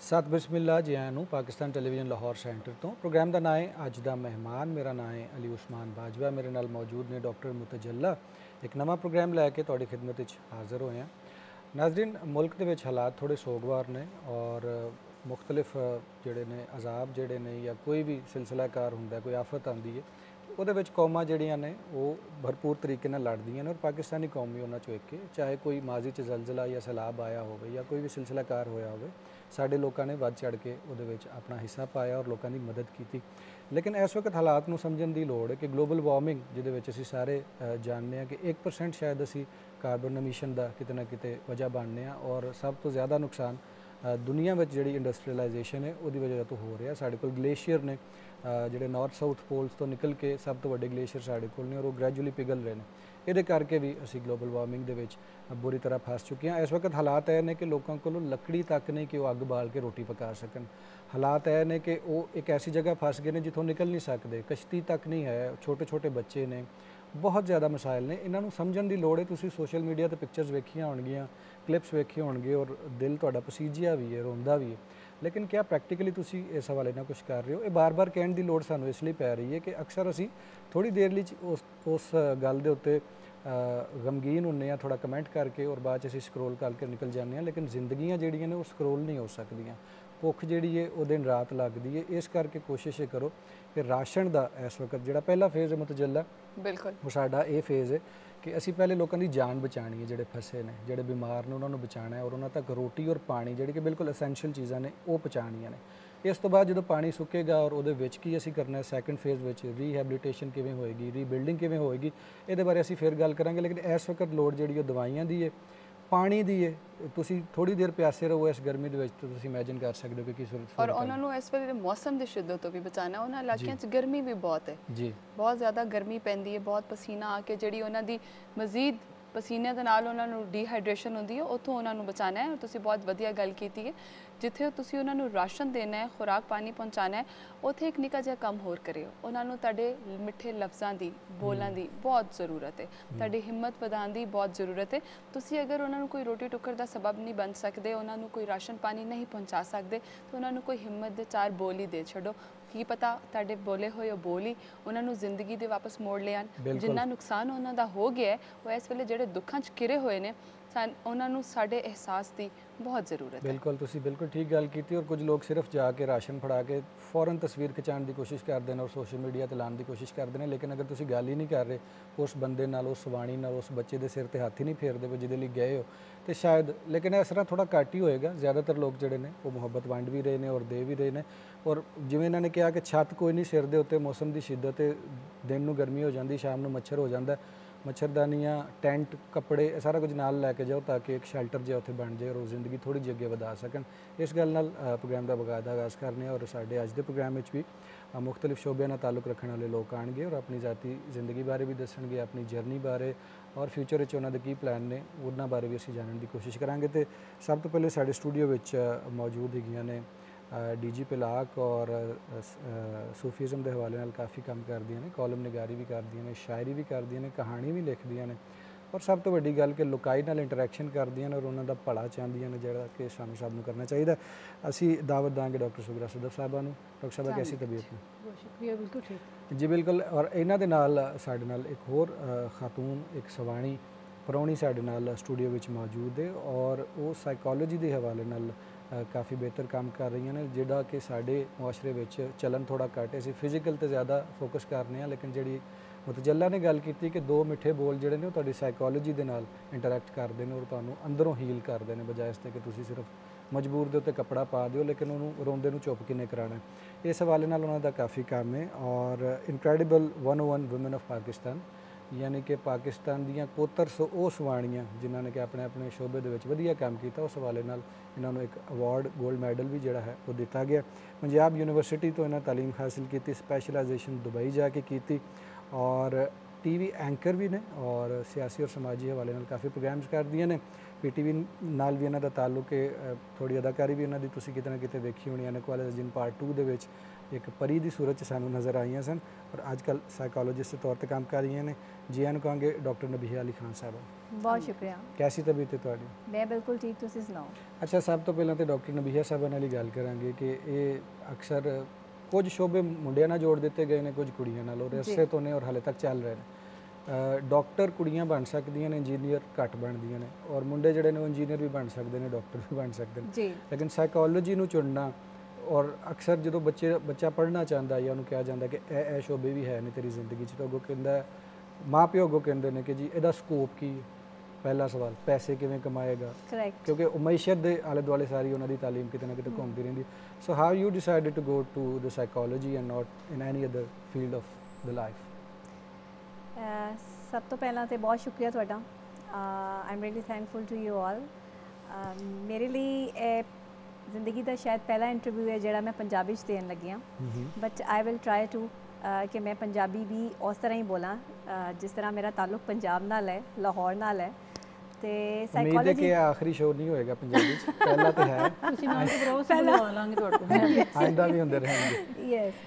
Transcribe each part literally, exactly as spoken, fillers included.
सत बिस्मिल्ला जी आयां नूं पाकिस्तान टेलीविजन लाहौर सेंटर तो प्रोग्राम का नाम है अज दा मेहमान। मेरा नाम है अली उस्मान बाजवा। मेरे नाल मौजूद ने डॉक्टर मुतजल्ला। एक नवा प्रोग्राम लैके तुहाडी खिदमत विच हाज़र होए हैं। नाज़रीन, मुल्क दे विच हालात थोड़े सोगवार ने और मुख्तलिफ जिहड़े ने अजाब जिहड़े ने या कोई भी सिलसिलाकार हुंदा, कोई आफत आंदी है ਉਹਦੇ ਵਿੱਚ ਕੌਮਾਂ ਜਿਹੜੀਆਂ ਨੇ ਉਹ ਭਰਪੂਰ ਤਰੀਕੇ ਨਾਲ ਲੜਦੀਆਂ ਨੇ ਔਰ ਪਾਕਿਸਤਾਨੀ ਕੌਮ ਵੀ ਉਹਨਾਂ ਚੋਂ ਇੱਕ ਹੈ। ਚਾਹੇ ਕੋਈ ਮਾਜ਼ੀ 'ਚ ਜ਼ਲਜ਼ਲਾ ਜਾਂ ਸੈਲਾਬ ਆਇਆ ਹੋਵੇ ਜਾਂ ਕੋਈ ਵੀ ਸਿਲਸਿਲਾਕਾਰ ਹੋਇਆ ਹੋਵੇ, ਸਾਡੇ ਲੋਕਾਂ ਨੇ ਵੱਧ ਚੜ ਕੇ ਉਹਦੇ ਵਿੱਚ ਆਪਣਾ ਹਿੱਸਾ ਪਾਇਆ ਔਰ ਲੋਕਾਂ ਦੀ ਮਦਦ ਕੀਤੀ। ਲੇਕਿਨ ਇਸ ਵਕਤ ਹਾਲਾਤ ਨੂੰ ਸਮਝਣ ਦੀ ਲੋੜ ਹੈ ਕਿ ਗਲੋਬਲ ਵਾਰਮਿੰਗ ਜਿਹਦੇ ਵਿੱਚ ਅਸੀਂ ਸਾਰੇ ਜਾਣਦੇ ਹਾਂ ਕਿ ਇੱਕ ਪਰਸੈਂਟ ਸ਼ਾਇਦ ਅਸੀਂ ਕਾਰਬਨ ਐਮਿਸ਼ਨ ਦਾ ਕਿਤੇ ਨਾ ਕਿਤੇ ਵਜ੍ਹਾ ਬਣਨੇ ਆ ਔਰ ਸਭ ਤੋਂ ਜ਼ਿਆਦਾ ਨੁਕਸਾਨ ਦੁਨੀਆ ਵਿੱਚ ਜਿਹੜੀ ਇੰਡਸਟਰੀਅਲਾਈਜੇਸ਼ਨ ਹੈ ਉਹਦੀ ਵਜ੍ਹਾ ਤੋਂ ਹੋ ਰਿਹਾ। ਸਾਡੇ ਕੋਲ ਗਲੇਸ਼ੀਅਰ ਨੇ ਜਿਹੜੇ ਨਾਰਥ ਸਾਊਥ ਪੋਲਸ ਤੋਂ ਨਿਕਲ ਕੇ ਸਭ ਤੋਂ ਵੱਡੇ ਗਲੇਸ਼ੀਅਰ ਸਾਡੇ ਕੋਲ ਨੇ ਔਰ ਉਹ ਗ੍ਰੈਜੂਅਲੀ ਪਿਘਲ ਰਹੇ ਨੇ। ਇਹਦੇ ਕਰਕੇ ਵੀ ਅਸੀਂ ਗਲੋਬਲ ਵਾਰਮਿੰਗ ਦੇ ਵਿੱਚ ਬੁਰੀ ਤਰ੍ਹਾਂ ਫਸ ਚੁੱਕੇ ਹਾਂ। ਇਸ ਵਕਤ ਹਾਲਾਤ ਇਹ ਨੇ ਕਿ ਲੋਕਾਂ ਕੋਲੋਂ ਲੱਕੜੀ ਤੱਕ ਨਹੀਂ ਕਿ ਉਹ ਅੱਗ ਬਾਲ ਕੇ ਰੋਟੀ ਪਕਾ ਸਕਣ। ਹਾਲਾਤ ਇਹ ਨੇ ਕਿ ਉਹ ਇੱਕ ਐਸੀ ਜਗ੍ਹਾ ਫਸ ਗਏ ਨੇ ਜਿੱਥੋਂ ਨਿਕਲ ਨਹੀਂ ਸਕਦੇ, ਕਸ਼ਤੀ ਤੱਕ ਨਹੀਂ ਹੈ, ਛੋਟੇ ਛੋਟੇ ਬੱਚੇ ਨੇ, ਬਹੁਤ ਜ਼ਿਆਦਾ ਮਸਾਇਲ ਨੇ। ਇਹਨਾਂ ਨੂੰ ਸਮਝਣ ਦੀ ਲੋੜ ਹੈ। ਤੁਸੀਂ ਸੋਸ਼ਲ ਮੀਡੀਆ 'ਤੇ ਪਿਕਚਰਸ ਵੇਖੀਆਂ ਹੋਣਗੀਆਂ, ਕਲਿੱਪਸ ਵੇਖੇ ਹੋਣਗੇ ਔਰ ਦਿਲ ਤੁਹਾਡਾ ਪਸੀਜਿਆ ਵੀ ਹੈ, ਰੋਂਦਾ ਵੀ ਹੈ। ਲੇਕਿਨ ਕਿਆ ਪ੍ਰੈਕਟੀਕਲੀ ਤੁਸੀਂ ਇਸ ਹਵਾਲੇ ਨਾਲ ਕੁਛ ਕਰ ਰਹੇ ਹੋ? ਇਹ ਬਾਰ-ਬਾਰ ਕਹਿਣ ਦੀ ਲੋੜ ਸਾਨੂੰ ਇਸ ਲਈ ਪੈ ਰਹੀ ਹੈ ਕਿ ਅਕਸਰ ਅਸੀਂ ਥੋੜ੍ਹੀ ਦੇਰ ਲਈ ਉਸ ਉਸ ਗੱਲ ਦੇ ਉੱਤੇ ਗਮਗੀਨ ਹੁੰਦੇ ਹਾਂ, ਥੋੜ੍ਹਾ ਕਮੈਂਟ ਕਰਕੇ ਔਰ ਬਾਅਦ 'ਚ ਅਸੀਂ ਸਕਰੋਲ ਕਰਕੇ ਨਿਕਲ ਜਾਂਦੇ ਹਾਂ। ਲੇਕਿਨ ਜ਼ਿੰਦਗੀਆਂ ਜਿਹੜੀਆਂ ਨੇ ਉਹ ਸਕਰੋਲ ਨਹੀਂ ਹੋ ਸਕਦੀਆਂ। ਭੁੱਖ ਜਿਹੜੀ ਹੈ ਉਹ ਦਿਨ ਰਾਤ ਲੱਗਦੀ ਹੈ। ਇਸ ਕਰਕੇ ਕੋਸ਼ਿਸ਼ ਇਹ ਕਰੋ ਕਿ ਰਾਸ਼ਨ ਦਾ ਇਸ ਵਕਤ ਜਿਹੜਾ ਪਹਿਲਾ ਫੇਜ਼ ਹੈ ਮੁਤਜੱਲਾ, ਬਿਲਕੁਲ ਉਹ ਸਾਡਾ ਇਹ ਫੇਜ਼ ਹੈ ਕਿ ਅਸੀਂ ਪਹਿਲੇ ਲੋਕਾਂ ਦੀ ਜਾਨ ਬਚਾਉਣੀ ਹੈ। ਜਿਹੜੇ ਫਸੇ ਨੇ, ਜਿਹੜੇ ਬਿਮਾਰ ਨੇ, ਉਹਨਾਂ ਨੂੰ ਬਚਾਉਣਾ ਹੈ ਔਰ ਉਹਨਾਂ ਤੱਕ ਰੋਟੀ ਔਰ ਪਾਣੀ ਜਿਹੜੀ ਕਿ ਬਿਲਕੁਲ ਅਸੈਂਸ਼ੀਅਲ ਚੀਜ਼ਾਂ ਨੇ ਉਹ ਪਹੁੰਚਾਉਣੀਆਂ ਨੇ। ਇਸ ਤੋਂ ਬਾਅਦ ਜਦੋਂ ਪਾਣੀ ਸੁੱਕੇਗਾ ਔਰ ਉਹਦੇ ਵਿੱਚ ਕੀ ਅਸੀਂ ਕਰਨਾ ਹੈ, ਸੈਕਿੰਡ ਫੇਜ਼ ਵਿੱਚ ਰੀਹੈਬਿਲਿਟੇਸ਼ਨ ਕਿਵੇਂ ਹੋਏਗੀ, ਰੀਬਿਲਡਿੰਗ ਕਿਵੇਂ ਹੋਏਗੀ, ਇਹਦੇ ਬਾਰੇ ਅਸੀਂ ਫਿਰ ਗੱਲ ਕਰਾਂਗੇ। ਲੇਕਿਨ ਇਸ ਵਕਤ ਲੋੜ ਜਿਹੜੀ ਉਹ ਦਵਾਈਆਂ ਦੀ ਹੈ, ਪਾਣੀ ਦੀ ਹੈ। ਤੁਸੀਂ ਥੋੜੀ ਦੇਰ ਪਿਆਸੇ ਰਹੋ ਇਸ ਗਰਮੀ ਦੇ ਵਿੱਚ ਤਾਂ ਤੁਸੀਂ ਇਮੇਜਿਨ ਕਰ ਸਕਦੇ ਹੋ ਕਿ ਕੀ ਸੂਰਤ। ਔਰ ਉਹਨਾਂ ਨੂੰ ਇਸ ਵੇਲੇ ਮੌਸਮ ਦੀ ਸ਼ਿੱਦਤ ਤੋਂ ਵੀ ਬਚਾਉਣਾ। ਉਹਨਾਂ ਇਲਾਕਿਆਂ 'ਚ ਗਰਮੀ ਵੀ ਬਹੁਤ ਹੈ ਜੀ, ਬਹੁਤ ਜ਼ਿਆਦਾ ਗਰਮੀ ਪੈਂਦੀ ਹੈ, ਬਹੁਤ ਪਸੀਨਾ ਆ ਕੇ ਜਿਹੜੀ ਉਹਨਾਂ ਦੀ ਮਜ਼ੀਦ ਪਸੀਨੇ ਦੇ ਨਾਲ ਉਹਨਾਂ ਨੂੰ ਡੀਹਾਈਡਰੇਸ਼ਨ ਹੁੰਦੀ ਹੈ, ਉੱਥੋਂ ਉਹਨਾਂ ਨੂੰ ਬਚਾਉਣਾ ਹੈ। ਤੁਸੀਂ ਬਹੁਤ ਵਧੀਆ ਗੱਲ ਕੀਤੀ ਹੈ। ਜਿੱਥੇ ਤੁਸੀਂ ਉਹਨਾਂ ਨੂੰ ਰਾਸ਼ਨ ਦੇਣਾ ਹੈ, ਖੁਰਾਕ ਪਾਣੀ ਪਹੁੰਚਾਉਣਾ ਹੈ, ਉੱਥੇ ਇੱਕ ਨਿੱਕਾ ਜਿਹਾ ਕੰਮ ਹੋਰ ਕਰਿਓ। ਉਹਨਾਂ ਨੂੰ ਤੁਹਾਡੇ ਮਿੱਠੇ ਲਫ਼ਜ਼ਾਂ ਦੀ, ਬੋਲਾਂ ਦੀ ਬਹੁਤ ਜ਼ਰੂਰਤ ਹੈ, ਤੁਹਾਡੀ ਹਿੰਮਤ ਵਧਾਉਣ ਦੀ ਬਹੁਤ ਜ਼ਰੂਰਤ ਹੈ। ਤੁਸੀਂ ਅਗਰ ਉਹਨਾਂ ਨੂੰ ਕੋਈ ਰੋਟੀ ਟੁੱਕਰ ਦਾ ਸਬਬ ਨਹੀਂ ਬਣ ਸਕਦੇ, ਉਹਨਾਂ ਨੂੰ ਕੋਈ ਰਾਸ਼ਨ ਪਾਣੀ ਨਹੀਂ ਪਹੁੰਚਾ ਸਕਦੇ, ਤਾਂ ਉਹਨਾਂ ਨੂੰ ਕੋਈ ਹਿੰਮਤ ਦੇ ਚਾਰ ਬੋਲ ਹੀ ਦੇ ਛੱਡੋ। ਕੀ ਪਤਾ ਤੁਹਾਡੇ ਬੋਲੇ ਹੋਏ ਉਹ ਬੋਲ ਹੀ ਉਹਨਾਂ ਨੂੰ ਜ਼ਿੰਦਗੀ ਦੇ ਵਾਪਸ ਮੋੜ ਲਿਆਣ। ਜਿੰਨਾ ਨੁਕਸਾਨ ਉਹਨਾਂ ਦਾ ਹੋ ਗਿਆ ਉਹ ਇਸ ਵੇਲੇ ਜਿਹੜੇ ਦੁੱਖਾਂ 'ਚ ਘਿਰੇ ਹੋਏ ਨੇ, ਉਹਨਾਂ ਨੂੰ ਸਾਡੇ ਅਹਿਸਾਸ ਦੀ ਬਹੁਤ ਜ਼ਰੂਰਤ ਹੈ। ਬਿਲਕੁਲ, ਤੁਸੀਂ ਬਿਲਕੁਲ ਠੀਕ ਗੱਲ ਕੀਤੀ। ਔਰ ਕੁਝ ਲੋਕ ਸਿਰਫ ਜਾ ਕੇ ਰਾਸ਼ਨ ਫੜਾ ਕੇ ਫੌਰਨ ਤਸਵੀਰ ਖਿਚਾਉਣ ਦੀ ਕੋਸ਼ਿਸ਼ ਕਰਦੇ ਨੇ ਔਰ ਸੋਸ਼ਲ ਮੀਡੀਆ 'ਤੇ ਲਾਉਣ ਦੀ ਕੋਸ਼ਿਸ਼ ਕਰਦੇ ਨੇ। ਲੇਕਿਨ ਅਗਰ ਤੁਸੀਂ ਗੱਲ ਹੀ ਨਹੀਂ ਕਰ ਰਹੇ ਉਸ ਬੰਦੇ ਨਾਲ, ਉਸ ਵਾਣੀ ਨਾਲ, ਉਸ ਬੱਚੇ ਦੇ ਸਿਰ 'ਤੇ ਹੱਥ ਹੀ ਨਹੀਂ ਫੇਰਦੇ ਪਏ ਜਿਹਦੇ ਲਈ ਗਏ ਹੋ, ਤੇ ਸ਼ਾਇਦ, ਲੇਕਿਨ ਇਸ ਤਰ੍ਹਾਂ ਥੋੜ੍ਹਾ ਘੱਟ ਹੀ ਹੋਏਗਾ। ਜ਼ਿਆਦਾਤਰ ਲੋਕ ਜਿਹੜੇ ਨੇ ਉਹ ਮੁਹੱਬਤ ਵੰਡ ਵੀ ਰਹੇ ਨੇ ਔਰ ਦੇ ਵੀ ਰਹੇ ਨੇ। ਔਰ ਜਿਵੇਂ ਇਹਨਾਂ ਨੇ ਕਿਹਾ ਕਿ ਛੱਤ ਕੋਈ ਨਹੀਂ ਸਿਰ ਦੇ ਉੱਤੇ, ਮੌਸਮ ਦੀ ਸ਼ਿੱਦਤ, ਦਿਨ ਨੂੰ ਗਰਮੀ ਹੋ ਜਾਂਦੀ, ਸ਼ਾਮ ਨੂੰ ਮੱਛਰ ਹੋ ਜਾਂਦਾ, ਮੱਛਰਦਾਨੀਆਂ, ਟੈਂਟ, ਕੱਪੜੇ, ਇਹ ਸਾਰਾ ਕੁਝ ਨਾਲ ਲੈ ਕੇ ਜਾਓ ਤਾਂ ਕਿ ਇੱਕ ਸ਼ੈਲਟਰ ਜਿਹਾ ਉੱਥੇ ਬਣ ਜਾਏ ਔਰ ਉਹ ਜ਼ਿੰਦਗੀ ਥੋੜ੍ਹੀ ਜਿਹੀ ਅੱਗੇ ਵਧਾ ਸਕਣ। ਇਸ ਗੱਲ ਨਾਲ ਪ੍ਰੋਗਰਾਮ ਦਾ ਬਗਾਦਾ ਆਗਾਜ਼ ਕਰਨੇ ਔਰ ਸਾਡੇ ਅੱਜ ਦੇ ਪ੍ਰੋਗਰਾਮ ਵਿੱਚ ਵੀ ਮੁਖਤਲਿਫ ਸ਼ੋਬਿਆਂ ਨਾਲ ਤਾਲੁਕ ਰੱਖਣ ਵਾਲੇ ਲੋਕ ਆਉਣਗੇ ਔਰ ਆਪਣੀ ਜ਼ਾਤੀ ਜ਼ਿੰਦਗੀ ਬਾਰੇ ਵੀ ਦੱਸਣਗੇ, ਆਪਣੀ ਜਰਨੀ ਬਾਰੇ ਔਰ ਫਿਊਚਰ ਵਿੱਚ ਉਹਨਾਂ ਦੇ ਕੀ ਪਲਾਨ ਨੇ ਉਹਨਾਂ ਬਾਰੇ ਵੀ ਅਸੀਂ ਜਾਣਨ ਦੀ ਕੋਸ਼ਿਸ਼ ਕਰਾਂਗੇ। ਅਤੇ ਸਭ ਤੋਂ ਪਹਿਲੇ ਸਾਡੇ ਸਟੂਡੀਓ ਵਿੱਚ ਮੌਜੂਦ ਹੈਗੀਆਂ ਨੇ ਡੀ ਜੀ ਪਿਲਾਕ ਔਰ ਸੂਫੀਜ਼ਮ ਦੇ ਹਵਾਲੇ ਨਾਲ ਕਾਫੀ ਕੰਮ ਕਰਦੀਆਂ ਨੇ, ਕਾਲਮ ਨਿਗਾਰੀ ਵੀ ਕਰਦੀਆਂ ਨੇ, ਸ਼ਾਇਰੀ ਵੀ ਕਰਦੀਆਂ ਨੇ, ਕਹਾਣੀ ਵੀ ਲਿਖਦੀਆਂ ਨੇ ਔਰ ਸਭ ਤੋਂ ਵੱਡੀ ਗੱਲ ਕਿ ਲੋਕਾਈ ਨਾਲ ਇੰਟਰੈਕਸ਼ਨ ਕਰਦੀਆਂ ਨੇ ਔਰ ਉਹਨਾਂ ਦਾ ਭਲਾ ਚਾਹੁੰਦੀਆਂ ਨੇ, ਜਿਹੜਾ ਕਿ ਸਾਨੂੰ ਸਭ ਨੂੰ ਕਰਨਾ ਚਾਹੀਦਾ। ਅਸੀਂ ਦਾਵਤ ਦਾਂਗੇ ਡਾਕਟਰ ਸੁਗਰਾ ਸਦਫ ਸਾਹਿਬਾ ਨੂੰ। ਡਾਕਟਰ ਸਾਹਿਬਾ ਕੈਸੀ ਤਬੀਅਤ ਨੇ? ਬਹੁਤ ਸ਼ੁਕਰੀਆ, ਬਿਲਕੁਲ ਠੀਕ ਜੀ, ਬਿਲਕੁਲ। ਔਰ ਇਹਨਾਂ ਦੇ ਨਾਲ ਸਾਡੇ ਨਾਲ ਇੱਕ ਹੋਰ ਖਾਤੂਨ, ਇੱਕ ਸਵਾਣੀ ਪ੍ਰਾਹੁਣੀ ਸਾਡੇ ਨਾਲ ਸਟੂਡੀਓ ਵਿੱਚ ਮੌਜੂਦ ਹੈ ਔਰ ਉਹ ਸਾਈਕੋਲੋਜੀ ਦੇ ਹਵਾਲੇ ਨਾਲ ਕਾफ़ी बेहतर काम कर रही ने, जिहड़ा कि साडे मुआशरे विच चलन थोड़ा घट है। असीं फिजिकल ते ज़्यादा फोकस करने हैं, लेकिन जिहड़ी मुतजल्ला ने गल की कि दो मिठे बोल जिहड़े ने तुहाडी साइकोलॉजी दे नाल इंटरैक्ट करते हैं और तुहानूं अंदरों हील करते हैं, बजाय इसते कि तुसीं सिर्फ मजबूर दे उत्ते कपड़ा पा दिओ लेकिन उहनूं रोंदे नूं चुप किने कराना। इस हवाले नाल उन्हां दा काफ़ी काम है। और incredible one O one women of Pakistan, यानी कि पाकिस्तान दीयां कोतर सौ वो सवाणियां जिन्हां ने कि अपने अपने शोबे दे विच वधिया काम किया, उस हवाले नाल इन्हां नूं एक अवार्ड, गोल्ड मैडल भी जिहड़ा है वो दिता गया। पंजाब यूनिवर्सिटी तो इन्हां तालीम हासिल की, स्पैशलाइजेशन दुबई जाके की और टीवी एंकर भी ने और सियासी और समाजी हवाले नाल काफ़ी प्रोग्राम्स करदियां ने। पीटीवी नाल भी इन्हां दा ताल्लुक है, थोड़ी अदाकारी भी इन्हां दी तुसीं किते ना किते वेखी होनी। अनक वाले जिन पार्ट टू दे विच एक परी दी सूरत च सानूं नज़र आईयां सन और अजकल साइकोलॉजिस्ट के तौर पर काम कर रही ने। जी आन कहांगे डॉक्टर नबीहा अली खान साहब। बहुत शुक्रिया। कैसी तबीयत है तुहाडी? मैं बिल्कुल ठीक, तुसीं सुनाओ? अच्छा, सब तो पहले तो डॉक्टर नबीहा साहब नाल ही गल करांगे कि ये अक्सर कुछ शोबे मुंडियां नाल जोड़ दिते गए ने, कुछ कुड़ियां नाल, और इसे तो ने और हाले तक चल रहे हैं। डॉक्टर कुड़ियां बन सकदियां ने, इंजीनियर घट बनदियां ने, और मुंडे जिहड़े ने इंजीनियर भी बन सकते हैं, डॉक्टर भी बन सकते हैं। लेकिन साइकोलॉजी नूं चुनना, और अक्सर जो बच्चे बच्चा पढ़ना चाहता या उन्होंने कहा जाता कि ए शोबे भी है नहीं तेरी जिंदगी, तो अगों कहता माँ प्यो अगों कहते हैं कि जी ਇਹਦਾ स्कोप की, पहला सवाल पैसे किवें कमाएगा, क्योंकि मैशत के आले दुआले सारी उन्होंने तालीम कितने ना कितने घूमती रही। So how you decided to go to the psychology and not in any other field of the life? सब तो पहला तो बहुत शुक्रिया तुहाडा। I am really thankful to you all. मेरे लिए जिंदगी का शायद पहला इंटरव्यू है जोड़ा मैं पंजाबी देन लगी हाँ, but I will try to कि मैं पंजाबी भी उस तरह ही बोला जिस तरह मेरा ताल्लुक पंजाब नाल है, लाहौर नाल है। ते साइकोलॉजी के आखिरी शो नहीं होएगा पंजाबी च, पहला तो है ਤੁਸੀਂ ਨਾਮ ਤੇ ਬਰੋ ਸੇ ਬੁਲਾ ਲਾਂਗੇ ਤੁਹਾਡੇ ਕੋਲ, ਆਇੰਦਾ ਵੀ ਹੁੰਦੇ ਰਹਿਣਗੇ। यस,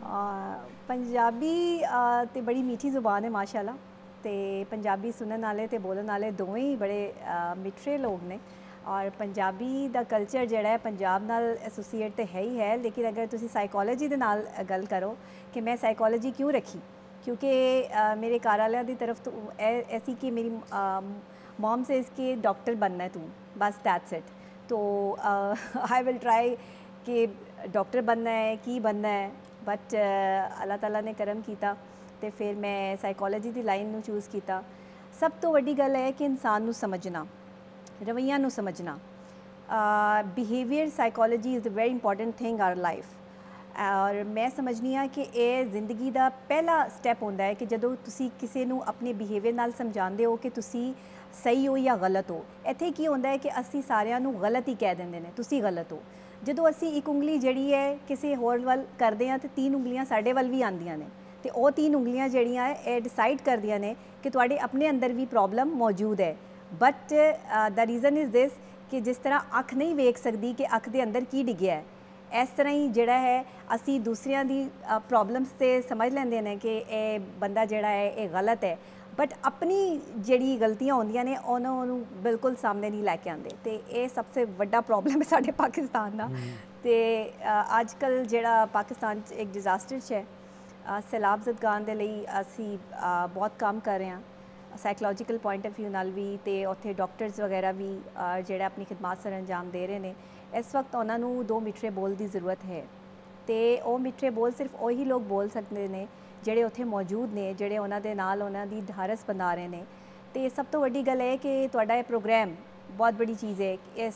पंजाबी ते बड़ी मीठी जुबान है माशाल्लाह, ते पंजाबी सुनने वाले ते बोलने वाले दोवें ही बड़े मिठरे लोग ने, और पंजाबी दा कल्चर जिहड़ा है पंजाब नाल एसोसीएट तो है ही है। लेकिन अगर तुसी साइकोलॉजी दे नाल गल करो कि मैं साइकोलॉजी क्यों रखी, क्योंकि मेरे घर वालियां दी तरफ तो ऐसी कि मेरी मॉम से इसके डॉक्टर बनना है तू, बस दैट्स इट। तो आई विल ट्राई कि डॉक्टर बनना है की बनना है, बट अल्लाह ताला ने करम किया तो फिर मैं साइकोलॉजी की लाइन में चूज़ किया। सब तो वड्डी गल है कि इंसान नू समझना, रवैया नू समझना। Behaviour psychology is a very important thing our life, और मैं समझनी हाँ कि ये जिंदगी का पहला स्टैप होता है कि जदों तुसी किसी नू अपने बिहेवियर नाल समझाते हो कि तुसी सही हो या गलत हो। इत्थे की होंदा है कि असी सारिਆਂ ਨੂੰ गलत ही कह देंगे ने, तुसी गलत हो। जदों असी एक उंगली जिहड़ी है किसी होर वल करते हैं तो तीन उंगलियां साडे वल भी आंदियां ने, तो वो तीन उंगलियां जिहड़ियां है डिसाइड करदियां ने कि तुहाडे अपने अंदर भी प्रॉब्लम मौजूद है। But the reason is this कि जिस तरह अख नहीं वेख सकती कि अख के अंदर की डिग्या है, इस तरह ही जिहड़ा है असी दूसरियां दी प्रॉब्लम्स से समझ लेंदे ने कि ये बंदा जिहड़ा है ये गलत है, बट अपनी जिहड़ी गलतियां होंदियां ने उन्होंने बिल्कुल सामने नहीं लैके आते। तो ये सबसे बड़ा प्रॉब्लम है साडे पाकिस्तान का। तो अजकल जिहड़ा पाकिस्तान एक डिजास्टर है, सैलाब ज़दगान दे लई असी बहुत काम कर रहे हैं साइकोलॉजिकल पॉइंट ऑफ व्यू नाल भी, तो उत्थे डॉक्टर्स वगैरह भी जिहड़ा अपनी खिदमात सर अंजाम दे रहे हैं। इस वक्त उन्होंने दो मिठरे बोल की ज़रूरत है, तो वो मिठरे बोल सिर्फ वही लोग बोल सकते हैं ਜਿਹੜੇ ਉੱਥੇ ਮੌਜੂਦ ਨੇ, ਜਿਹੜੇ ਉਹਨਾਂ ਦੇ ਨਾਲ ਉਹਨਾਂ ਦੀ ਢਾਰਸ ਬਣਾ ਰਹੇ ਨੇ। ਤੇ ਸਭ ਤੋਂ ਵੱਡੀ ਗੱਲ ਹੈ ਕਿ ਤੁਹਾਡਾ ਇਹ ਪ੍ਰੋਗਰਾਮ ਬਹੁਤ ਬੜੀ ਚੀਜ਼ ਹੈ, ਇਸ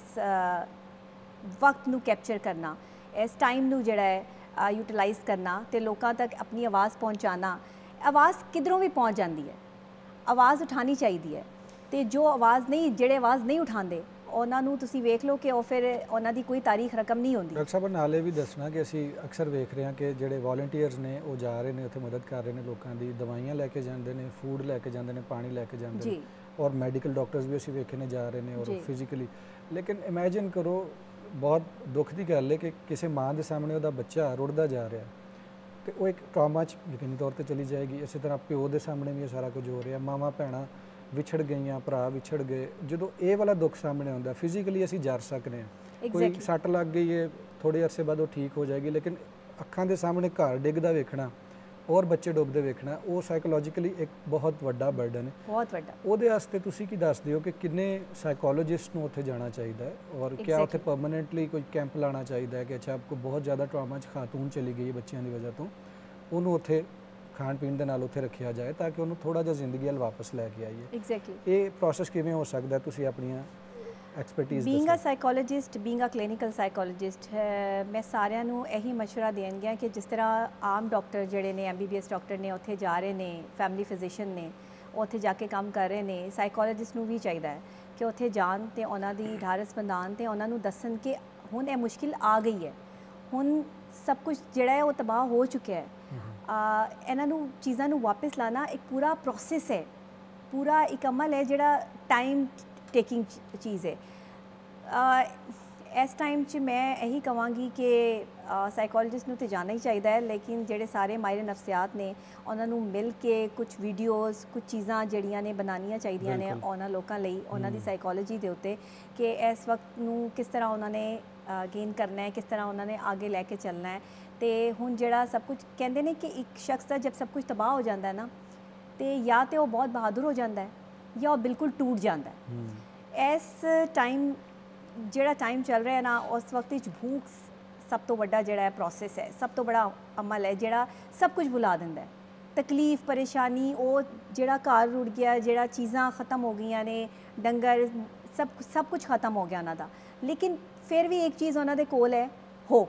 ਵਕਤ ਨੂੰ ਕੈਪਚਰ ਕਰਨਾ, ਇਸ ਟਾਈਮ ਨੂੰ ਜਿਹੜਾ ਹੈ ਯੂਟਿਲਾਈਜ਼ ਕਰਨਾ ਤੇ ਲੋਕਾਂ ਤੱਕ ਆਪਣੀ ਆਵਾਜ਼ ਪਹੁੰਚਾਉਣਾ। ਆਵਾਜ਼ ਕਿਧਰੋਂ ਵੀ ਪਹੁੰਚ ਜਾਂਦੀ ਹੈ, ਆਵਾਜ਼ ਉਠਾਣੀ ਚਾਹੀਦੀ ਹੈ। ਤੇ ਜੋ ਆਵਾਜ਼ ਨਹੀਂ, ਜਿਹੜੇ ਆਵਾਜ਼ ਨਹੀਂ ਉਠਾਉਂਦੇ ਉਹਨਾਂ ਨੂੰ ਤੁਸੀਂ ਵੇਖ ਲਓ ਕਿ ਉਹ ਫਿਰ ਉਹਨਾਂ ਦੀ ਕੋਈ ਤਾਰੀਖ ਰਕਮ ਨਹੀਂ ਹੁੰਦੀ। ਡਾਕਟਰ ਸਾਹਿਬ ਨਾਲੇ ਵੀ ਦੱਸਣਾ ਕਿ ਅਸੀਂ ਅਕਸਰ ਵੇਖ ਰਹੇ ਹਾਂ ਕਿ ਜਿਹੜੇ ਵੋਲੰਟੀਅਰਸ ਨੇ ਉਹ ਜਾ ਰਹੇ ਨੇ ਉੱਥੇ ਮਦਦ ਕਰ ਰਹੇ ਨੇ ਲੋਕਾਂ ਦੀ, ਦਵਾਈਆਂ ਲੈ ਕੇ ਜਾਂਦੇ ਨੇ, ਫੂਡ ਲੈ ਕੇ ਜਾਂਦੇ ਨੇ, ਪਾਣੀ ਲੈ ਕੇ ਜਾਂਦੇ ਨੇ, ਔਰ ਮੈਡੀਕਲ ਡਾਕਟਰਸ ਵੀ ਅਸੀਂ ਵੇਖੇ ਨੇ ਜਾ ਰਹੇ ਨੇ ਔਰ ਫਿਜ਼ੀਕਲੀ। ਲੇਕਿਨ ਇਮੇਜਿਨ ਕਰੋ, ਬਹੁਤ ਦੁੱਖ ਦੀ ਗੱਲ ਹੈ ਕਿ ਕਿਸੇ ਮਾਂ ਦੇ ਸਾਹਮਣੇ ਉਹਦਾ ਬੱਚਾ ਰੁੜਦਾ ਜਾ ਰਿਹਾ ਤੇ ਉਹ ਇੱਕ ਟਰਾਮਾ 'ਚ ਯਕੀਨੀ ਤੌਰ 'ਤੇ ਚਲੀ ਜਾਏਗੀ। ਇਸੇ ਤਰ੍ਹਾਂ ਪਿਓ ਦੇ ਸਾਹਮਣੇ ਵੀ ਇਹ ਸਾਰਾ ਕੁਝ ਹੋ ਰਿਹਾ, ਮਾਵਾਂ ਭੈਣਾਂ ਵਿਛੜ ਗਈਆਂ, ਭਰਾ ਵਿਛੜ ਗਏ। ਜਦੋਂ ਇਹ ਵਾਲਾ ਦੁੱਖ ਸਾਹਮਣੇ ਆਉਂਦਾ, ਫਿਜ਼ੀਕਲੀ ਅਸੀਂ ਜਰ ਸਕਦੇ ਹਾਂ, ਕੋਈ ਸੱਟ ਲੱਗ ਗਈ ਹੈ ਥੋੜ੍ਹੇ ਅਰਸੇ ਬਾਅਦ ਉਹ ਠੀਕ ਹੋ ਜਾਏਗੀ, ਲੇਕਿਨ ਅੱਖਾਂ ਦੇ ਸਾਹਮਣੇ ਘਰ ਡਿੱਗਦਾ ਵੇਖਣਾ ਔਰ ਬੱਚੇ ਡੁੱਬਦੇ ਵੇਖਣਾ, ਉਹ ਸਾਈਕੋਲੋਜੀਕਲੀ ਇੱਕ ਬਹੁਤ ਵੱਡਾ ਬਰਡਨ ਹੈ, ਬਹੁਤ ਵੱਡਾ। ਉਹਦੇ ਵਾਸਤੇ ਤੁਸੀਂ ਕੀ ਦੱਸਦੇ ਹੋ ਕਿ ਕਿੰਨੇ ਸਾਈਕੋਲੋਜਿਸਟ ਨੂੰ ਉੱਥੇ ਜਾਣਾ ਚਾਹੀਦਾ ਹੈ, ਔਰ ਕਿਆ ਉੱਥੇ ਪਰਮਾਨੈਂਟਲੀ ਕੋਈ ਕੈਂਪ ਲਾਉਣਾ ਚਾਹੀਦਾ ਹੈ ਕਿ ਅੱਛਾ ਆਪਕੋ ਬਹੁਤ ਜ਼ਿਆਦਾ ਟਰਾਮਾ 'ਚ ਖਾਤੂਨ ਚਲੀ ਗਈ ਹੈ ਬੱਚਿਆਂ ਦੀ ਵਜ੍ਹਾ ਤੋਂ, ਉਹਨੂੰ ਉੱਥੇ ਖਾਣ ਪੀਣ ਦੇ ਨਾਲ ਉੱਥੇ ਰੱਖਿਆ ਜਾਏ ਤਾਂ ਕਿ ਉਹਨੂੰ ਥੋੜ੍ਹਾ ਜਿਹਾ ਜ਼ਿੰਦਗੀ ਵੱਲ ਵਾਪਸ ਲੈ ਕੇ ਆਈਏ। ਐਗਜ਼ੈਕਟਲੀ ਇਹ ਪ੍ਰੋਸੈਸ ਕਿਵੇਂ ਹੋ ਸਕਦਾ, ਤੁਸੀਂ ਆਪਣੀਆਂ expertise? Being a psychologist, being a clinical psychologist, मैं सारिਆਂ ਨੂੰ ਇਹੀ ਮਸ਼ਵਰਾ ਦੇਣਗੇ ਕਿ ਜਿਸ ਤਰ੍ਹਾਂ ਆਮ ਡਾਕਟਰ ਜਿਹੜੇ ਨੇ, M B B S doctor ਨੇ, ਉੱਥੇ ਜਾ ਰਹੇ ਨੇ, ਫੈਮਿਲੀ ਫਿਜ਼ੀਸ਼ੀਅਨ ਨੇ, ਉੱਥੇ ਜਾ ਕੇ ਕੰਮ ਕਰ ਰਹੇ ਨੇ, ਸਾਈਕੋਲॉजिस्ट ਨੂੰ ਵੀ ਚਾਹੀਦਾ ਹੈ ਕਿ ਉੱਥੇ ਜਾਣ ਤੇ ਉਹਨਾਂ ਦੀ ਢਾਰਸ ਬੰਦਾਨ ਤੇ ਉਹਨਾਂ ਨੂੰ ਦੱਸਣ ਕਿ ਹੁਣ ਇਹ ਮੁਸ਼ਕਿਲ ਆ ਗਈ ਹੈ, ਹੁਣ ਸਭ ਕੁਝ ਜਿਹੜਾ ਹੈ ਉਹ ਤਬਾਹ ਹੋ ਚੁੱਕਿਆ ਹੈ, ਇਹਨਾਂ ਨੂੰ ਚੀਜ਼ਾਂ ਨੂੰ ਵਾਪਸ ਲਾਣਾ ਇੱਕ ਪੂਰਾ ਪ੍ਰੋਸੈਸ ਹੈ, ਪੂਰਾ ਇੱਕ ਅਮਲ ਹੈ ਜਿਹੜਾ ਟਾਈਮ ਟੇਕਿੰਗ ਚੀਜ਼ ਹੈ। ਇਸ ਟਾਈਮ 'ਚ ਮੈਂ ਇਹੀ ਕਹਾਂਗੀ ਕਿ ਸਾਈਕੋਲੋਜਿਸਟ ਨੂੰ ਤਾਂ ਜਾਣਾ ਹੀ ਚਾਹੀਦਾ ਹੈ, ਲੇਕਿਨ ਜਿਹੜੇ ਸਾਰੇ ਮਾਹਿਰ ਨਫਸਿਆਤ ਨੇ ਉਹਨਾਂ ਨੂੰ ਮਿਲ ਕੇ ਕੁਝ ਵੀਡੀਓਜ਼, ਕੁਝ ਚੀਜ਼ਾਂ ਜਿਹੜੀਆਂ ਨੇ ਬਣਾਉਣੀਆਂ ਚਾਹੀਦੀਆਂ ਨੇ ਉਹਨਾਂ ਲੋਕਾਂ ਲਈ, ਉਹਨਾਂ ਦੀ ਸਾਈਕੋਲੋਜੀ ਦੇ ਉੱਤੇ, ਕਿ ਇਸ ਵਕਤ ਨੂੰ ਕਿਸ ਤਰ੍ਹਾਂ ਉਹਨਾਂ ਨੇ ਗੇਨ ਕਰਨਾ ਹੈ, ਕਿਸ ਤਰ੍ਹਾਂ ਉਹਨਾਂ ਨੇ ਅੱਗੇ ਲੈ ਕੇ ਚੱਲਣਾ ਹੈ। ਤੇ ਹੁਣ ਜਿਹੜਾ ਸਭ ਕੁਝ ਕਹਿੰਦੇ ਨੇ ਕਿ ਇੱਕ ਸ਼ਖਸ ਦਾ ਜਦ ਸਭ ਕੁਝ ਤਬਾਹ ਹੋ ਜਾਂਦਾ ਹੈ ਨਾ, ਤੇ ਜਾਂ ਤੇ ਉਹ ਬਹੁਤ ਬਹਾਦਰ ਹੋ ਜਾਂਦਾ ਹੈ ਜਾਂ ਉਹ ਬਿਲਕੁਲ ਟੂਟ ਜਾਂਦਾ ਹੈ। ਇਸ ਟਾਈਮ ਜਿਹੜਾ ਟਾਈਮ ਚੱਲ ਰਿਹਾ ਨਾ, ਉਸ ਵਕਤ ਵਿੱਚ ਭੂਖ ਸਭ ਤੋਂ ਵੱਡਾ ਜਿਹੜਾ ਹੈ ਪ੍ਰੋਸੈਸ ਹੈ, ਸਭ ਤੋਂ ਬੜਾ ਅਮਲ ਹੈ ਜਿਹੜਾ ਸਭ ਕੁਝ ਭੁਲਾ ਦਿੰਦਾ ਹੈ। ਤਕਲੀਫ, ਪਰੇਸ਼ਾਨੀ, ਉਹ ਜਿਹੜਾ ਘਰ ਰੁੜ ਗਿਆ, ਜਿਹੜਾ ਚੀਜ਼ਾਂ ਖਤਮ ਹੋ ਗਈਆਂ ਨੇ, ਡੰਗਰ, ਸਭ ਸਭ ਕੁਝ ਖਤਮ ਹੋ ਗਿਆ ਉਹਨਾਂ ਦਾ, ਲੇਕਿਨ ਫਿਰ ਵੀ ਇੱਕ ਚੀਜ਼ ਉਹਨਾਂ ਦੇ ਕੋਲ ਹੈ, ਹੋਪ,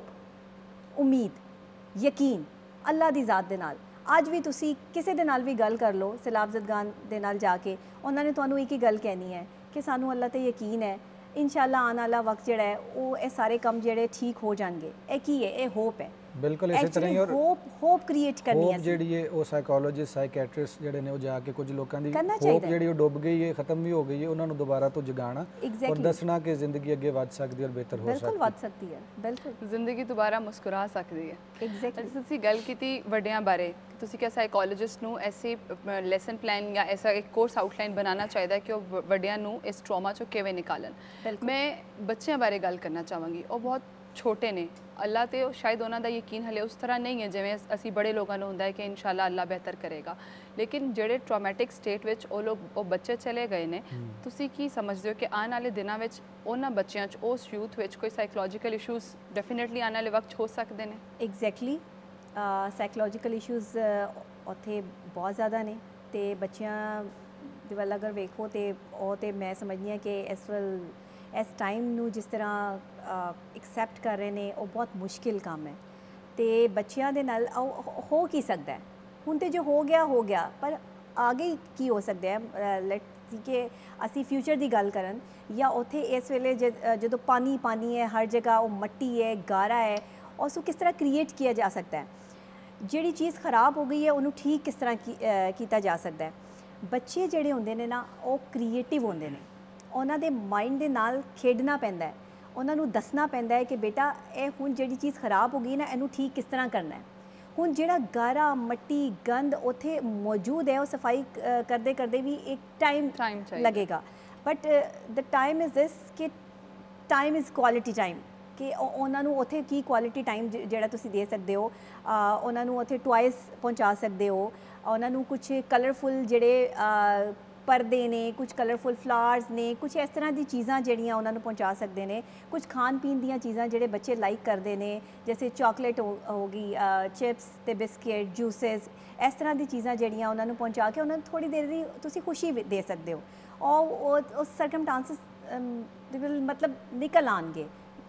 ਉਮੀਦ, ਯਕੀਨ ਅੱਲਾ ਦੀ ਜ਼ਾਤ ਦੇ ਨਾਲ। ਅੱਜ ਵੀ ਤੁਸੀਂ ਕਿਸੇ ਦੇ ਨਾਲ ਵੀ ਗੱਲ ਕਰ ਲਓ, ਸਲਾਬ ਜ਼ਦਗਾਨ ਦੇ ਨਾਲ ਜਾ ਕੇ, ਉਹਨਾਂ ਨੇ ਤੁਹਾਨੂੰ ਇੱਕ ਹੀ ਗੱਲ ਕਹਿਣੀ ਹੈ ਕਿ ਸਾਨੂੰ ਅੱਲਾ ਤੇ ਯਕੀਨ ਹੈ, इंशाल्लाह आने वाला वक्त ਜਿਹੜਾ ਹੈ ਉਹ ਇਹ ਸਾਰੇ ਕੰਮ ਜਿਹੜੇ ਠੀਕ ਹੋ ਜਾਣਗੇ। ਇਹ ਕੀ ਹੈ? ਇਹ ਹੋਪ ਹੈ। ਬਿਲਕੁਲ ਇਸੇ ਤਰ੍ਹਾਂ ਹੀ। ਔਰ ਹੋਪ ਹੋਪ ਕ੍ਰੀਏਟ ਕਰਨੀ ਹੈ ਜਿਹੜੀ ਹੈ ਉਹ ਸਾਈਕੋਲੋਜਿਸਟ, ਸਾਈਕੈਟ੍ਰਿਸਟ ਜਿਹੜੇ ਨੇ ਉਹ ਜਾ ਕੇ ਕੁਝ ਲੋਕਾਂ ਦੀ ਹੋਪ ਜਿਹੜੀ ਉਹ ਡੁੱਬ ਗਈ ਹੈ, ਖਤਮ ਵੀ ਹੋ ਗਈ ਹੈ, ਉਹਨਾਂ ਨੂੰ ਦੁਬਾਰਾ ਤੋਂ ਜਗਾਉਣਾ ਔਰ ਦੱਸਣਾ ਕਿ ਜ਼ਿੰਦਗੀ ਅੱਗੇ ਵੱਧ ਸਕਦੀ ਹੈ ਔਰ ਬਿਹਤਰ ਹੋ ਸਕਦੀ ਹੈ। ਬਿਲਕੁਲ ਵੱਧ ਸਕਦੀ ਹੈ, ਬਿਲਕੁਲ ਜ਼ਿੰਦਗੀ ਦੁਬਾਰਾ ਮੁਸਕਰਾ ਸਕਦੀ ਹੈ। ਐਗਜ਼ੈਕਟਲੀ। ਤੁਸੀਂ ਗੱਲ ਕੀਤੀ ਵੱਡਿਆਂ ਬਾਰੇ, ਤੁਸੀਂ ਕਿਹਾ ਸਾਈਕੋਲੋਜਿਸਟ ਨੂੰ ਐਸੇ ਲੈਸਨ ਪਲਾਨ ਜਾਂ ਐਸਾ ਇੱਕ ਕੋਰਸ ਆਊਟਲਾਈਨ ਬਣਾਉਣਾ ਚਾਹੀਦਾ ਕਿ ਉਹ ਵੱਡਿਆਂ ਨੂੰ ਇਸ ਟਰਾਮਾ ਚੋਂ ਕਿਵੇਂ ਨਿਕਾਲਣ। ਮੈਂ ਬੱਚਿਆਂ ਬਾਰੇ ਗੱਲ ਕਰਨਾ ਚਾਹਾਂਗੀ। ਉਹ ਬਹੁਤ ਛੋਟੇ ਨੇ, ਅੱਲਾ ਤੇ ਸ਼ਾਇਦ ਉਹਨਾਂ ਦਾ ਯਕੀਨ ਹਲੇ ਉਸ ਤਰ੍ਹਾਂ ਨਹੀਂ ਹੈ ਜਿਵੇਂ ਅਸੀਂ ਬੜੇ ਲੋਕਾਂ ਨੂੰ ਹੁੰਦਾ ਹੈ ਕਿ ਇਨਸ਼ਾਅੱਲਾ ਅੱਲਾ ਬਿਹਤਰ ਕਰੇਗਾ, ਲੇਕਿਨ ਜਿਹੜੇ ਟਰਾਮੈਟਿਕ ਸਟੇਟ ਵਿੱਚ ਉਹ ਲੋਕ ਉਹ ਬੱਚੇ ਚਲੇ ਗਏ ਨੇ, ਤੁਸੀਂ ਕੀ ਸਮਝਦੇ ਹੋ ਕਿ ਆਉਣ ਵਾਲੇ ਦਿਨਾਂ ਵਿੱਚ ਉਹਨਾਂ ਬੱਚਿਆਂ 'ਚ, ਉਸ ਯੂਥ ਵਿੱਚ ਕੋਈ ਸਾਈਕੋਲੋਜੀਕਲ ਇਸ਼ੂਜ਼ ਡੈਫੀਨੇਟਲੀ ਆਉਣ ਵਾਲੇ ਵਕਤ ਹੋ ਸਕਦੇ ਨੇ? ਐਗਜ਼ੈਕਟਲੀ। ਸਾਈਕੋਲੋਜੀਕਲ ਇਸ਼ੂਜ਼ ਉੱਥੇ ਬਹੁਤ ਜ਼ਿਆਦਾ ਨੇ ਅਤੇ ਬੱਚਿਆਂ ਦੇ ਵੱਲ ਅਗਰ ਵੇਖੋ ਤੇ ਉਹ ਤੇ ਮੈਂ ਸਮਝਦੀ ਹਾਂ ਕਿ ਇਸ ਵੱਲ ਇਸ ਟਾਈਮ ਨੂੰ ਜਿਸ ਤਰ੍ਹਾਂ ਐਕਸੈਪਟ ਕਰ ਰਹੇ ਨੇ ਉਹ ਬਹੁਤ ਮੁਸ਼ਕਿਲ ਕੰਮ ਹੈ। ਅਤੇ ਬੱਚਿਆਂ ਦੇ ਨਾਲ ਹੋ ਕੀ ਸਕਦਾ ਹੈ? ਹੁਣ ਤੇ ਜੋ ਹੋ ਗਿਆ ਹੋ ਗਿਆ, ਪਰ ਆਗੇ ਕੀ ਹੋ ਸਕਦਾ ਹੈ? ਲੈਟ ਸੀ ਕਿ ਅਸੀਂ ਫਿਊਚਰ ਦੀ ਗੱਲ ਕਰਨ ਜਾਂ ਉੱਥੇ ਇਸ ਵੇਲੇ ਜਦੋਂ ਪਾਣੀ ਪਾਣੀ ਹੈ, ਹਰ ਜਗ੍ਹਾ ਉਹ ਮਿੱਟੀ ਹੈ, ਗਾਰਾ ਹੈ, ਉਸ ਨੂੰ ਕਿਸ ਤਰ੍ਹਾਂ ਕ੍ਰੀਏਟ ਕੀਤਾ ਜਾ ਸਕਦਾ ਹੈ? ਜਿਹੜੀ ਚੀਜ਼ ਖਰਾਬ ਹੋ ਗਈ ਹੈ ਉਹਨੂੰ ਠੀਕ ਕਿਸ ਤਰ੍ਹਾਂ ਕੀਤਾ ਜਾ ਸਕਦਾ ਹੈ? ਬੱਚੇ ਜਿਹੜੇ ਹੁੰਦੇ ਨੇ ਨਾ ਉਹ ਕ੍ਰੀਏਟਿਵ ਹੁੰਦੇ ਨੇ, ਉਹਨਾਂ ਦੇ ਮਾਈਂਡ ਦੇ ਨਾਲ ਖੇਡਣਾ ਪੈਂਦਾ ਹੈ, ਉਹਨਾਂ ਨੂੰ ਦੱਸਣਾ ਪੈਂਦਾ ਹੈ ਕਿ ਬੇਟਾ ਇਹ ਹੁਣ ਜਿਹੜੀ ਚੀਜ਼ ਖਰਾਬ ਹੋ ਗਈ ਨਾ ਇਹਨੂੰ ਠੀਕ ਕਿਸ ਤਰ੍ਹਾਂ ਕਰਨਾ ਹੈ। ਹੁਣ ਜਿਹੜਾ ਗਾਰਾ, ਮਿੱਟੀ, ਗੰਦ ਉੱਥੇ ਮੌਜੂਦ ਹੈ, ਉਹ ਸਫਾਈ ਕਰਦੇ ਕਰਦੇ ਵੀ ਇੱਕ ਟਾਈਮ ਲੱਗੇਗਾ, but the time is this ਕਿ ਟਾਈਮ ਇਜ਼ ਕੁਆਲਿਟੀ ਟਾਈਮ, ਕਿ ਉਹਨਾਂ ਨੂੰ ਉੱਥੇ ਕੀ ਕੁਆਲਿਟੀ ਟਾਈਮ ਜਿਹੜਾ ਤੁਸੀਂ ਦੇ ਸਕਦੇ ਹੋ, ਉਹਨਾਂ ਨੂੰ ਉੱਥੇ ਟੁਆਇਸ ਪਹੁੰਚਾ ਸਕਦੇ ਹੋ, ਉਹਨਾਂ ਨੂੰ ਕੁਝ ਕਲਰਫੁਲ ਜਿਹੜੇ ਪਰਦੇ ਨੇ, ਕੁਝ ਕਲਰਫੁਲ ਫਲਾਵਰਸ ਨੇ, ਕੁਝ ਇਸ ਤਰ੍ਹਾਂ ਦੀ ਚੀਜ਼ਾਂ ਜਿਹੜੀਆਂ ਉਹਨਾਂ ਨੂੰ ਪਹੁੰਚਾ ਸਕਦੇ ਨੇ, ਕੁਝ ਖਾਣ ਪੀਣ ਦੀਆਂ ਚੀਜ਼ਾਂ ਜਿਹੜੇ ਬੱਚੇ ਲਾਈਕ ਕਰਦੇ ਨੇ, ਜੈਸੇ ਚਾਕਲੇਟ ਹੋ ਗਈ, ਚਿਪਸ ਅਤੇ ਬਿਸਕਿਟ, ਜੂਸਿਸ, ਇਸ ਤਰ੍ਹਾਂ ਦੀ ਚੀਜ਼ਾਂ ਜਿਹੜੀਆਂ ਉਹਨਾਂ ਨੂੰ ਪਹੁੰਚਾ ਕੇ ਉਹਨਾਂ ਨੂੰ ਥੋੜ੍ਹੀ ਦੇਰ ਦੀ ਤੁਸੀਂ ਖੁਸ਼ੀ ਦੇ ਸਕਦੇ ਹੋ ਔਰ ਉਸ ਸਰਕਮਟਾਂਸਿਸ ਦੇ ਵਿਲ ਮਤਲਬ ਨਿਕਲ ਆਉਣਗੇ।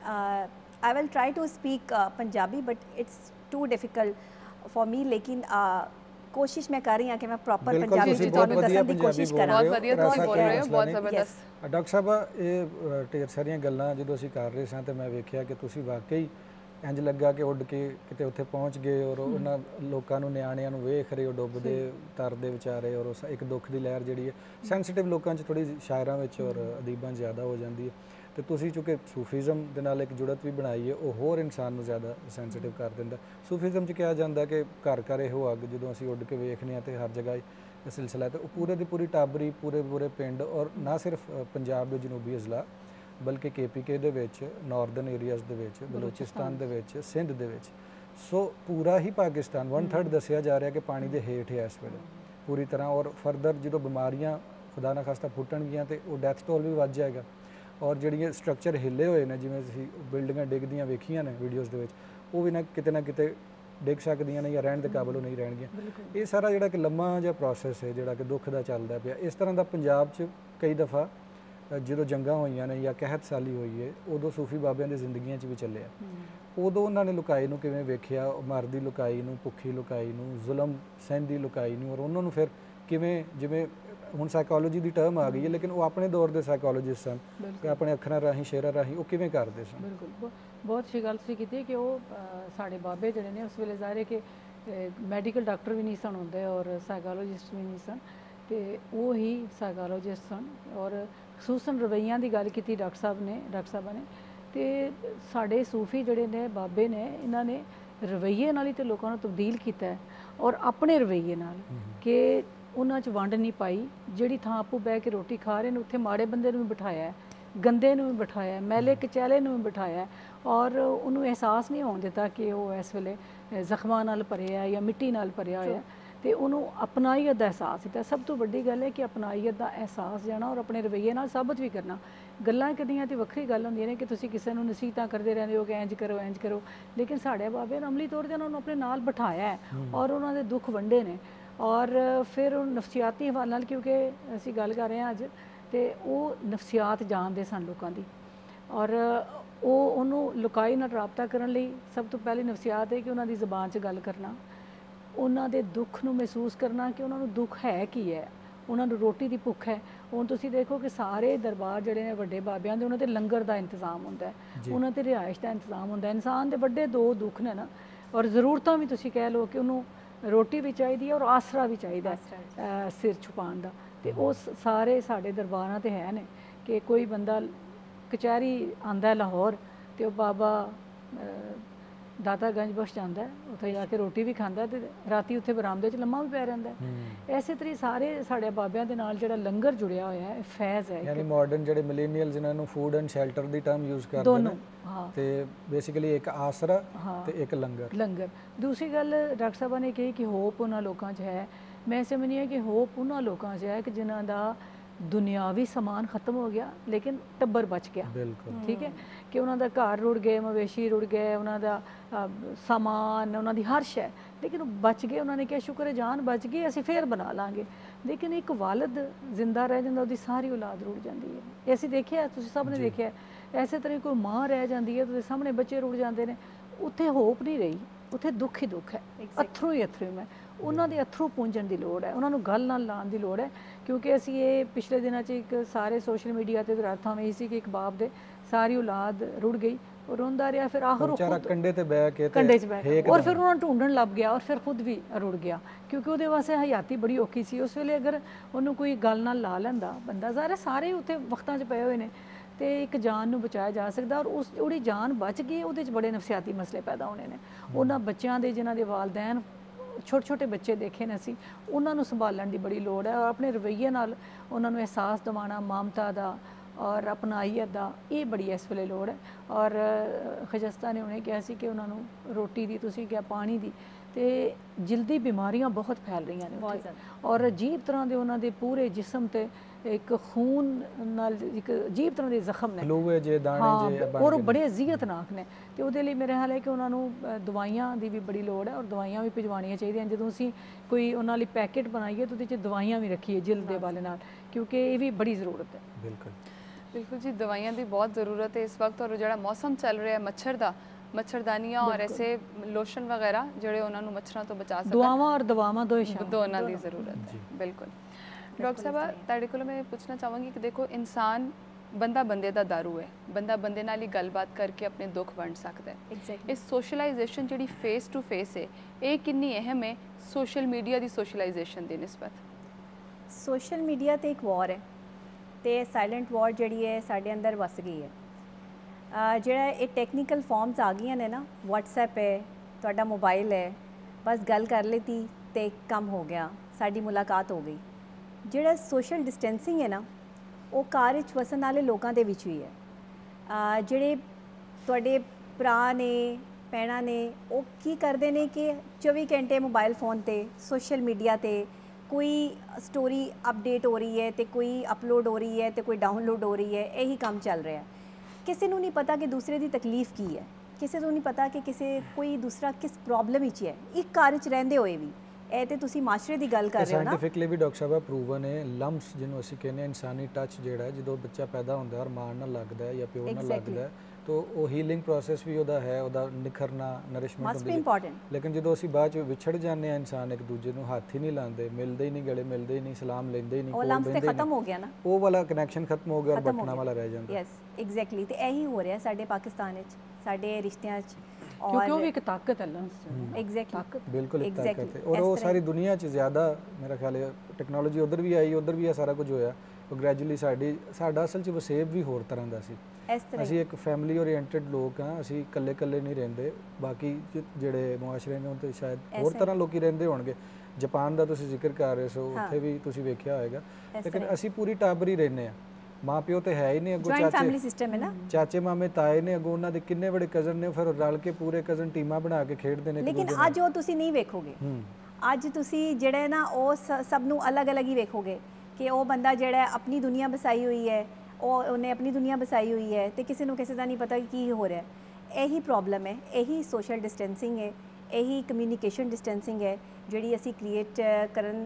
I will try to speak uh, Punjabi but it's too difficult for me, लेकिन uh, कोशिश मैं कर रही हूँ कि मैं प्रॉपर पंजाबी ਚ ਤੁਹਾਨੂੰ ਦੱਸਣ ਦੀ ਕੋਸ਼ਿਸ਼ ਕਰਾਂ। ਬਹੁਤ ਵਧੀਆ ਤੁਸੀਂ ਬੋਲ ਰਹੇ ਹੋ, ਬਹੁਤ ਜ਼ਬਰਦਸਤ। ਡਾਕਟਰ ਸਾਹਿਬ, ਇਹ ਢੇਰ ਸਾਰੀਆਂ ਗੱਲਾਂ ਜਦੋਂ ਅਸੀਂ ਕਰ ਰਹੇ ਸਾਂ ਤੇ ਮੈਂ ਵੇਖਿਆ ਕਿ ਤੁਸੀਂ ਵਾਕਈ ਇੰਜ ਲੱਗਾ ਕਿ ਉੱਡ ਕੇ ਕਿਤੇ ਉੱਥੇ ਪਹੁੰਚ ਗਏ ਔਰ ਉਹਨਾਂ ਲੋਕਾਂ ਨੂੰ, ਨਿਆਣਿਆਂ ਨੂੰ ਵੇਖ ਰਹੇ ਹੋ ਡੁੱਬਦੇ ਤਰਦੇ ਵਿਚਾਰੇ, ਔਰ ਉਸ ਇੱਕ ਦੁੱਖ ਦੀ ਲਹਿਰ ਜਿਹੜੀ ਹੈ ਸੈਂਸਿਟਿਵ ਲੋਕਾਂ 'ਚ ਥੋੜ੍ਹੀ ਸ਼ਾਇਰਾਂ ਵਿੱਚ ਔਰ ਅਦੀਬਾਂ ਜ਼ਿਆਦਾ ਹੋ ਜਾਂਦੀ ਹੈ, ਤੇ ਤੁਸੀਂ ਚੂੰਕਿ ਸੂਫੀਜ਼ਮ ਦੇ ਨਾਲ ਇੱਕ ਜੁੜਤ ਵੀ ਬਣਾਈ ਹੈ, ਉਹ ਹੋਰ ਇਨਸਾਨ ਨੂੰ ਜ਼ਿਆਦਾ ਸੈਂਸਿਟਿਵ ਕਰ ਦਿੰਦਾ। ਸੂਫੀਜ਼ਮ 'ਚ ਕਿਹਾ ਜਾਂਦਾ ਕਿ ਘਰ ਘਰ ਇਹੋ ਅੱਗ, ਜਦੋਂ ਅਸੀਂ ਉੱਡ ਕੇ ਵੇਖਦੇ ਹਾਂ ਤੇ ਹਰ ਜਗ੍ਹਾ ਇਹ ਸਿਲਸਿਲਾ, ਤੇ ਉਹ ਪੂਰੇ ਦੀ ਪੂਰੀ ਟਾਬਰੀ, ਪੂਰੇ ਪੂਰੇ ਪਿੰਡ, ਔਰ ਨਾ ਸਿਰਫ ਪੰਜਾਬ ਦੇ ਜਨੂਬੀ ਅਜ਼ਲਾ ਬਲਕਿ ਕੇ ਪੀ ਕੇ ਦੇ ਵਿੱਚ, ਨਾਰਦਰਨ ਏਰੀਆਜ਼ ਦੇ ਵਿੱਚ, ਬਲੋਚਿਸਤਾਨ ਦੇ ਵਿੱਚ, ਸਿੰਧ ਦੇ ਵਿੱਚ, ਸੋ ਪੂਰਾ ਹੀ ਪਾਕਿਸਤਾਨ ਵਨ ਥਰਡ ਦੱਸਿਆ ਜਾ ਰਿਹਾ ਕਿ ਪਾਣੀ ਦੇ ਹੇਠ ਹੈ ਇਸ ਵੇਲੇ ਪੂਰੀ ਤਰ੍ਹਾਂ। ਔਰ ਫਰਦਰ ਜਦੋਂ ਬਿਮਾਰੀਆਂ ਖੁਦਾ ਨਾ ਖਾਸਤਾ ਫੁੱਟਣਗੀਆਂ ਤੇ ਉਹ ਡੈਥ ਟੋਲ ਵੀ ਵੱਧ ਜਾਏਗਾ, ਔਰ ਜਿਹੜੀਆਂ ਸਟਰਕਚਰ ਹਿੱਲੇ ਹੋਏ ਨੇ, ਜਿਵੇਂ ਅਸੀਂ ਬਿਲਡਿੰਗਾਂ ਡਿੱਗਦੀਆਂ ਵੇਖੀਆਂ ਨੇ ਵੀਡੀਓਜ਼ ਦੇ ਵਿੱਚ, ਉਹ ਵੀ ਨਾ ਕਿਤੇ ਨਾ ਕਿਤੇ ਡਿੱਗ ਸਕਦੀਆਂ ਨੇ ਜਾਂ ਰਹਿਣ ਦੇ ਕਾਬਲ ਉਹ ਨਹੀਂ ਰਹਿਣਗੀਆਂ। ਇਹ ਸਾਰਾ ਜਿਹੜਾ ਕਿ ਲੰਮਾ ਜਿਹਾ ਪ੍ਰੋਸੈਸ ਹੈ ਜਿਹੜਾ ਕਿ ਦੁੱਖ ਦਾ ਚੱਲਦਾ ਪਿਆ, ਇਸ ਤਰ੍ਹਾਂ ਦਾ ਪੰਜਾਬ 'ਚ ਕਈ ਦਫਾ ਜਦੋਂ ਜੰਗਾਂ ਹੋਈਆਂ ਨੇ ਜਾਂ ਕਹਿਤ ਸਾਲੀ ਹੋਈ ਹੈ, ਉਦੋਂ ਸੂਫੀ ਬਾਬਿਆਂ ਦੀ ਜ਼ਿੰਦਗੀਆਂ 'ਚ ਵੀ ਚੱਲਿਆ। ਉਦੋਂ ਉਹਨਾਂ ਨੇ ਲੁਕਾਈ ਨੂੰ ਕਿਵੇਂ ਵੇਖਿਆ, ਮਰਦੀ ਲੁਕਾਈ ਨੂੰ, ਭੁੱਖੀ ਲੁਕਾਈ ਨੂੰ, ਜ਼ੁਲਮ ਸਹਿੰਦੀ ਲੁਕਾਈ ਨੂੰ, ਔਰ ਉਹਨਾਂ ਨੂੰ ਫਿਰ ਕਿਵੇਂ, ਜਿਵੇਂ ਹੁਣ ਸਾਈਕੋਲੋਜੀ ਦੀ ਟਰਮ ਆ ਗਈ ਹੈ ਲੇਕਿਨ ਉਹ ਆਪਣੇ ਦੌਰ ਦੇ ਸਾਈਕੋਲੋਜਿਸਟ ਸਨ ਕਿ ਆਪਣੇ ਅੱਖਰਾਂ ਰਾਹੀਂ, ਸ਼ੇਰਾਂ ਰਾਹੀਂ ਉਹ ਕਿਵੇਂ ਕਰਦੇ ਸਨ। ਬਿਲਕੁਲ, ਬਹੁਤ ਅੱਛੀ ਗੱਲ ਤੁਸੀਂ ਕੀਤੀ ਕਿ ਉਹ ਸਾਡੇ ਬਾਬੇ ਜਿਹੜੇ ਨੇ ਉਸ ਵੇਲੇ ਜ਼ਾਹਿਰ ਹੈ ਕਿ ਮੈਡੀਕਲ ਡਾਕਟਰ ਵੀ ਨਹੀਂ ਸਨ ਹੁੰਦੇ ਔਰ ਸਾਈਕੋਲੋਜਿਸਟ ਵੀ ਨਹੀਂ ਸਨ, ਤੇ ਉਹ ਹੀ ਸਾਈਕੋਲੋਜਿਸਟ ਸਨ। ਔਰ ਖਸੂਸਨ ਰਵੱਈਆਂ ਦੀ ਗੱਲ ਕੀਤੀ ਡਾਕਟਰ ਸਾਹਿਬ ਨੇ ਡਾਕਟਰ ਸਾਹਿਬਾਂ ਨੇ, ਤੇ ਸਾਡੇ ਸੂਫੀ ਜਿਹੜੇ ਨੇ ਬਾਬੇ ਨੇ ਇਹਨਾਂ ਨੇ ਰਵੱਈਏ ਨਾਲ ਹੀ ਤੇ ਲੋਕਾਂ ਨੂੰ ਤਬਦੀਲ ਕੀਤਾ ਹੈ, ਔਰ ਆਪਣੇ ਰਵੱਈਏ ਨਾਲ ਕਿ ਉਹਨਾਂ 'ਚ ਵੰਡ ਨਹੀਂ ਪਾਈ। ਜਿਹੜੀ ਥਾਂ ਆਪੂ ਬਹਿ ਕੇ ਰੋਟੀ ਖਾ ਰਹੇ ਨੇ ਉੱਥੇ ਮਾੜੇ ਬੰਦੇ ਨੂੰ ਵੀ ਬਿਠਾਇਆ, ਗੰਦੇ ਨੂੰ ਵੀ ਬਿਠਾਇਆ, ਮੈਲੇ ਕਚੈਲੇ ਨੂੰ ਵੀ ਬਿਠਾਇਆ, ਔਰ ਉਹਨੂੰ ਅਹਿਸਾਸ ਨਹੀਂ ਹੋਣ ਦਿੱਤਾ ਕਿ ਉਹ ਇਸ ਵੇਲੇ ਜ਼ਖਮਾਂ ਨਾਲ ਭਰਿਆ ਜਾਂ ਮਿੱਟੀ ਨਾਲ ਭਰਿਆ ਹੋਇਆ, ਤੇ ਉਹਨੂੰ ਅਪਨਾਈਅਤ ਦਾ ਅਹਿਸਾਸ ਦਿੱਤਾ। ਸਭ ਤੋਂ ਵੱਡੀ ਗੱਲ ਹੈ ਕਿ ਅਪਨਾਈਅਤ ਦਾ ਅਹਿਸਾਸ ਜਾਣਾ ਔਰ ਆਪਣੇ ਰਵੱਈਏ ਨਾਲ ਸਾਬਤ ਵੀ ਕਰਨਾ। ਗੱਲਾਂ ਕਰਨੀਆਂ ਤੇ ਵੱਖਰੀ ਗੱਲ ਹੁੰਦੀਆਂ ਨੇ ਕਿ ਤੁਸੀਂ ਕਿਸੇ ਨੂੰ ਨਸੀਹਤਾਂ ਕਰਦੇ ਰਹਿੰਦੇ ਹੋ ਕਿ ਇੰਜ ਕਰੋ ਇੰਜ ਕਰੋ, ਲੇਕਿਨ ਸਾਡੇ ਬਾਬੇ ਨੇ ਅਮਲੀ ਤੌਰ 'ਤੇ ਉਹਨਾਂ ਨੂੰ ਆਪਣੇ ਨਾਲ ਬਿਠਾਇਆ ਹੈ ਔਰ ਉਹਨਾਂ ਦੇ ਦੁੱਖ ਵੰਡੇ ਨੇ। ਔਰ ਫਿਰ ਉਹ ਨਫਸੀਆਤੀ ਹਵਾਲੇ ਨਾਲ, ਕਿਉਂਕਿ ਅਸੀਂ ਗੱਲ ਕਰ ਰਹੇ ਹਾਂ ਅੱਜ, ਤੇ ਉਹ ਨਫਸੀਆਤ ਜਾਣਦੇ ਸਨ ਲੋਕਾਂ ਦੀ, ਔਰ ਉਹ ਉਹਨੂੰ ਲੁਕਾਈ ਨਾਲ ਰਾਬਤਾ ਕਰਨ ਲਈ ਸਭ ਤੋਂ ਪਹਿਲੀ ਨਫਸੀਆਤ ਹੈ ਕਿ ਉਹਨਾਂ ਦੀ ਜ਼ਬਾਨ 'ਚ ਗੱਲ ਕਰਨਾ, ਉਹਨਾਂ ਦੇ ਦੁੱਖ ਨੂੰ ਮਹਿਸੂਸ ਕਰਨਾ ਕਿ ਉਹਨਾਂ ਨੂੰ ਦੁੱਖ ਹੈ ਕੀ ਹੈ, ਉਹਨਾਂ ਨੂੰ ਰੋਟੀ ਦੀ ਭੁੱਖ ਹੈ। ਹੁਣ ਤੁਸੀਂ ਦੇਖੋ ਕਿ ਸਾਰੇ ਦਰਬਾਰ ਜਿਹੜੇ ਨੇ ਵੱਡੇ ਬਾਬਿਆਂ ਦੇ, ਉਹਨਾਂ 'ਤੇ ਲੰਗਰ ਦਾ ਇੰਤਜ਼ਾਮ ਹੁੰਦਾ ਹੈ, ਉਹਨਾਂ 'ਤੇ ਰਿਹਾਇਸ਼ ਦਾ ਇੰਤਜ਼ਾਮ ਹੁੰਦਾ ਹੈ। ਇਨਸਾਨ ਦੇ ਵੱਡੇ ਦੋ ਦੁੱਖ ਨੇ ਨਾ, ਔਰ ਜ਼ਰੂਰਤਾਂ ਵੀ ਤੁਸੀਂ ਕਹਿ ਲਓ ਕਿ ਉਹਨੂੰ ਰੋਟੀ ਵੀ ਚਾਹੀਦੀ ਹੈ ਔਰ ਆਸਰਾ ਵੀ ਚਾਹੀਦਾ ਹੈ ਸਿਰ ਛੁਪਾਉਣ ਦਾ, ਤੇ ਉਹ ਸਾਰੇ ਸਾਡੇ ਦਰਬਾਰਾਂ 'ਤੇ ਹੈ ਨੇ ਕਿ ਕੋਈ ਬੰਦਾ ਕਚਹਿਰੀ ਆਉਂਦਾ ਲਾਹੌਰ ਤੇ ਉਹ ਬਾਬਾ ਦਾਤਾ ਗੰਜ ਬਖਸ਼ ਜਾਂਦਾ, ਉੱਥੇ ਜਾ ਕੇ ਰੋਟੀ ਵੀ ਖਾਂਦਾ ਤੇ ਰਾਤੀ ਉੱਥੇ ਬਰਾਮਦੇ 'ਚ ਲੰਮਾ ਵੀ ਪੈ ਰਹਿੰਦਾ। ਐਸੇ ਤਰੀ ਸਾਰੇ ਸਾਡੇ ਬਾਬਿਆਂ ਦੇ ਨਾਲ ਜਿਹੜਾ ਲੰਗਰ ਜੁੜਿਆ ਹੋਇਆ ਹੈ, ਫੈਜ਼ ਹੈ। ਯਾਨੀ ਮਾਡਰਨ ਜਿਹੜੇ ਮਿਲੇਨੀਅਲਸ ਇਹਨਾਂ ਨੂੰ ਫੂਡ ਐਂਡ ਸ਼ੈਲਟਰ ਦੀ ਟਰਮ ਯੂਜ਼ ਕਰਦੇ ਨੇ, ਹਾਂ, ਤੇ ਬੇਸਿਕਲੀ ਇੱਕ ਆਸਰਾ ਤੇ ਇੱਕ ਲੰਗਰ। ਲੰਗਰ ਦੂਸਰੀ ਗੱਲ ਡਾਕਟਰ ਸਾਹਿਬਾਂ ਨੇ ਕਹੀ ਕਿ ਹੋਪ ਉਹਨਾਂ ਲੋਕਾਂ 'ਚ ਹੈ। ਮੈਂ ਸਮਝਦੀ ਹਾਂ ਕਿ ਹੋਪ ਉਹਨਾਂ ਲੋਕਾਂ 'ਚ ਹੈ ਕਿ ਜਿਨ੍ਹਾਂ ਦਾ ਦੁਨਿਆਵੀ ਸਮਾਨ ਖਤਮ ਹੋ ਗਿਆ ਲੇਕਿਨ ਟੱਬਰ ਬਚ ਗਿਆ। ਬਿਲਕੁਲ ਠੀਕ ਹੈ ਕਿ ਉਹਨਾਂ ਦਾ ਘਰ ਰੁੜ ਗਏ, ਮਵੇਸ਼ੀ ਰੁੜ ਗਏ, ਉਹਨਾਂ ਦਾ ਸਮਾਨ, ਉਹਨਾਂ ਦੀ ਹਰ ਸ਼ੈ, ਲੇਕਿਨ ਉਹ ਬਚ ਗਏ। ਉਹਨਾਂ ਨੇ ਕਿਹਾ ਸ਼ੁਕਰ ਹੈ ਜਾਨ ਬਚ ਗਈ, ਅਸੀਂ ਫੇਰ ਬਣਾ ਲਾਂਗੇ। ਲੇਕਿਨ ਇੱਕ ਵਾਲਦ ਜ਼ਿੰਦਾ ਰਹਿ ਜਾਂਦਾ, ਉਹਦੀ ਸਾਰੀ ਔਲਾਦ ਰੁੜ ਜਾਂਦੀ ਹੈ। ਇਹ ਅਸੀਂ ਦੇਖਿਆ, ਤੁਸੀਂ ਸਭ ਨੇ ਦੇਖਿਆ। ਐਸੇ ਤਰ੍ਹਾਂ ਕੋਈ ਮਾਂ ਰਹਿ ਜਾਂਦੀ ਹੈ, ਉਹਦੇ ਸਾਹਮਣੇ ਬੱਚੇ ਰੁੜ ਜਾਂਦੇ ਨੇ, ਉੱਥੇ ਹੋਪ ਨਹੀਂ ਰਹੀ, ਉੱਥੇ ਦੁੱਖ ਹੀ ਦੁੱਖ ਹੈ, ਅਥਰੂ ਹੀ ਅਥਰੂ ਹੈ। ਉਹਨਾਂ ਦੇ ਅਥਰੂ ਪੂੰਝਣ ਦੀ ਲੋੜ ਹੈ, ਉਹਨਾਂ ਨੂੰ ਗੱਲ ਨਾਲ ਲਾਉਣ ਦੀ ਲੋੜ ਹੈ। ਕਿਉਂਕਿ ਅਸੀਂ ਇਹ ਪਿਛਲੇ ਦਿਨਾਂ 'ਚ ਇੱਕ ਸਾਰੇ ਸੋਸ਼ਲ ਮੀਡੀਆ 'ਤੇ ਰਾਤਾਂ ਵਿੱਚ ਸੀ ਕਿ ਇੱਕ ਬਾਪ ਦੇ ਸਾਰੀ ਔਲਾਦ ਰੁੜ ਗਈ, ਉਹ ਰੋਂਦਾ ਰਿਹਾ, ਫਿਰ ਆਖਰ ਉਹ ਕੰਡੇ ਤੇ ਬਹਿ ਕੇ ਕੰਡੇ 'ਚ ਬਹਿ ਕੇ ਔਰ ਫਿਰ ਉਹਨਾਂ ਨੂੰ ਢੂੰਡਣ ਲੱਭ ਗਿਆ ਔਰ ਫਿਰ ਖੁਦ ਵੀ ਰੁੜ ਗਿਆ, ਕਿਉਂਕਿ ਉਹਦੇ ਵਾਸਤੇ ਹਯਾਤੀ ਬੜੀ ਔਖੀ ਸੀ ਉਸ ਵੇਲੇ। ਅਗਰ ਉਹਨੂੰ ਕੋਈ ਗੱਲ ਨਾਲ ਲਾ ਲੈਂਦਾ ਬੰਦਾ, ਜ਼ਾਹਿਰ ਸਾਰੇ ਉੱਥੇ ਵਕਤਾਂ 'ਚ ਪਏ ਹੋਏ ਨੇ, ਤੇ ਇੱਕ ਜਾਨ ਨੂੰ ਬਚਾਇਆ ਜਾ ਸਕਦਾ। ਔਰ ਉਸ ਉਹਦੀ ਜਾਨ ਬਚ ਗਈ, ਉਹਦੇ 'ਚ ਬੜੇ ਨਫਸੀਆਤੀ ਮਸਲੇ ਪੈਦਾ ਹੋਣੇ ਨੇ। ਉਹਨਾਂ ਬੱਚਿਆਂ ਦੇ ਜਿਨ੍ਹਾਂ ਦੇ ਵਾਲਦੈਨ ਛੋਟੇ ਛੋਟੇ ਬੱਚੇ ਦੇਖੇ ਨੇ ਅਸੀਂ, ਉਹਨਾਂ ਨੂੰ ਸੰਭਾਲਣ ਦੀ ਬੜੀ ਲੋੜ ਹੈ ਔਰ ਆਪਣੇ ਰਵੱਈਏ ਨਾਲ ਉਹਨਾਂ ਨੂੰ ਅਹਿਸਾਸ ਦਿਵਾਉਣਾ ਮਮਤਾ ਦਾ ਔਰ ਅਪਨਾਈਅਤ ਦਾ, ਇਹ ਬੜੀ ਇਸ ਵੇਲੇ ਲੋੜ ਹੈ। ਔਰ ਖਜਸਤਾ ਨੇ ਉਹਨੇ ਕਿਹਾ ਸੀ ਕਿ ਉਹਨਾਂ ਨੂੰ ਰੋਟੀ ਦੀ, ਤੁਸੀਂ ਕਿਹਾ ਪਾਣੀ ਦੀ, ਤੇ ਜਲਦੀ ਬਿਮਾਰੀਆਂ ਬਹੁਤ ਫੈਲ ਰਹੀਆਂ ਨੇ ਔਰ ਅਜੀਬ ਤਰ੍ਹਾਂ ਦੇ ਉਹਨਾਂ ਦੇ ਪੂਰੇ ਜਿਸਮ 'ਤੇ ਇੱਕ ਖੂਨ ਨਾਲ ਇੱਕ ਅਜੀਬ ਤਰ੍ਹਾਂ ਦੇ ਜ਼ਖਮ ਨੇ, ਔਰ ਉਹ ਬੜੇ ਅਜ਼ੀਅਤਨਾਕ ਨੇ। ਤੇ ਉਹਦੇ ਲਈ ਮੇਰੇ ਖਿਆਲ ਹੈ ਕਿ ਉਹਨਾਂ ਨੂੰ ਦਵਾਈਆਂ ਦੀ ਵੀ ਬੜੀ ਲੋੜ ਹੈ ਔਰ ਦਵਾਈਆਂ ਵੀ ਭਿਜਵਾਉਣੀਆਂ ਚਾਹੀਦੀਆਂ। ਜਦੋਂ ਅਸੀਂ ਕੋਈ ਉਹਨਾਂ ਲਈ ਪੈਕੇਟ ਬਣਾਈਏ ਤਾਂ ਉਹਦੇ 'ਚ ਦਵਾਈਆਂ ਵੀ ਰੱਖੀਏ ਜਿਲਦ ਦੇ ਵਾਲੇ ਨਾਲ, ਕਿਉਂਕਿ ਇਹ ਵੀ ਬੜੀ ਜ਼ਰੂਰਤ ਹੈ। ਬਿਲਕੁਲ ਬਿਲਕੁਲ ਜੀ, ਦਵਾਈਆਂ ਦੀ ਬਹੁਤ ਜ਼ਰੂਰਤ ਹੈ ਇਸ ਵਕਤ। ਔਰ ਜਿਹੜਾ ਮੌਸਮ ਚੱਲ ਰਿਹਾ ਮੱਛਰ ਦਾ, ਮੱਛਰਦਾਨੀਆਂ ਔਰ ਐਸੇ ਲੋਸ਼ਨ ਵਗੈਰਾ ਜਿਹੜੇ ਉਹਨਾਂ ਨੂੰ ਮੱਛਰਾਂ ਤੋਂ ਬਚਾ ਸਕਣ, ਦੁਆਵਾਂ ਔਰ ਦਵਾਵਾਂ ਦੋਨਾਂ ਦੀ ਜ਼ਰੂਰਤ ਹੈ। ਬਿਲਕੁਲ ਡਾਕਟਰ ਸਾਹਿਬ, ਤੁਹਾਡੇ ਕੋਲੋਂ ਮੈਂ ਪੁੱਛਣਾ ਚਾਹਾਂਗੀ ਕਿ ਦੇਖੋ ਇਨਸਾਨ ਬੰਦਾ ਬੰਦੇ ਦਾ ਦਾਰੂ ਹੈ, ਬੰਦਾ ਬੰਦੇ ਨਾਲ ਹੀ ਗੱਲਬਾਤ ਕਰਕੇ ਆਪਣੇ ਦੁੱਖ ਵੰਡ ਸਕਦਾ ਹੈ। ਇਹ ਸੋਸ਼ਲਾਈਜੇਸ਼ਨ ਜਿਹੜੀ ਫੇਸ ਟੂ ਫੇਸ ਹੈ, ਇਹ ਕਿੰਨੀ ਅਹਿਮ ਹੈ ਸੋਸ਼ਲ ਮੀਡੀਆ ਦੀ ਸੋਸ਼ਲਾਈਜੇਸ਼ਨ ਦੀ ਨਿਸਬਤ? ਸੋਸ਼ਲ ਮੀਡੀਆ ਤੇ ਇੱਕ ਵਾਰ ਹੈ, ਤੇ ਸਾਇਲੈਂਟ ਵਾਰ ਜਿਹੜੀ ਹੈ ਸਾਡੇ ਅੰਦਰ ਵਸ ਗਈ ਹੈ। ਜਿਹੜਾ ਇਹ ਟੈਕਨੀਕਲ ਫਾਰਮਸ ਆ ਗਈਆਂ ਨੇ ਨਾ, WhatsApp ਹੈ, ਤੁਹਾਡਾ ਮੋਬਾਈਲ ਹੈ, ਬਸ ਗੱਲ ਕਰ ਲਈ ਤੇ ਕੰਮ ਹੋ ਗਿਆ, ਸਾਡੀ ਮੁਲਾਕਾਤ ਹੋ ਗਈ। ਜਿਹੜਾ ਸੋਸ਼ਲ ਡਿਸਟੈਂਸਿੰਗ ਹੈ ਨਾ, ਉਹ ਘਰ ਵਿੱਚ ਵਸਣ ਵਾਲੇ ਲੋਕਾਂ ਦੇ ਵਿੱਚ ਵੀ ਹੈ। ਜਿਹੜੇ ਤੁਹਾਡੇ ਭਰਾ ਨੇ, ਭੈਣਾਂ ਨੇ, ਉਹ ਕੀ ਕਰਦੇ ਨੇ ਕਿ ਚੌਵੀ ਘੰਟੇ ਮੋਬਾਈਲ ਫੋਨ 'ਤੇ, ਸੋਸ਼ਲ ਮੀਡੀਆ 'ਤੇ ਕੋਈ ਸਟੋਰੀ ਅਪਡੇਟ ਹੋ ਰਹੀ ਹੈ, ਤੇ ਕੋਈ ਅਪਲੋਡ ਹੋ ਰਹੀ ਹੈ, ਤੇ ਕੋਈ ਡਾਊਨਲੋਡ ਹੋ ਰਹੀ ਹੈ, ਇਹੀ ਕੰਮ ਚੱਲ ਰਿਹਾ। ਕਿਸੇ ਨੂੰ ਨਹੀਂ ਪਤਾ ਕਿ ਦੂਸਰੇ ਦੀ ਤਕਲੀਫ ਕੀ ਹੈ, ਕਿਸੇ ਨੂੰ ਨਹੀਂ ਪਤਾ ਕਿ ਕਿਸੇ ਕੋਈ ਦੂਸਰਾ ਕਿਸ ਪ੍ਰੋਬਲਮ ਵਿੱਚ ਹੈ, ਇੱਕ ਘਰ ਵਿੱਚ ਰਹਿੰਦੇ ਹੋਏ ਵੀ। ਇਹ ਤੇ ਤੁਸੀਂ ਮਾਸ਼ਰੇ ਦੀ ਗੱਲ ਕਰ ਰਹੇ ਹੋ ਨਾ, ਸਾਇੰਟੀਫਿਕਲੀ ਵੀ ਡਾਕਟਰ ਸਾਹਿਬ ਪ੍ਰੂਵਨ ਹੈ। ਲੰਪਸ ਜਿਹਨੂੰ ਅਸੀਂ ਕਹਿੰਦੇ ਹਾਂ, ਇਨਸਾਨੀ ਟੱਚ ਜਿਹੜਾ ਜਦੋਂ ਬੱਚਾ ਪੈਦਾ ਹੁੰਦਾ ਔਰ ਮਾਂ ਨਾਲ ਲੱਗਦਾ ਹੈ ਜਾਂ ਪਿਓ ਨਾਲ ਲੱਗਦਾ ਹੈ, ਤਾਂ ਉਹ ਹੀਲਿੰਗ ਪ੍ਰੋਸੈਸ ਵੀ ਉਹਦਾ ਹੈ, ਉਹਦਾ ਨਿਖਰਨਾ, ਨਰਿਸ਼ਮੈਂਟ ਹੁੰਦੀ ਹੈ। ਲੇਕਿਨ ਜਦੋਂ ਅਸੀਂ ਬਾਅਦ 'ਚ ਵਿਛੜ ਜਾਂਦੇ ਹਾਂ, ਇਨਸਾਨ ਇੱਕ ਦੂਜੇ ਨੂੰ ਹੱਥ ਹੀ ਨਹੀਂ ਲਾਉਂਦੇ, ਮਿਲਦੇ ਹੀ ਨਹੀਂ, ਗਲੇ ਮਿਲਦੇ ਹੀ ਨਹੀਂ, ਸਲਾਮ ਲੈਂਦੇ ਹੀ ਨਹੀਂ, ਉਹ ਲੰਪਸ ਤੇ ਖਤਮ ਹੋ ਗਿਆ ਨਾ, ਉਹ ਵਾਲਾ ਕਨੈਕਸ਼ਨ ਖਤਮ ਹੋ ਗਿਆ ਔਰ ਬਟਨਾ ਵਾਲਾ ਰਹਿ ਜਾਂਦਾ। ਯੈਸ ਐਗਜ਼ੈਕਟਲੀ, ਤੇ ਇਹੀ ਹੋ ਰਿਹਾ ਸਾਡੇ ਪਾਕਿਸਤਾਨ ਵਿੱਚ, ਸਾਡੇ ਰਿਸ਼ਤਿਆਂ 'ਚ। क्योंकि वो भी एक ताकत है लंस एग्जैक्टली बिल्कुल एक ताकत है और वो सारी दुनिया च ज़्यादा मेरा ख्याल है ਟੈਕਨੋਲੋਜੀ ਉਧਰ ਵੀ ਆਈ ਉਧਰ ਵੀ ਇਹ ਸਾਰਾ ਕੁਝ ਹੋਇਆ ਉਹ ਗ੍ਰੈਜੂਅਲੀ ਸਾਡੀ ਸਾਡਾ ਅਸਲ 'ਚ ਵਸੇਬ ਵੀ ਹੋਰ ਤਰ੍ਹਾਂ ਦਾ ਸੀ ਅਸੀਂ ਇੱਕ ਫੈਮਿਲੀ ਓਰੀਐਂਟਡ ਲੋਕ ਹਾਂ ਅਸੀਂ ਇਕੱਲੇ ਇਕੱਲੇ ਨਹੀਂ ਰਹਿੰਦੇ ਬਾਕੀ ਜਿਹੜੇ ਮੁਆਸ਼ਰੇ ਨੇ ਉਹ ਤੇ ਸ਼ਾਇਦ ਹੋਰ ਤਰ੍ਹਾਂ ਲੋਕੀ ਰਹਿੰਦੇ ਹੋਣਗੇ ਜਾਪਾਨ ਦਾ ਤੁਸੀਂ ਜ਼ਿਕਰ ਕਰ ਰਹੇ ਸੋ ਉੱਥੇ ਵੀ ਤੁਸੀਂ ਵੇਖਿਆ ਹੋਏਗਾ ਲੇਕਿਨ ਅਸੀਂ ਪੂਰੀ ਟਾਬਰੀ ਰਹਿੰਦੇ ਹਾਂ ਮਾਂ ਪਿਓ ਤੇ ਹੈ ਹੀ ਨਹੀਂ ਅੱਗੋਂ ਚਾਚੇ ਫੈਮਿਲੀ ਸਿਸਟਮ ਹੈ ਨਾ ਚਾਚੇ ਮਾਮੇ ਤਾਏ ਨੇ ਅੱਗੋਂ ਉਹਨਾਂ ਦੇ ਕਿੰਨੇ ਬੜੇ ਕਜ਼ਨ ਨੇ ਫਿਰ ਰਲ ਕੇ ਪੂਰੇ ਕਜ਼ਨ ਟੀਮਾਂ ਬਣਾ ਕੇ ਖੇਡਦੇ ਨੇ ਲੇਕਿਨ ਅੱਜ ਉਹ ਤੁਸੀਂ ਨਹੀਂ ਵੇਖੋਗੇ ਅੱਜ ਤੁਸੀਂ ਜਿਹੜੇ ਨਾ ਉਹ ਸਭ ਨੂੰ ਅਲੱਗ-ਅਲੱਗ ਹੀ ਵੇਖੋਗੇ ਕਿ ਉਹ ਬੰਦਾ ਜਿਹੜਾ ਆਪਣੀ ਦੁਨੀਆ ਬਸਾਈ ਹੋਈ ਹੈ ਉਹ ਉਹਨੇ ਆਪਣੀ ਦੁਨੀਆ ਬਸਾਈ ਹੋਈ ਹੈ ਤੇ ਕਿਸੇ ਨੂੰ ਕਿਸੇ ਦਾ ਨਹੀਂ ਪਤਾ ਕੀ ਹੋ ਰਿਹਾ ਇਹੀ ਪ੍ਰੋਬਲਮ ਹੈ ਇਹੀ ਸੋਸ਼ਲ ਡਿਸਟੈਂਸਿੰਗ ਹੈ ਇਹੀ ਕਮਿਊਨੀਕੇਸ਼ਨ ਡਿਸਟੈਂਸਿੰਗ ਹੈ ਜਿਹੜੀ ਅਸੀਂ ਕ੍ਰੀਏਟ ਕਰਨ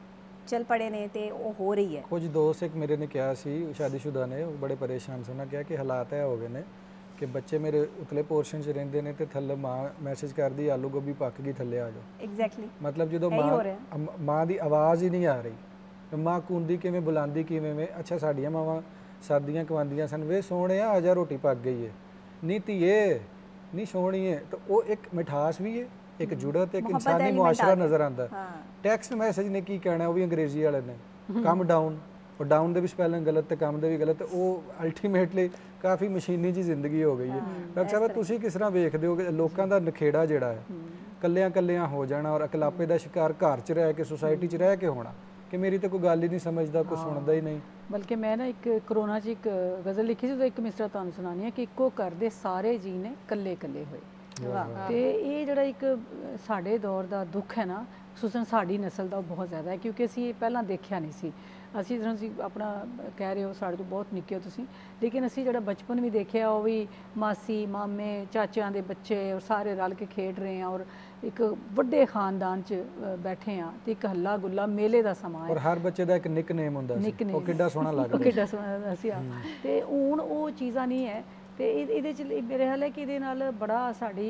चल पड़े ने ते वो हो रही है कुछ दोस्त एक मेरे ने क्या सी शादीशुदा ने बड़े परेशान से ना क्या कि हालात है हो गए ने कि बच्चे मेरे उतले पोर्शन च रेंदे ने ते थल्ले माँ मैसेज कर दी आलू गोभी पक गई थल्ले आ जाओ एग्जैक्टली मतलब जो माँ माँ दी आवाज़ ही नहीं आ रही माँ कूंदी किवें बुलांदी किवें में अच्छा साडियां मावां सर्दियां कवांदियां सन वे सोहणे आ जा रोटी पक गई है नी धीए नी सोहणी है तो वो एक मिठास भी है एक जुड़त एक इंसानी मुआशरा नज़र आता टैक्सट मैसेज ने की कहना वो भी अंग्रेजी वाले ने कम डाउन और डाउन दे भी स्पैलिंग गलत ते कम दे भी गलत वो अल्टीमेटली काफ़ी मशीनी जी जिंदगी हो गई है डॉक्टर साहब तुसीं किस तरह वेखदे हो कि लोकां दा नखेड़ा जिहड़ा है कल्लियां कल्लियां हो जाना और अकलापे दा शिकार घर च रह के सोसाइटी च रह के होना कि मेरी तो कोई गल ही नहीं समझदा कोई सुनदा ही नहीं बल्कि मैं ना एक कोरोना च एक गज़ल लिखी सी तो एक मिसरा तुहानूं सुनानी है कि इक्को घर दे सारे जी ने कल्ले कल्ले होए ਤੇ ਇਹ ਜਿਹੜਾ ਇੱਕ ਸਾਡੇ ਦੌਰ ਦਾ ਦੁੱਖ ਹੈ ਨਾ ਖੁਸੂਸਨ ਸਾਡੀ ਨਸਲ ਦਾ ਬਹੁਤ ਜ਼ਿਆਦਾ ਹੈ ਕਿਉਂਕਿ ਅਸੀਂ ਇਹ ਪਹਿਲਾਂ ਦੇਖਿਆ ਨਹੀਂ ਸੀ ਅਸੀਂ ਜਦੋਂ ਤੁਸੀਂ ਆਪਣਾ ਕਹਿ ਰਹੇ ਹੋ ਸਾਡੇ ਤੋਂ ਬਹੁਤ ਨਿੱਕੇ ਹੋ ਤੁਸੀਂ ਲੇਕਿਨ ਅਸੀਂ ਜਿਹੜਾ ਬਚਪਨ ਵੀ ਦੇਖਿਆ ਉਹ ਵੀ ਮਾਸੀ ਮਾਮੇ ਚਾਚਿਆਂ ਦੇ ਬੱਚੇ ਔਰ ਸਾਰੇ ਰਲ ਕੇ ਖੇਡ ਰਹੇ ਆ ਔਰ ਇੱਕ ਵੱਡੇ ਖਾਨਦਾਨ 'ਚ ਬੈਠੇ ਆ ਤੇ ਇੱਕ ਹੱਲਾ ਗੁੱਲਾ ਮੇਲੇ ਦਾ ਸਮਾਂ ਹੈ ਔਰ ਹਰ ਬੱਚੇ ਦਾ ਇੱਕ ਨਿਕਨੇਮ ਹੁੰਦਾ ਸੀ ਉਹ ਕਿੱਡਾ ਸੋਹਣਾ ਲੱਗਦਾ ਕਿੱਡਾ ਸੋਹਣਾ ਸੀ ਤੇ ਹੁਣ ਉਹ ਚੀਜ਼ਾਂ ਨਹੀਂ ਹੈ ਤੇ ਇਹਦੇ 'ਚ ਮੇਰੇ ਖਿਆਲ ਹੈ ਕਿ ਇਹਦੇ ਨਾਲ ਬੜਾ ਸਾਡੀ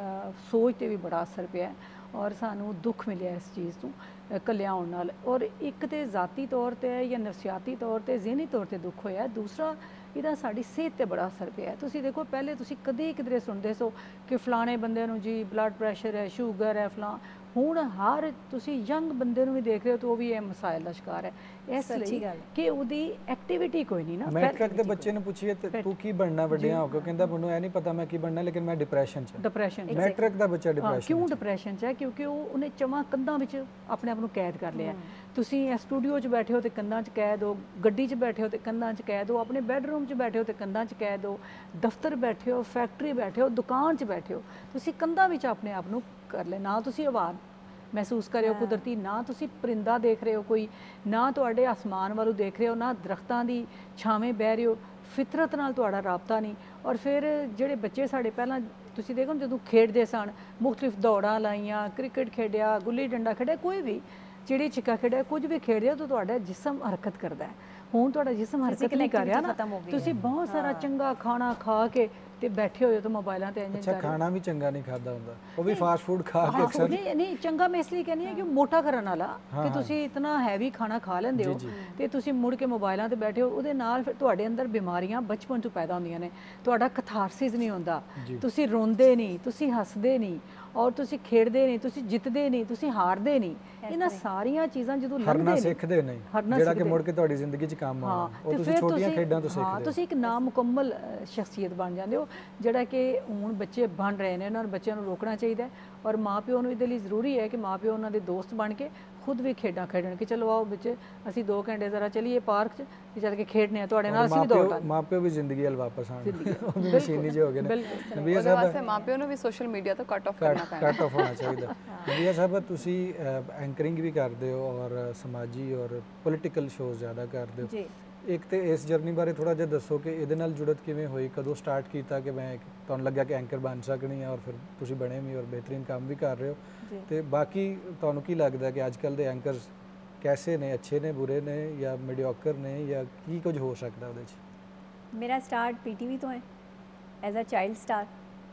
ਸੋਚ 'ਤੇ ਵੀ ਬੜਾ ਅਸਰ ਪਿਆ ਔਰ ਸਾਨੂੰ ਦੁੱਖ ਮਿਲਿਆ ਇਸ ਚੀਜ਼ ਤੋਂ ਇਕੱਲਿਆਂ ਹੋਣ ਨਾਲ ਔਰ ਇੱਕ ਤਾਂ ਜ਼ਾਤੀ ਤੌਰ 'ਤੇ ਜਾਂ ਨਫਸਿਆਤੀ ਤੌਰ 'ਤੇ ਜ਼ਿਹਨੀ ਤੌਰ 'ਤੇ ਦੁੱਖ ਹੋਇਆ ਦੂਸਰਾ ਇਹਦਾ ਸਾਡੀ ਸਿਹਤ 'ਤੇ ਬੜਾ ਅਸਰ ਪਿਆ ਤੁਸੀਂ ਦੇਖੋ ਪਹਿਲੇ ਤੁਸੀਂ ਕਦੇ ਕਿਧਰੇ ਸੁਣਦੇ ਸੋ ਕਿ ਫਲਾਣੇ ਬੰਦੇ ਨੂੰ ਜੀ ਬਲੱਡ ਪ੍ਰੈਸ਼ਰ ਹੈ ਸ਼ੂਗਰ ਹੈ ਫਲਾਂ ਹੁਣ ਹਰ ਤੁਸੀਂ ਯੰਗ ਬੰਦੇ ਨੂੰ ਵੀ ਦੇਖ ਰਹੇ ਹੋ ਤਾਂ ਉਹ ਵੀ ਇਹ ਮਸਾਇਲ ਦਾ ਸ਼ਿਕਾਰ ਹੈ ਇਸ ਲਈ ਕਿ ਉਹਦੀ ਐਕਟੀਵਿਟੀ ਕੋਈ ਨਹੀਂ ਨਾ ਮੈਟ੍ਰਿਕ ਦੇ ਬੱਚੇ ਨੂੰ ਪੁੱਛੀਏ ਤੂੰ ਕੀ ਬਣਨਾ ਵੱਡਿਆਂ ਹੋ ਕੇ ਕਹਿੰਦਾ ਮੈਨੂੰ ਇਹ ਨਹੀਂ ਪਤਾ ਮੈਂ ਕੀ ਬਣਨਾ ਲੇਕਿਨ ਮੈਂ ਡਿਪਰੈਸ਼ਨ 'ਚ ਡਿਪਰੈਸ਼ਨ ਮੈਟ੍ਰਿਕ ਦਾ ਬੱਚਾ ਡਿਪਰੈਸ਼ਨ ਕਿਉਂ ਡਿਪਰੈਸ਼ਨ 'ਚ ਹੈ ਕਿਉਂਕਿ ਉਹ ਉਹਨੇ ਚਵਾਂ ਕੰਧਾਂ ਵਿੱਚ ਆਪਣੇ ਆਪ ਨੂੰ ਕੈਦ ਕਰ ਲਿਆ ਤੁਸੀਂ ਇਹ ਸਟੂਡੀਓ 'ਚ ਬੈਠੇ ਹੋ ਤੇ ਕੰਧਾਂ 'ਚ ਕੈਦ ਹੋ ਗੱਡੀ 'ਚ ਬੈਠੇ ਹੋ ਤੇ ਕੰਧਾਂ 'ਚ ਕੈਦ ਹੋ ਆਪਣੇ ਬੈੱਡਰੂਮ 'ਚ ਬੈਠੇ ਹੋ ਤੇ ਕੰਧਾਂ 'ਚ ਕੈਦ ਹੋ ਦਫ਼ਤਰ ਬੈਠੇ ਹੋ ਫੈਕਟਰੀ ਬੈਠੇ ਹੋ ਦੁਕਾਨ 'ਚ ਬੈਠੇ ਹੋ ਤੁਸੀਂ ਕੰਧਾਂ ਵਿੱਚ ਆਪਣੇ ਆਪ ਨੂੰ ਕਰ ਲੈ ਨਾ ਤੁਸੀਂ ਆਵਾਜ਼ महसूस कर रहे हो कुदरती ना तुसी परिंदा देख रहे हो कोई ना तुहाडे आसमान वालों देख रहे हो ना दरख्तां दी छावें बह रहे हो फितरत नाल तुहाडा राबता नहीं और फिर जिहड़े बच्चे साडे पहलां तुसी देखो जदों खेडदे सन मुख्तलिफ दौड़ां लाइयां क्रिकेट खेडिया गुल्ली डंडा खेडिया कोई भी चिड़ी छिक्का खेडिया कुछ भी खेडिया तो तुहाडा जिस्म हरकत करदा है ਹੁਣ ਤੁਹਾਡਾ ਜਿਸਮ ਹਰਕਤ ਨਹੀਂ ਕਰ ਰਿਹਾ ਨਾ ਤੁਸੀਂ ਬਹੁਤ ਸਾਰਾ ਚੰਗਾ ਖਾਣਾ ਖਾ ਕੇ ਤੇ ਬੈਠੇ ਹੋਏ ਹੋ ਤਾਂ ਮੋਬਾਈਲਾਂ ਤੇ ਇੰਜ ਅੱਛਾ ਖਾਣਾ ਵੀ ਚੰਗਾ ਨਹੀਂ ਖਾਦਾ ਹੁੰਦਾ ਉਹ ਵੀ ਫਾਸਟ ਫੂਡ ਖਾ ਕੇ ਅਕਸਰ ਨਹੀਂ ਨਹੀਂ ਚੰਗਾ ਮੈਂ ਇਸ ਲਈ ਕਹਿੰਦੀ ਹਾਂ ਕਿ ਮੋਟਾ ਕਰਨ ਵਾਲਾ ਕਿ ਤੁਸੀਂ ਇਤਨਾ ਹੈਵੀ ਖਾਣਾ ਖਾ ਲੈਂਦੇ ਹੋ ਤੇ ਤੁਸੀਂ ਮੁੜ ਕੇ ਮੋਬਾਈਲਾਂ ਤੇ ਬੈਠੇ ਹੋ ਉਹਦੇ ਨਾਲ ਫਿਰ ਤੁਹਾਡੇ ਅੰਦਰ ਬਿਮਾਰੀਆਂ ਬਚਪਨ ਤੋਂ ਪੈਦਾ ਹੁੰਦੀਆਂ ਨੇ ਤੁਹਾਡਾ ਕਥਾਰਸਿਸ ਨਹੀਂ ਹੁੰਦਾ ਤੁਸੀਂ ਰੋਂਦੇ ਨਹੀਂ ਤੁਸੀਂ ਹੱਸਦੇ ਨਹੀਂ ਔਰ ਤੁਸੀਂ ਖੇਡਦੇ ਨਹੀਂ ਤੁਸੀਂ ਜਿੱਤਦੇ ਨਹੀਂ ਤੁਸੀਂ ਹਾਰਦੇ ਨਹੀਂ ਇਹਨਾਂ ਸਾਰੀਆਂ ਚੀਜ਼ਾਂ ਜਦੋਂ ਲੰਘਦੇ ਨੇ ਸਿੱਖਦੇ ਨਹੀਂ ਜਿਹੜਾ ਕਿ ਮੁੜ ਕੇ ਤੁਹਾਡੀ ਜ਼ਿੰਦਗੀ 'ਚ ਕੰਮ ਆਉਣਾ ਉਹ ਤੁਸੀਂ ਛੋਟੀਆਂ ਖੇਡਾਂ ਤੋਂ ਸਿੱਖਦੇ ਹੋ ਤੁਸੀਂ ਇੱਕ ਨਾਮੁਕੰਮਲ ਸ਼ਖਸੀਅਤ ਬਣ ਜਾਂਦੇ ਹੋ ਜਿਹੜਾ ਕਿ ਹੁਣ ਬੱਚੇ ਬਣ ਰਹੇ ਨੇ ਉਹਨਾਂ ਨੂੰ ਬੱਚਿਆਂ ਨੂੰ ਰੋਕਣਾ ਚਾਹੀਦਾ ਔਰ ਮਾਪਿਓ ਨੂੰ ਇਹਦੇ ਲਈ ਜ਼ਰੂਰੀ ਹੈ ਕਿ ਮਾਪਿਓ ਉਹਨਾਂ ਦੇ ਦੋਸਤ ਬਣ ਕੇ ਖੁਦ ਵੀ ਖੇਡਾਂ ਖੇਡਣ ਕਿ ਚਲੋ ਆਓ ਵਿੱਚ ਅਸੀਂ ਦੋ ਘੰਟੇ ਜ਼ਰਾ ਚਲੀਏ ਪਾਰਕ 'ਚ ਤੇ ਚੱਲ ਕੇ ਖੇਡਨੇ ਆ ਤੁਹਾਡੇ ਨਾਲ ਅਸੀਂ ਵੀ ਦੌੜ ਲਾਂਗੇ ਮਾਪਿਓ ਵੀ ਜ਼ਿੰਦਗੀ ਵੱਲ ਵਾਪਸ ਆਣ ਉਹ ਵੀ ਮਸ਼ੀਨੀ ਜਿਹੇ ਹੋ ਗਏ ਨੇ ਨਬੀਆ ਸਾਹਿਬ ਵਾਸਤੇ ਮਾਪਿਓ ਨੂੰ ਵੀ ਸੋਸ਼ਲ ਮੀਡੀਆ ਤੋਂ ਕੱਟ ਆਫ ਕਰਨਾ ਪੈਣਾ ਕੱਟ ਆਫ ਹੋਣਾ ਚਾਹੀਦਾ ਨਬੀਆ ਸਾਹਿਬ ਤੁਸੀਂ ਐਂਕਰਿੰਗ ਵੀ ਕਰਦੇ ਹੋ ਔਰ ਸਮਾਜੀ ਔਰ ਪੋਲੀਟੀਕਲ ਸ਼ੋਜ਼ ਜ਼ਿਆਦਾ ਕਰਦੇ ਹੋ ਜੀ ਇੱਕ ਤੇ ਇਸ ਜਰਨੀ ਬਾਰੇ ਥੋੜਾ ਜਿਹਾ ਦੱਸੋ ਕਿ ਇਹਦੇ ਨਾਲ ਜੁੜਤ ਕਿਵੇਂ ਹੋਈ ਕਦੋਂ ਸਟਾਰਟ ਕੀਤਾ ਕਿ ਮੈਂ ਤੁਹਾਨੂੰ ਲੱਗਿਆ ਕਿ ਐਂਕਰ ਬਣ ਸਕਣੀ ਆ ਔਰ ਫਿਰ ਤੁਸੀਂ ਬਣੇ ਵੀ ਔਰ ਬਿਹਤਰੀਨ ਕੰਮ ਵੀ ਕਰ ਰਹੇ ਹੋ ਤੇ ਬਾਕੀ ਤੁਹਾਨੂੰ ਕੀ ਲੱਗਦਾ ਕਿ ਅੱਜ ਕੱਲ ਦੇ ਐਂਕਰਸ कैसे ने अच्छे ने बुरे ने या मीडियोकर ने या की कुछ हो सकता है उहदे मेरा स्टार्ट पीटीवी तो है एज अ चाइल्ड स्टार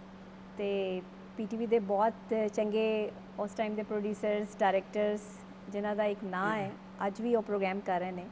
ते पीटीवी दे बहुत चंगे उस टाइम दे प्रोड्यूसर्स डायरैक्टर्स जिन्हां दा एक नाम है अज भी वो प्रोग्राम कर रहे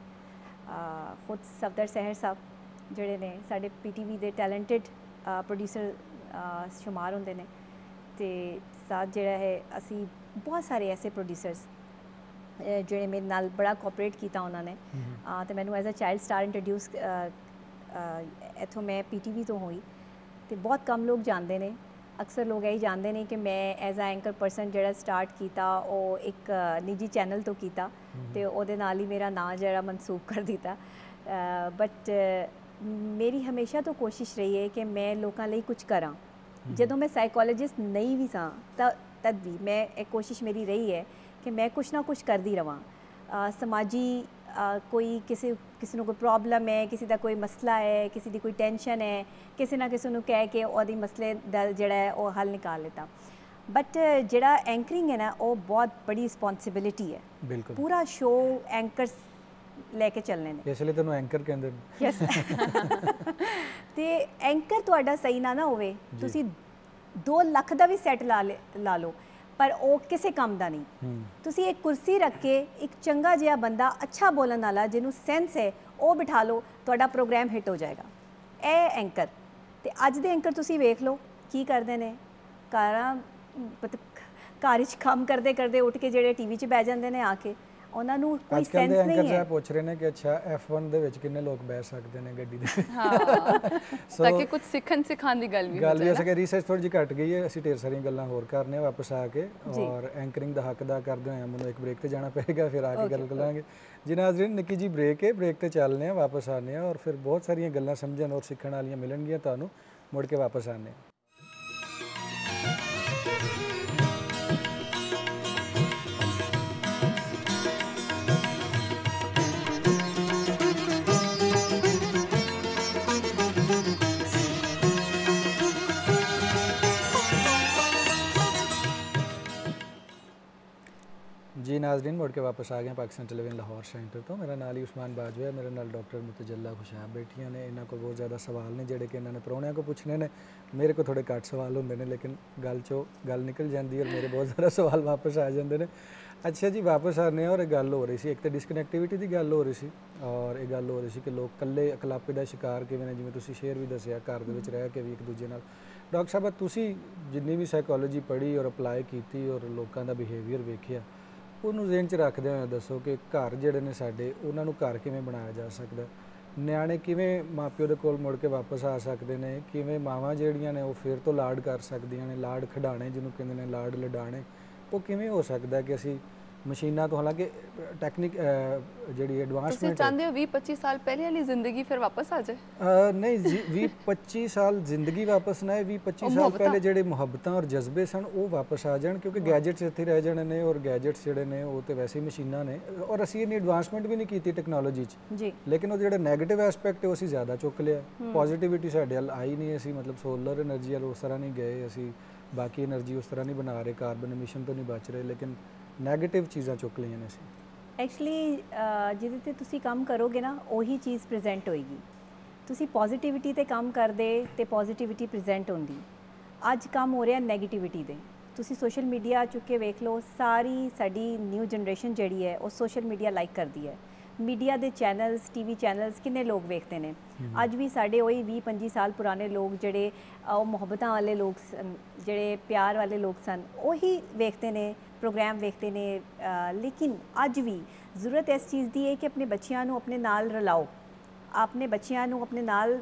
हैं खुद सफदर सहर साहब जिहड़े ने साडे पीटीवी दे टैलेंटेड प्रोड्यूसर शुमार होंदे ने ਤੇ ਸਾਥ ਜਿਹੜਾ ਹੈ ਅਸੀਂ ਬਹੁਤ ਸਾਰੇ ਐਸੇ ਪ੍ਰੋਡਿਊਸਰਸ ਜਿਹੜੇ ਮੇਰੇ ਨਾਲ ਬੜਾ ਕੋਆਪਰੇਟ ਕੀਤਾ ਉਹਨਾਂ ਨੇ ਤੇ ਮੈਨੂੰ as a child star introduce ਇੱਥੋਂ ਮੈਂ ਪੀਟੀਵੀ ਤੋਂ ਹੋਈ ਤੇ ਬਹੁਤ ਕਮ ਲੋਕ ਜਾਣਦੇ ਨੇ। ਅਕਸਰ ਲੋਕ ਇਹ ਜਾਣਦੇ ਨੇ ਕਿ ਮੈਂ ਐਜ਼ ਅ ਐਂਕਰ ਪਰਸਨ ਜਿਹੜਾ ਸਟਾਰਟ ਕੀਤਾ ਉਹ ਇੱਕ ਨਿੱਜੀ ਚੈਨਲ ਤੋਂ ਕੀਤਾ ਤੇ ਉਹਦੇ ਨਾਲ ਹੀ ਮੇਰਾ ਨਾਂ ਜਿਹੜਾ ਮਨਸੂਬ ਕਰ ਦਿੱਤਾ। ਬਟ ਮੇਰੀ ਹਮੇਸ਼ਾ ਤੋਂ ਕੋਸ਼ਿਸ਼ ਰਹੀ ਹੈ ਕਿ ਮੈਂ ਲੋਕਾਂ ਲਈ ਕੁਝ ਕਰਾਂ। ਜਦੋਂ ਮੈਂ ਸਾਈਕੋਲੋਜਿਸਟ ਨਹੀਂ ਵੀ ਸਾਂ ਤਾਂ ਤਦ ਵੀ ਮੈਂ ਇਹ ਕੋਸ਼ਿਸ਼ ਮੇਰੀ ਰਹੀ ਹੈ ਕਿ ਮੈਂ ਕੁਛ ਨਾ ਕੁਛ ਕਰਦੀ ਰਵਾਂ। ਸਮਾਜੀ ਕੋਈ ਕਿਸੇ ਕਿਸੇ ਨੂੰ ਕੋਈ ਪ੍ਰੋਬਲਮ ਹੈ, ਕਿਸੇ ਦਾ ਕੋਈ ਮਸਲਾ ਹੈ, ਕਿਸੇ ਦੀ ਕੋਈ ਟੈਨਸ਼ਨ ਹੈ, ਕਿਸੇ ਨਾ ਕਿਸੇ ਨੂੰ ਕਹਿ ਕੇ ਉਹਦੀ ਮਸਲੇ ਦਾ ਜਿਹੜਾ ਹੈ ਉਹ ਹੱਲ ਨਿਕਾਲ ਲਿੱਤਾ। ਬਟ ਜਿਹੜਾ ਐਂਕਰਿੰਗ ਹੈ ਨਾ ਉਹ ਬਹੁਤ ਬੜੀ ਰਿਸਪੌਂਸਿਬਿਲਿਟੀ ਹੈ। ਬਿਲਕੁਲ ਪੂਰਾ ਸ਼ੋਅ ਐਂਕਰਸ ਲੈ ਕੇ ਚੱਲਣੇ ਨੇ, ਇਸ ਲਈ ਤੁਹਾਨੂੰ ਐਂਕਰ ਕਹਿੰਦੇ ਨੇ। ਯੈਸ ਤੇ ਐਂਕਰ ਤੁਹਾਡਾ ਸਹੀ ਨਾ ਨਾ ਹੋਵੇ, ਤੁਸੀਂ ਦੋ ਲੱਖ ਦਾ ਵੀ ਸੈੱਟ ਲਾ ਲਾ ਲਓ ਪਰ ਉਹ ਕਿਸੇ ਕੰਮ ਦਾ ਨਹੀਂ। ਤੁਸੀਂ ਇੱਕ ਕੁਰਸੀ ਰੱਖ ਕੇ ਇੱਕ ਚੰਗਾ ਜਿਹਾ ਬੰਦਾ, ਅੱਛਾ ਬੋਲਣ ਵਾਲਾ, ਜਿਹਨੂੰ ਸੈਂਸ ਹੈ, ਉਹ ਬਿਠਾ ਲਓ, ਤੁਹਾਡਾ ਪ੍ਰੋਗਰਾਮ ਹਿੱਟ ਹੋ ਜਾਏਗਾ। ਇਹ ਐਂਕਰ ਤੇ ਅੱਜ ਦੇ ਐਂਕਰ ਤੁਸੀਂ ਵੇਖ ਲਓ ਕੀ ਕਰਦੇ ਨੇ। ਘਰਾਂ ਮਤਲਬ ਘਰ ਵਿੱਚ ਕੰਮ ਕਰਦੇ ਕਰਦੇ ਉੱਠ ਕੇ ਜਿਹੜੇ ਟੀਵੀ 'ਚ ਬਹਿ ਜਾਂਦੇ ਨੇ ਆ ਕੇ, ਉਹਨਾਂ ਨੂੰ ਕੋਈ ਸੈਂਸ ਨਹੀਂ ਹੈ। ਐਂਕਰ ਪੁੱਛ ਰਹੇ ਨੇ ਕਿ ਅੱਛਾ ਐਫ ਵਨ ਦੇ ਵਿੱਚ ਕਿੰਨੇ ਲੋਕ ਬਹਿ ਸਕਦੇ ਨੇ ਗੱਡੀ ਦੇ। ਹਾਂ ਤਾਂ ਕਿ ਕੁਝ ਸਿੱਖਣ ਸਿਖਾਉਣ ਦੀ ਗੱਲ ਵੀ ਗੱਲ ਵੀ ਹੋ ਸਕੇ। ਰਿਸਰਚ ਥੋੜੀ ਜਿਹੀ ਘਟ ਗਈ ਹੈ, ਅਸੀਂ ਢੇਰ ਸਾਰੀਆਂ ਗੱਲਾਂ ਹੋਰ ਕਰਨੇ ਆ ਵਾਪਸ ਆ ਕੇ। ਔਰ ਐਂਕਰਿੰਗ ਦਾ ਹੱਕ ਅਦਾ ਕਰਦੇ ਹੋਏ ਮੈਨੂੰ ਇੱਕ ਬ੍ਰੇਕ ਤੇ ਜਾਣਾ ਪਏਗਾ, ਫਿਰ ਆ ਕੇ ਗੱਲ ਕਰਾਂਗੇ ਜੀ। ਨਾਜ਼ਰੀਨ ਨਿੱਕੀ ਜੀ ਬ੍ਰੇਕ ਹੈ, ਬ੍ਰੇਕ ਤੇ ਚੱਲਨੇ ਆ, ਵਾਪਸ ਆਨੇ ਆ ਔਰ ਫਿਰ ਬਹੁਤ ਸਾਰੀਆਂ ਗੱਲਾਂ ਸਮਝਣ ਔਰ ਸਿੱਖਣ ਵਾਲੀਆਂ ਮਿਲਣਗੀਆਂ ਤੁਹਾਨੂੰ। ਮੁੜ ਕੇ ਵਾਪਸ ਆਨੇ ਆ। जी नाजरीन मुड़ के वापस आ गए पाकिस्तान टेलीविजन लाहौर सेंटर तो। मेरा नाल ही उस्मान बाजवा है, मेरे नाल डॉक्टर मुतजल्ला खुशाब बैठिया ने। इन्हों को बहुत ज़्यादा सवाल ने जोड़े कि इन्होंने प्राहुणियों को पूछने ने। मेरे को थोड़े घट सवाल होंगे ने लेकिन गल चो गल निकल जाती है और मेरे बहुत ज़्यादा सवाल वापस आ जाते हैं। अच्छा जी वापस आने और गल हो रही सी, एक तो डिसकनैक्टिविटी की गल हो रही सी और एक गल हो रही सी कि लोग कल्ले अकलापे का शिकार किवें ने, जिवें तुसीं शेयर भी दस्सिया घर दे विच रह के भी एक दूजे नाल। डॉक्टर साहब तुसीं जिन्नी भी साइकोलॉजी पढ़ी और अप्लाई की और लोगों का बिहेवियर वेखिया, ਉਹਨੂੰ ਜ਼ੇਨ 'ਚ ਰੱਖਦੇ ਹੋਏ ਦੱਸੋ ਕਿ ਘਰ ਜਿਹੜੇ ਨੇ ਸਾਡੇ ਉਹਨਾਂ ਨੂੰ ਘਰ ਕਿਵੇਂ ਬਣਾਇਆ ਜਾ ਸਕਦਾ, ਨਿਆਣੇ ਕਿਵੇਂ ਮਾਪਿਓ ਦੇ ਕੋਲ ਮੁੜ ਕੇ ਵਾਪਸ ਆ ਸਕਦੇ ਨੇ, ਕਿਵੇਂ ਮਾਵਾਂ ਜਿਹੜੀਆਂ ਨੇ ਉਹ ਫਿਰ ਤੋਂ ਲਾਡ ਕਰ ਸਕਦੀਆਂ ਨੇ, ਲਾਡ ਖਿਡਾਣੇ ਜਿਹਨੂੰ ਕਹਿੰਦੇ ਨੇ, ਲਾਡ ਲਡਾਣੇ, ਉਹ ਕਿਵੇਂ ਹੋ ਸਕਦਾ ਕਿ ਅਸੀਂ ਮਸ਼ੀਨਾਂ ਤੋਂ, ਹਾਲਾਂਕਿ ਟੈਕਨੀਕ ਜਿਹੜੀ ਐਡਵਾਂਸਮੈਂਟ ਤੁਸੀਂ ਚਾਹੁੰਦੇ ਹੋ ਵੀਹ ਪੱਚੀ ਸਾਲ ਪਹਿਲੇ ਵਾਲੀ ਜ਼ਿੰਦਗੀ ਫਿਰ ਵਾਪਸ ਆ ਜਾਏ? ਨਹੀਂ ਵੀਹ ਪੱਚੀ ਸਾਲ ਜ਼ਿੰਦਗੀ ਵਾਪਸ ਨਾ, ਵੀਹ ਪੱਚੀ ਸਾਲ ਪਹਿਲੇ ਜਿਹੜੇ ਮੁਹੱਬਤਾਂ ਔਰ ਜਜ਼ਬੇ ਸਨ ਉਹ ਵਾਪਸ ਆ ਜਾਣ, ਕਿਉਂਕਿ ਗੈਜਟਸ ਇੱਥੇ ਰਹਿ ਜਾਣੇ ਨੇ ਔਰ ਗੈਜਟਸ ਜਿਹੜੇ ਨੇ ਉਹ ਤੇ ਵੈਸੇ ਹੀ ਮਸ਼ੀਨਾਂ ਨੇ ਔਰ ਅਸੀਂ ਇੰਨੀ ਐਡਵਾਂਸਮੈਂਟ ਵੀ ਨਹੀਂ ਕੀਤੀ ਟੈਕਨੋਲੋਜੀ 'ਚ ਜੀ, ਲੇਕਿਨ ਉਹ ਜਿਹੜਾ ਨੈਗੇਟਿਵ ਐਸਪੈਕਟ ਉਹ ਅਸੀਂ ਜ਼ਿਆਦਾ ਚੁੱਕ ਲਿਆ, ਪੋਜ਼ਿਟਿਵਿਟੀ ਸਾਡੇ ਵੱਲ ਆਈ ਨਹੀਂ। ਅਸੀਂ ਮਤਲਬ ਸੋਲਰ એનર્ਜੀ ਵੱਲ ਉਸ ਤਰ੍ਹਾਂ ਨਹੀਂ ਗਏ, ਅਸੀਂ ਬਾਕੀ એનર્ਜੀ ਉਸ ਤਰ੍ਹਾਂ ਨਹੀਂ ਬਣਾ ਰਹੇ, ਕਾਰਬਨ ਐਮਿਸ਼ਨ ਤੋਂ ਨਹੀਂ ਬਚ ਰਹੇ, ਲੇਕਿਨ ਨੈਗੇਟਿਵ ਚੀਜ਼ਾਂ ਚੁੱਕ ਲਈਆਂ ਨੇ ਅਸੀਂ। ਐਕਚੁਅਲੀ ਜਿਹਦੇ ਤੇ ਤੁਸੀਂ ਕੰਮ ਕਰੋਗੇ ਨਾ ਉਹੀ ਚੀਜ਼ ਪ੍ਰੈਜ਼ੈਂਟ ਹੋਏਗੀ। ਤੁਸੀਂ ਪੋਜ਼ਿਟਿਵਿਟੀ ਤੇ ਕੰਮ ਕਰਦੇ ਤੇ ਪੋਜ਼ਿਟਿਵਿਟੀ ਪ੍ਰੈਜ਼ੈਂਟ ਹੁੰਦੀ। ਅੱਜ ਕੰਮ ਹੋ ਰਿਹਾ ਨੈਗੇਟਿਵਿਟੀ ਦੇ। ਤੁਸੀਂ ਸੋਸ਼ਲ ਮੀਡੀਆ ਚੁੱਕ ਕੇ ਵੇਖ ਲਓ, ਸਾਰੀ ਸਾਡੀ ਨਿਊ ਜਨਰੇਸ਼ਨ ਜਿਹੜੀ ਹੈ ਉਹ ਸੋਸ਼ਲ ਮੀਡੀਆ ਲਾਈਕ ਕਰਦੀ ਹੈ। ਮੀਡੀਆ ਦੇ ਚੈਨਲਸ, ਟੀਵੀ ਚੈਨਲਸ ਕਿੰਨੇ ਲੋਕ ਵੇਖਦੇ ਨੇ। ਅੱਜ ਵੀ ਸਾਡੇ ਉਹੀ ਵੀਹ ਪੰਜੀ ਸਾਲ ਪੁਰਾਣੇ ਲੋਕ ਜਿਹੜੇ ਉਹ ਮੁਹੱਬਤਾਂ ਵਾਲੇ ਲੋਕ ਸਨ, ਜਿਹੜੇ ਪਿਆਰ ਵਾਲੇ ਲੋਕ ਸਨ, ਉਹੀ ਵੇਖਦੇ ਨੇ, ਪ੍ਰੋਗਰਾਮ ਵੇਖਦੇ ਨੇ। ਲੇਕਿਨ ਅੱਜ ਵੀ ਜ਼ਰੂਰਤ ਇਸ ਚੀਜ਼ ਦੀ ਹੈ ਕਿ ਆਪਣੇ ਬੱਚਿਆਂ ਨੂੰ ਆਪਣੇ ਨਾਲ ਰਲਾਓ, ਆਪਣੇ ਬੱਚਿਆਂ ਨੂੰ ਆਪਣੇ ਨਾਲ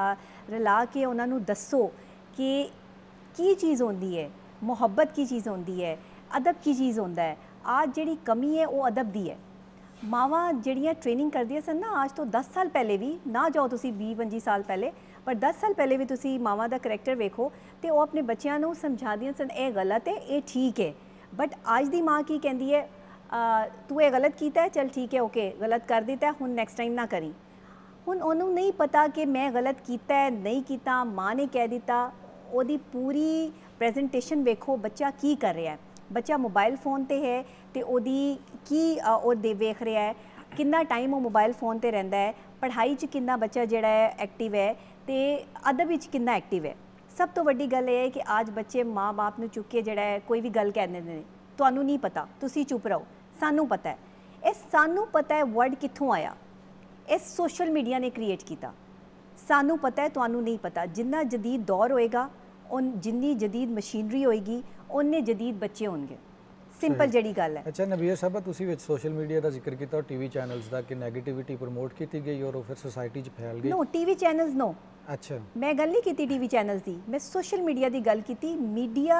ਰਲਾ ਕੇ ਉਹਨਾਂ ਨੂੰ ਦੱਸੋ ਕਿ ਕੀ ਚੀਜ਼ ਹੁੰਦੀ ਹੈ, ਮੁਹੱਬਤ ਕੀ ਚੀਜ਼ ਹੁੰਦੀ ਹੈ, ਅਦਬ ਕੀ ਚੀਜ਼ ਹੁੰਦਾ ਹੈ। ਅੱਜ ਜਿਹੜੀ ਕਮੀ ਹੈ ਉਹ ਅਦਬ ਦੀ ਹੈ। ਮਾਵਾਂ ਜਿਹੜੀਆਂ ਟ੍ਰੇਨਿੰਗ ਕਰਦੀਆਂ ਸਨ ਨਾ, ਅੱਜ ਤੋਂ ਦਸ ਸਾਲ ਪਹਿਲੇ ਵੀ ਨਾ ਜਾਓ ਤੁਸੀਂ ਵੀਹ ਪੰਜੀ ਸਾਲ ਪਹਿਲੇ, ਪਰ ਦਸ ਸਾਲ ਪਹਿਲੇ ਵੀ ਤੁਸੀਂ ਮਾਵਾਂ ਦਾ ਕਰੈਕਟਰ ਵੇਖੋ ਤੇ ਉਹ ਆਪਣੇ ਬੱਚਿਆਂ ਨੂੰ ਸਮਝਾਉਂਦੀਆਂ ਸਨ ਇਹ ਗਲਤ ਹੈ, ਇਹ ਠੀਕ ਹੈ। ਬਟ ਅੱਜ ਦੀ ਮਾਂ ਕੀ ਕਹਿੰਦੀ ਹੈ, ਤੂੰ ਇਹ ਗਲਤ ਕੀਤਾ ਹੈ, ਚੱਲ ਠੀਕ ਹੈ, ਓਕੇ ਗਲਤ ਕਰ ਦਿੱਤਾ, ਹੁਣ ਨੈਕਸਟ ਟਾਈਮ ਨਾ ਕਰੀ। ਹੁਣ ਉਹਨੂੰ ਨਹੀਂ ਪਤਾ ਕਿ ਮੈਂ ਗਲਤ ਕੀਤਾ ਹੈ ਨਹੀਂ ਕੀਤਾ, ਮਾਂ ਨੇ ਕਹਿ ਦਿੱਤਾ। ਉਹਦੀ ਪੂਰੀ ਪ੍ਰੈਜੈਂਟੇਸ਼ਨ ਵੇਖੋ, ਬੱਚਾ ਕੀ ਕਰ ਰਿਹਾ ਹੈ। ਬੱਚਾ ਮੋਬਾਈਲ ਫੋਨ 'ਤੇ ਹੈ ਅਤੇ ਉਹਦੀ ਕੀ ਉਹ ਦੇ ਵੇਖ ਰਿਹਾ ਹੈ, ਕਿੰਨਾ ਟਾਈਮ ਉਹ ਮੋਬਾਈਲ ਫੋਨ 'ਤੇ ਰਹਿੰਦਾ ਹੈ, ਪੜ੍ਹਾਈ 'ਚ ਕਿੰਨਾ ਬੱਚਾ ਜਿਹੜਾ ਹੈ ਐਕਟਿਵ ਹੈ ਅਤੇ ਅਦਬ ਵਿੱਚ ਕਿੰਨਾ ਐਕਟਿਵ ਹੈ। ਸਭ ਤੋਂ ਵੱਡੀ ਗੱਲ ਇਹ ਹੈ ਕਿ ਅੱਜ ਬੱਚੇ ਮਾਂ ਬਾਪ ਨੂੰ ਚੁੱਕ ਕੇ ਜਿਹੜਾ ਹੈ ਕੋਈ ਵੀ ਗੱਲ ਕਹਿ ਦਿੰਦੇ ਨੇ, ਤੁਹਾਨੂੰ ਨਹੀਂ ਪਤਾ, ਤੁਸੀਂ ਚੁੱਪ ਰਹੋ, ਸਾਨੂੰ ਪਤਾ ਹੈ। ਇਹ ਸਾਨੂੰ ਪਤਾ ਹੈ ਵਰਡ ਕਿੱਥੋਂ ਆਇਆ, ਇਹ ਸੋਸ਼ਲ ਮੀਡੀਆ ਨੇ ਕ੍ਰੀਏਟ ਕੀਤਾ। ਸਾਨੂੰ ਪਤਾ ਹੈ, ਤੁਹਾਨੂੰ ਨਹੀਂ ਪਤਾ। ਜਿੰਨਾ ਜਦੀਦ ਦੌਰ ਹੋਏਗਾ उन जिन्नी जदीद मशीनरी होएगी उन्ने जदीद बच्चे होंगे। सिंपल जड़ी गल है। अच्छा नबीया साहब तुसी विच सोशल मीडिया का जिक्र किया और टीवी चैनल्स का कि नैगेटिविटी प्रमोट की गई और फिर सोसाइटी च फैल गई। No TV channels no. अच्छा मैं गल नहीं की टीवी चैनल्स की, मैं सोशल मीडिया की गल की। मीडिया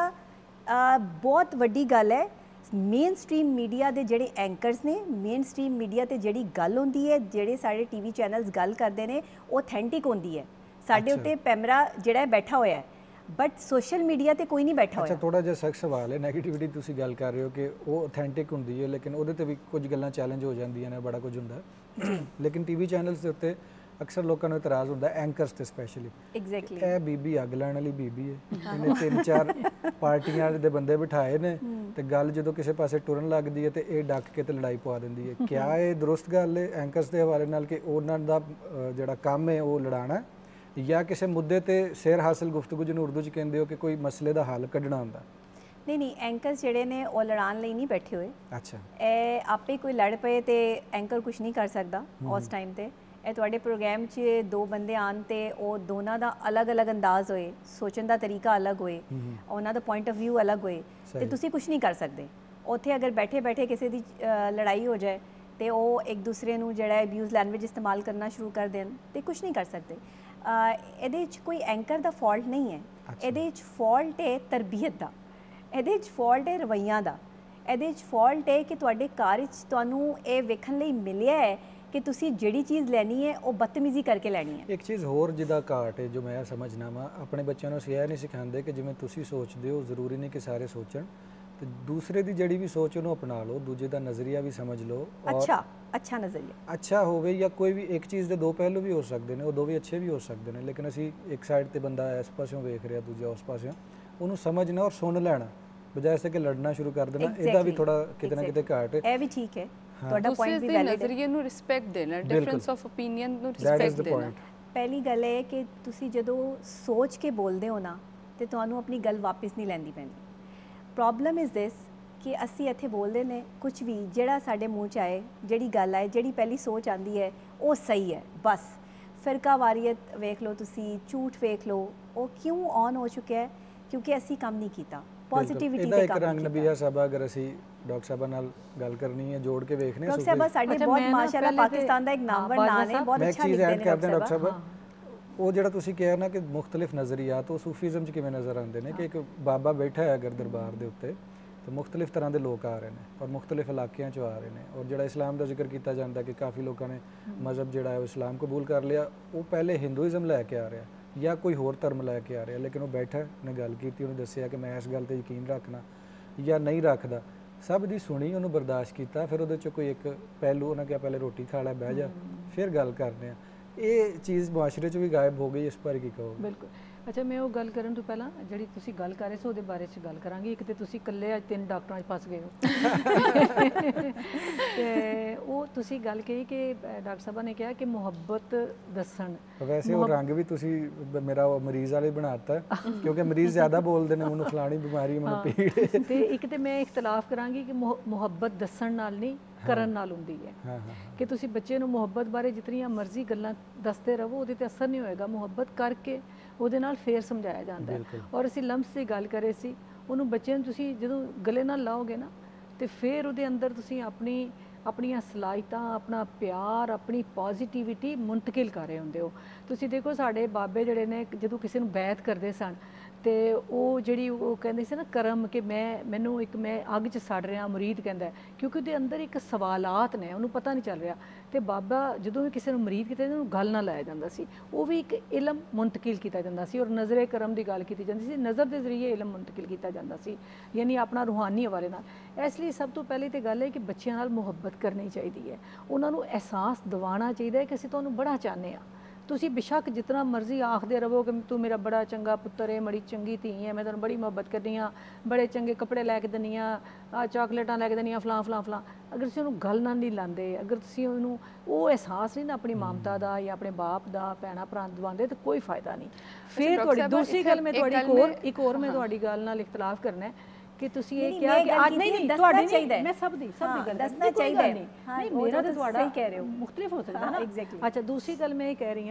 बहुत वड्डी गल है। मेन स्ट्रीम मीडिया के जोड़े एंकरस ने, मेन स्ट्रीम मीडिया ते जिहड़ी गल होंदी है, जिहड़े साडे टीवी चैनल्स गल करते हैं ऑथेंटिक होंदी है। साडे उत्ते कैमरा जिहड़ा बैठा होया है, बट सोशल मीडिया ते कोई नहीं बैठा होया। अच्छा थोड़ा जिहा सख्त सवाल है, नैगेटिविटी तुसी गल कर रहे हो कि वो ऑथेंटिक होंदी है लेकिन उहदे ते भी कुछ गल्लां चैलेंज हो जांदियां ने, बड़ा कुछ हुंदा लेकिन टीवी चैनल्स के उत्ते अक्सर लोगों को इतराज़ होंदा एंकर्स ते स्पैशली एग्जैक्टली ए बीबी अग लैण वाली बीबी है, इन्हें तीन चार पार्टियां दे बंदे बिठाए ने ते गल जदों किसी पासे टुरन लगदी है तो ये डक के ते लड़ाई पवा दिंदी है। क्या ये दुरुस्त गल है एंकर्स के हवाले नाल कि उन्हां दा जिहड़ा काम है वो लड़ाना या किसी मुद्दे ते शेर हासिल गुफ्तगू जिन्होंने उर्दू च कहते हो कि कोई मसले का हल कढ़ना होंदा? नहीं नहीं एंकर्स जिहड़े ने वो लड़ान लई नहीं बैठे हुए। अच्छा ए आपे कोई लड़ पे तो एंकर कुछ नहीं कर सकता उस टाइम ते। ਇਹ ਤੁਹਾਡੇ ਪ੍ਰੋਗਰਾਮ 'ਚ ਦੋ ਬੰਦੇ ਆਣ ਤੇ ਉਹ ਦੋਨਾਂ ਦਾ ਅਲੱਗ-ਅਲੱਗ ਅੰਦਾਜ਼ ਹੋਏ, ਸੋਚਣ ਦਾ ਤਰੀਕਾ ਅਲੱਗ ਹੋਏ, ਉਹਨਾਂ ਦਾ ਪੁਆਇੰਟ ਆਫ ਵਿਊ ਅਲੱਗ ਹੋਏ ਤੇ ਤੁਸੀਂ ਕੁਝ ਨਹੀਂ ਕਰ ਸਕਦੇ ਉੱਥੇ। ਅਗਰ ਬੈਠੇ ਬੈਠੇ ਕਿਸੇ ਦੀ ਲੜਾਈ ਹੋ ਜਾਏ ਤੇ ਉਹ ਇੱਕ ਦੂਸਰੇ ਨੂੰ ਜਿਹੜਾ ਅਬਿਊਜ਼ ਲੈਂਗੁਏਜ ਇਸਤੇਮਾਲ ਕਰਨਾ ਸ਼ੁਰੂ ਕਰ ਦੇਣ ਤੇ ਕੁਝ ਨਹੀਂ ਕਰ ਸਕਦੇ। ਇਹਦੇ 'ਚ ਕੋਈ ਐਂਕਰ ਦਾ ਫਾਲਟ ਨਹੀਂ ਹੈ, ਇਹਦੇ 'ਚ ਫਾਲਟ ਹੈ ਤਰਬੀਅਤ ਦਾ, ਇਹਦੇ 'ਚ ਫਾਲਟ ਹੈ ਰਵੱਈਆਂ ਦਾ, ਇਹਦੇ 'ਚ ਫਾਲਟ ਹੈ ਕਿ ਤੁਹਾਡੇ ਘਰ 'ਚ ਤੁਹਾਨੂੰ ਇਹ ਵੇਖਣ ਲਈ ਮਿਲਿਆ ਹੈ कि तुसी जिहड़ी चीज़ लैनी है वो बदतमीजी करके लैनी है। एक चीज़ होर जिदा घाट है जो मैं समझना वा, अपने बच्चों को यह नहीं सिखाते कि जिवें तुसी सोचते हो ज़रूरी नहीं कि सारे सोचण, तो दूसरे की जिहड़ी भी सोच उन्होंने अपना लो, दूजे का नज़रिया भी समझ लो। और अच्छा अच्छा नज़रिया अच्छा होवे या कोई भी एक चीज़ के दो पहलू भी हो सकते हैं, वो दो भी अच्छे भी हो सकते हैं, लेकिन असी एक साइड ते बंदा इस पासों वेख रहा दूजा उस पासों, उन्होंने समझना और सुन लेना बजाय इससे कि लड़ना शुरू कर देना। exactly. इसका भी थोड़ा किते ना किते घाट है। ਇਹ ਵੀ ਠੀਕ ਹੈ ਤੁਹਾਡਾ ਪੁਆਇੰਟ ਵੀ ਵੈਲਿਡ ਹੈ। ਨਜ਼ਰੀਏ ਨੂੰ ਰਿਸਪੈਕਟ ਦੇਣਾ, ਡਿਫਰੈਂਸ ਆਫ ਓਪੀਨੀਅਨ ਨੂੰ ਰਿਸਪੈਕਟ ਦੇਣਾ। ਪਹਿਲੀ ਗੱਲ ਹੈ ਕਿ ਤੁਸੀਂ ਜਦੋਂ ਸੋਚ ਕੇ ਬੋਲਦੇ ਹੋ ਨਾ ਤੇ ਤੁਹਾਨੂੰ ਆਪਣੀ ਗੱਲ ਵਾਪਸ ਨਹੀਂ ਲੈਂਦੀ ਪੈਂਦੀ। ਪ੍ਰੋਬਲਮ ਇਜ਼ ਦਿਸ ਕਿ ਅਸੀਂ ਇੱਥੇ ਬੋਲਦੇ ਨੇ ਕੁਝ ਵੀ ਜਿਹੜਾ ਸਾਡੇ ਮੂੰਹ 'ਚ ਆਏ, ਜਿਹੜੀ ਗੱਲ ਆਏ, ਜਿਹੜੀ ਪਹਿਲੀ ਸੋਚ ਆਂਦੀ ਹੈ ਉਹ ਸਹੀ ਹੈ ਬਸ। ਫਿਰਕਾ ਵਾਰੀਅਤ ਵੇਖ ਲਓ ਤੁਸੀਂ, ਝੂਠ ਵੇਖ ਲਓ, ਉਹ ਕਿਉਂ ਔਨ ਹੋ ਚੁੱਕਿਆ ਹੈ? ਕਿਉਂਕਿ ਅਸੀਂ ਕੰਮ ਨਹੀਂ ਕੀਤਾ ਪੋਜ਼ਿਟਿਵਿਟੀ ਤੇ ਕੰਮ। ਰੰਗ ਨਬੀਆ ਸਾਹਿਬਾ ਅਗਰ ਅਸੀਂ ਡਾਕਟਰ ਸਾਹਿਬਾ ਨਾਲ ਗੱਲ ਕਰਨੀ ਹੈ ਜੋੜ ਕੇ ਵੇਖਨੇ ਡਾਕਟਰ ਸਾਹਿਬਾ ਸਾਡੇ ਬਹੁਤ ਮਾਸ਼ਾਅੱਲਾ ਪਾਕਿਸਤਾਨ ਦਾ ਇੱਕ ਨਾਮਵਰ ਨਾਂ ਹੈ, ਬਹੁਤ ਅੱਛਾ ਲਿਖਦੇ ਨੇ ਡਾਕਟਰ ਸਾਹਿਬਾ। ਡਾਕਟਰ ਸਾਹਿਬਾ ਉਹ ਜਿਹੜਾ ਤੁਸੀਂ ਕਿਹਾ ਨਾ ਕਿ ਮੁxtਲਿਫ ਨਜ਼ਰੀਆਤ ਉਹ ਸੂਫੀਜ਼ਮ 'ਚ ਕਿਵੇਂ ਨਜ਼ਰ ਆਉਂਦੇ ਨੇ ਕਿ ਇੱਕ ਬਾਬਾ ਬੈਠਾ ਹੈ ਅਗਰ ਦਰਬਾਰ ਦੇ ਉੱਤੇ तो मुख्तलिफ तरह के लोग आ रहे हैं और मुख्तलिफ इलाकों चो आ रहे हैं। और जो इस्लाम का जिक्र किया जाता है कि काफ़ी लोगों ने मज़हब जोड़ा है वो इस्लाम कबूल कर लिया, वो पहले हिंदुइज़म लैके आ रहा या कोई होर धर्म लैके आ रहा, लेकिन वो बैठा ने गल की, उन्हें दसिया कि मैं इस गल पर यकीन रखना या नहीं रखता, सब दी सुनी, उन्होंने बर्दाश्त किया, फिर वो कोई एक पहलू उन्हें क्या पहले रोटी खा लै बह जा फिर गल करने। ये चीज़ मुआशरे च भी गायब हो गई, इस पर की कहो? बिल्कुल। अच्छा मैं वो गल करन तो पहला जिहड़ी तुसी गल कर रहे सो उहदे बारे च गल करांगी। एक ते तुसी कल्ले अज तीन डॉक्टरां च फस गए हो ते वो तुसी गल कही कि डॉक्टर साहब ने कहा कि मुहब्बत दसन, वैसे वो रंग भी तुसी मेरा मरीज़ वाले बनाता है क्योंकि मरीज़ ज़्यादा बोलते हैं मैनूं फलानी बीमारी मैनूं पीड़ ते एक ते मैं इख्तलाफ करांगी कि मुहब्बत दसन नाल नहीं करन नाल हुंदी है कि तुसी बच्चे नूं मुहब्बत बारे जितनियां मर्जी गल्लां दसदे रहो उहदे ते असर नहीं होएगा। मुहब्बत करके ਉਹਦੇ ਨਾਲ ਫੇਰ ਸਮਝਾਇਆ ਜਾਂਦਾ ਹੈ। ਔਰ ਅਸੀਂ ਲਮਸ ਦੀ ਗੱਲ ਕਰੇ ਸੀ, ਉਹਨੂੰ ਬੱਚੇ ਨੂੰ ਤੁਸੀਂ ਜਦੋਂ ਗਲੇ ਨਾਲ ਲਾਓਗੇ ਨਾ ਤੇ ਫਿਰ ਉਹਦੇ ਅੰਦਰ ਤੁਸੀਂ ਆਪਣੀ ਆਪਣੀਆਂ ਸਲਾਹਿਤਾਂ, ਆਪਣਾ ਪਿਆਰ, ਆਪਣੀ ਪੋਜ਼ਿਟਿਵਿਟੀ ਮੁੰਤਕਿਲ ਕਰ ਰਹੇ ਹੁੰਦੇ ਹੋ। ਤੁਸੀਂ ਦੇਖੋ ਸਾਡੇ ਬਾਬੇ ਜਿਹੜੇ ਨੇ ਜਦੋਂ ਕਿਸੇ ਨੂੰ ਬੈਤ ਕਰਦੇ ਸਨ ਤੇ ਉਹ ਜਿਹੜੀ ਉਹ ਕਹਿੰਦੇ ਸੀ ਨਾ ਕਰਮ ਕਿ ਮੈਂ ਮੈਨੂੰ ਇੱਕ ਮੈਂ ਅੱਗ 'ਚ ਸੜ ਰਿਹਾ ਮੁਰੀਦ ਕਹਿੰਦਾ, ਕਿਉਂਕਿ ਉਹਦੇ ਅੰਦਰ ਇੱਕ ਸਵਾਲਾਤ ਨੇ, ਉਹਨੂੰ ਪਤਾ ਨਹੀਂ ਚੱਲ ਰਿਹਾ। ਤੇ ਬਾਬਾ ਜਦੋਂ ਵੀ ਕਿਸੇ ਨੂੰ ਮੁਰੀਦ ਕੀਤਾ ਉਹਨੂੰ ਗੱਲ ਨਾਲ ਲਾਇਆ ਜਾਂਦਾ ਸੀ, ਉਹ ਵੀ ਇੱਕ ਇਲਮ ਮੁੰਤਕਿਲ ਕੀਤਾ ਜਾਂਦਾ ਸੀ। ਔਰ ਨਜ਼ਰੇ ਕਰਮ ਦੀ ਗੱਲ ਕੀਤੀ ਜਾਂਦੀ ਸੀ, ਨਜ਼ਰ ਦੇ ਜ਼ਰੀਏ ਇਲਮ ਮੁੰਤਕਿਲ ਕੀਤਾ ਜਾਂਦਾ ਸੀ, ਯਾਨੀ ਆਪਣਾ ਰੂਹਾਨੀ ਹਵਾਲੇ ਨਾਲ। ਇਸ ਲਈ ਸਭ ਤੋਂ ਪਹਿਲੇ ਤਾਂ ਗੱਲ ਹੈ ਕਿ ਬੱਚਿਆਂ ਨਾਲ ਮੁਹੱਬਤ ਕਰਨੀ ਚਾਹੀਦੀ ਹੈ, ਉਹਨਾਂ ਨੂੰ ਅਹਿਸਾਸ ਦਿਵਾਉਣਾ ਚਾਹੀਦਾ ਹੈ ਕਿ ਅਸੀਂ ਤੁਹਾਨੂੰ ਬੜਾ ਚਾਹੁੰਦੇ ਹਾਂ। ਤੁਸੀਂ बेशक जितना मर्जी आखते रहो कि तू मेरा बड़ा चंगा पुत्र है, बड़ी चंगी धी है, मैं तुम बड़ी मुहब्बत करनी हाँ, बड़े चंगे कपड़े लैके दिनी हाँ, चॉकलेटा लैके दिनी फलां फलां फलां, अगर तुसीं उहनूं गल नाल नहीं लांदे, अगर तुसीं उहनूं वो एहसास नहीं ना अपनी ममता का या अपने बाप का भैणा भरा दिवांदे तो कोई फायदा नहीं। फिर तुहाडी दूसरी गल मैं तुहाडी एक होर एक होर मैं तुहाडी गल नाल इख्तलाफ करना है कि तुसी ये क्या कि आज नहीं नहीं तुहाडी नहीं मैं सब दी सब दी गल दसना चाहिए नहीं मेरा तो तुहाडा सही कह रहे हो मुख्तलिफ हो सकता है ना। अच्छा दूसरी गल मैं ये कह रही हां कि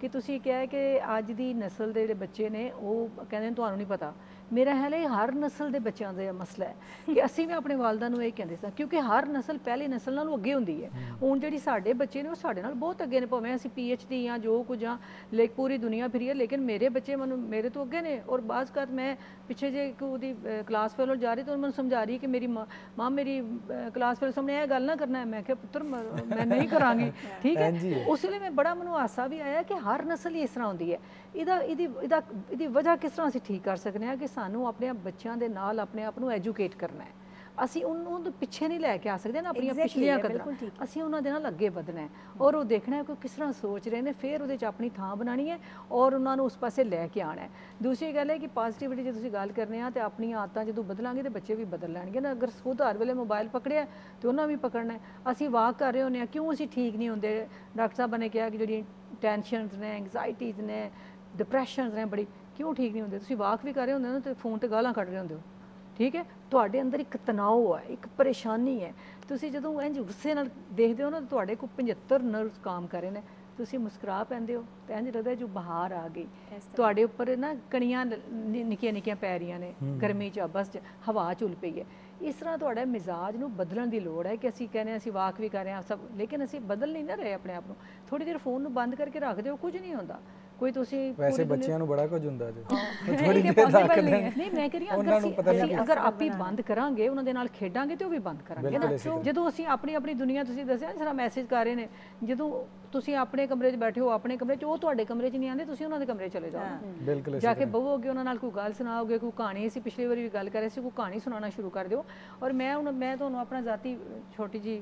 कि तुसी क्या है कि अज की नस्ल के जिहड़े बच्चे ने वो कहते तुहानूं नहीं पता। मेरा ख्याल है हर नस्ल के बच्चों का मसला है कि असी भी अपने वालदा नूं ये कहते सा, क्योंकि हर नस्ल पहली नस्ल नालों अगे होंदी है। हुण जिहड़ी साडे बच्चे ने वो साडे नाल बहुत अगे ने, भावें असीं पी एच डी या जो कुछ हाँ ले पूरी दुनिया फिरी है, लेकिन मेरे बच्चे मैं मेरे तो अगे ने। और बाज़ कर मैं पिछे जे एक उहदी क्लास फेलो जा रही तो मैं समझा रही कि मेरी माँ माँ मेरी क्लास फेलो सामने यह गल ना करना है। मैं क्या पुत्र मैं नहीं करांगी, ठीक है। उस वेले मैं बड़ा मैनूं हासा भी आया कि हर नस्ल ही इस तरह होंदी है। इहदा इहदी इहदा इहदी वजह किस तरह असीं ठीक कर सकते हैं कि सानू अपने बच्चों के नाल अपने आप को एजुकेट करना है। असी उन्होंने पिछे नहीं लैके आ सकते ना अपन exactly, पिछलियां कदर असी उन्होंने नाल अगे बढ़ना है और वो देखना है कि किस तरह सोच रहे हैं, फिर वो अपनी थां बनानी है और उन्होंने उस पासे लैके आना है। दूसरी गल है कि पॉजिटिविटी जो तुसीं गल करने तो अपनी आदतां जो बदलांगे तो बच्चे भी बदल लैणगे ना। अगर खुद हर वेले मोबाइल पकड़िया तो उन्होंने भी पकड़ना है। असी वाक कर रहे होंगे क्यों असी ठीक नहीं होंगे। डॉक्टर साहब ने कहा कि जी टेंशन ने एंगजाइटीज़ ने डिप्रैशन ने बड़ी क्यों ठीक नहीं होंगे। तुसीं वाक भी कर रहे होंगे ना तो फोन ते गालां कढ़ रहे होंगे हो, ठीक है। तुहाडे अंदर एक तनाव है, एक परेशानी है। तुसीं जदों इंज गुस्से नाल देखदे हो ना तो तुहाडे कोल पचहत्तर नर्व्स काम कर रहे हैं। तुसीं मुस्कुरा पैंदे हो तो इंज लगदा जो बहार आ गई। तुहाडे उपर ना कणियां निक्कियां निक्कियां पै रहियां ने, गर्मी च बस च हवा झुल पई है। इस तरह तुहाडे मिजाज नूं बदलण दी लोड़ है कि असीं कहने असीं वाक भी कर रहे हैं सब, लेकिन असीं बदल नहीं ना रहे अपने आप नूं। थोड़ी देर फोन नूं बंद करके रख दिओ, कुछ नहीं होंदा। कोई तुसी वैसे बच्चियां नूं बड़ा कुछ हुंदा जी थोड़ी देर पॉसिबल नहीं है। नहीं मैं कह रही हां अगर अगर आप ही बंद करांगे उन्हां दे नाल खेडांगे ते वो भी बंद करांगे ना। जदों असीं अपनी अपनी दुनिया तुसीं दस्सिया ना सारा मैसेज कर रहे ने, जदों तुसीं अपने कमरे च बैठे हो अपने कमरे च, वो तुहाडे कमरे च नहीं आंदे, तुसीं उन्हां दे कमरे चले जाओ, बिल्कुल जाके बहोगे उन्हां नाल कोई गल सुनाओगे, कोई कहानी। असीं पिछली बारी भी गल कर रहे सी, कोई कहानी सुनाना शुरू कर दिओ। और मैं हुण मैं तुहानूं अपना जाती छोटी जी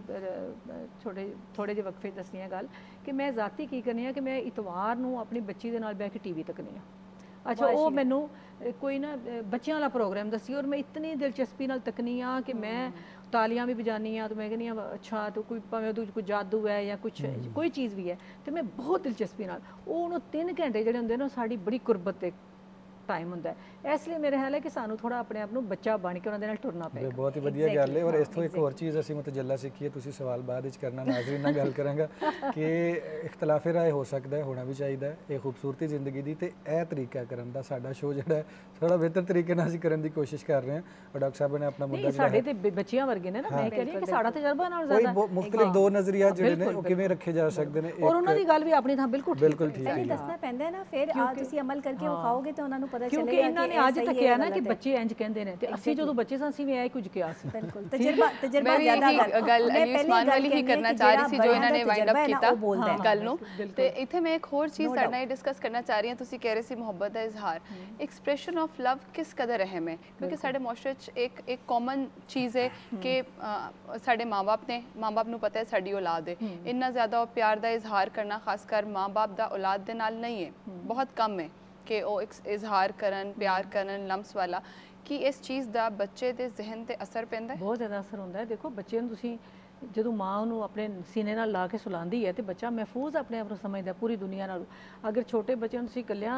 छोटे थोड़े जे वक्फे दस्सनी गल कि मैं जाती की करनी है कि मैं इतवार नूं अपनी बच्ची दे नाल बैठ के टीवी तकनी आ। अच्छा वो मैनू कोई ना बच्चों वाला प्रोग्राम दसी और मैं इतनी दिलचस्पी नाल तकनी आ कि मैं तालियां भी बजानी आ तो मैं कहनी अच्छा तो कोई भावें कोई जादू है या कुछ कोई चीज़ भी है तो मैं बहुत दिलचस्पी नाल वो तीन घंटे जिहड़े हुंदे ना साडी बड़ी कुर्बत ते टाइम होंदा है। इसलिए मेरा ख्याल है कि सानू थोड़ा अपने आप नूं बच्चा बन के उन्हां दे नाल टुरना पेगा। बहुत ही वधिया गल है। और इस तो एक होर चीज़ असीं मुतजल्ला सीखी है, तुसीं सवाल बाद विच करना, नाज़रीन नाल गल करांगा कि इख्तलाफे राय हो सकदा है, होना भी चाहिए है। ये खूबसूरती जिंदगी दी ते ए तरीका करन दा साडा शो जिहड़ा है थोड़ा बेहतर तरीके नाल असीं करन दी कोशिश कर रहे हैं। और डॉक्टर साहब ने अपना मुद्दा साडे ते बच्चियां वर्गे ने ना, मैं कह रही हां कि साडा तजर्बा नाल ज़्यादा कोई मुख्तलिफ दो नज़रिया जिहड़े ने ओह किवें रखे जा सकदे ने और उन्हां दी गल भी अपनी थां बिल्कुल बिल्कुल ठीक है। दसना पैंदा है ना, फिर आ तुसीं अमल करके विखाओगे तो उन्हां नूं पता चलेगा कि अज तक है ना कि बच्चे इंज कहते हैं, असीं जो बच्चे सन असीं भी यही कुछ किया सी। बिल्कुल तजर्बा तजर्बा ज़्यादा गल उस्मान वाली ही करना चाह रही सी जो इन्होंने वाइंड अप कीता गल नूं। ते इत्थे मैं एक होर चीज़ साडे नाल डिस्कस करना चाह रही हां। तुसीं कह रहे सी मुहब्बत दा इजहार, एक्सप्रैशन ऑफ लव किस कदर अहम है, क्योंकि साडे मुआशरे च एक एक कॉमन चीज़ है कि साडे माँ बाप ने माँ बाप नूं पता है साडी औलाद है, इन्ना ज़्यादा प्यार दा इजहार करना खासकर माँ बाप दा औलाद दे नाल नहीं है, बहुत कम है कि वो इजहार करन प्यार करन लम्स वाला। कि इस चीज़ का बच्चे के जहन ते असर पैंदा है? बहुत ज़्यादा असर होंदा है। देखो बच्चे नूं तुसीं जदों माँ उन्होंने अपने सीने नाल ला के सुलांदी है तो बच्चा महफूज अपने आप को समझदा है पूरी दुनिया नाल। अगर छोटे बच्चे नूं तुसीं कल्लियां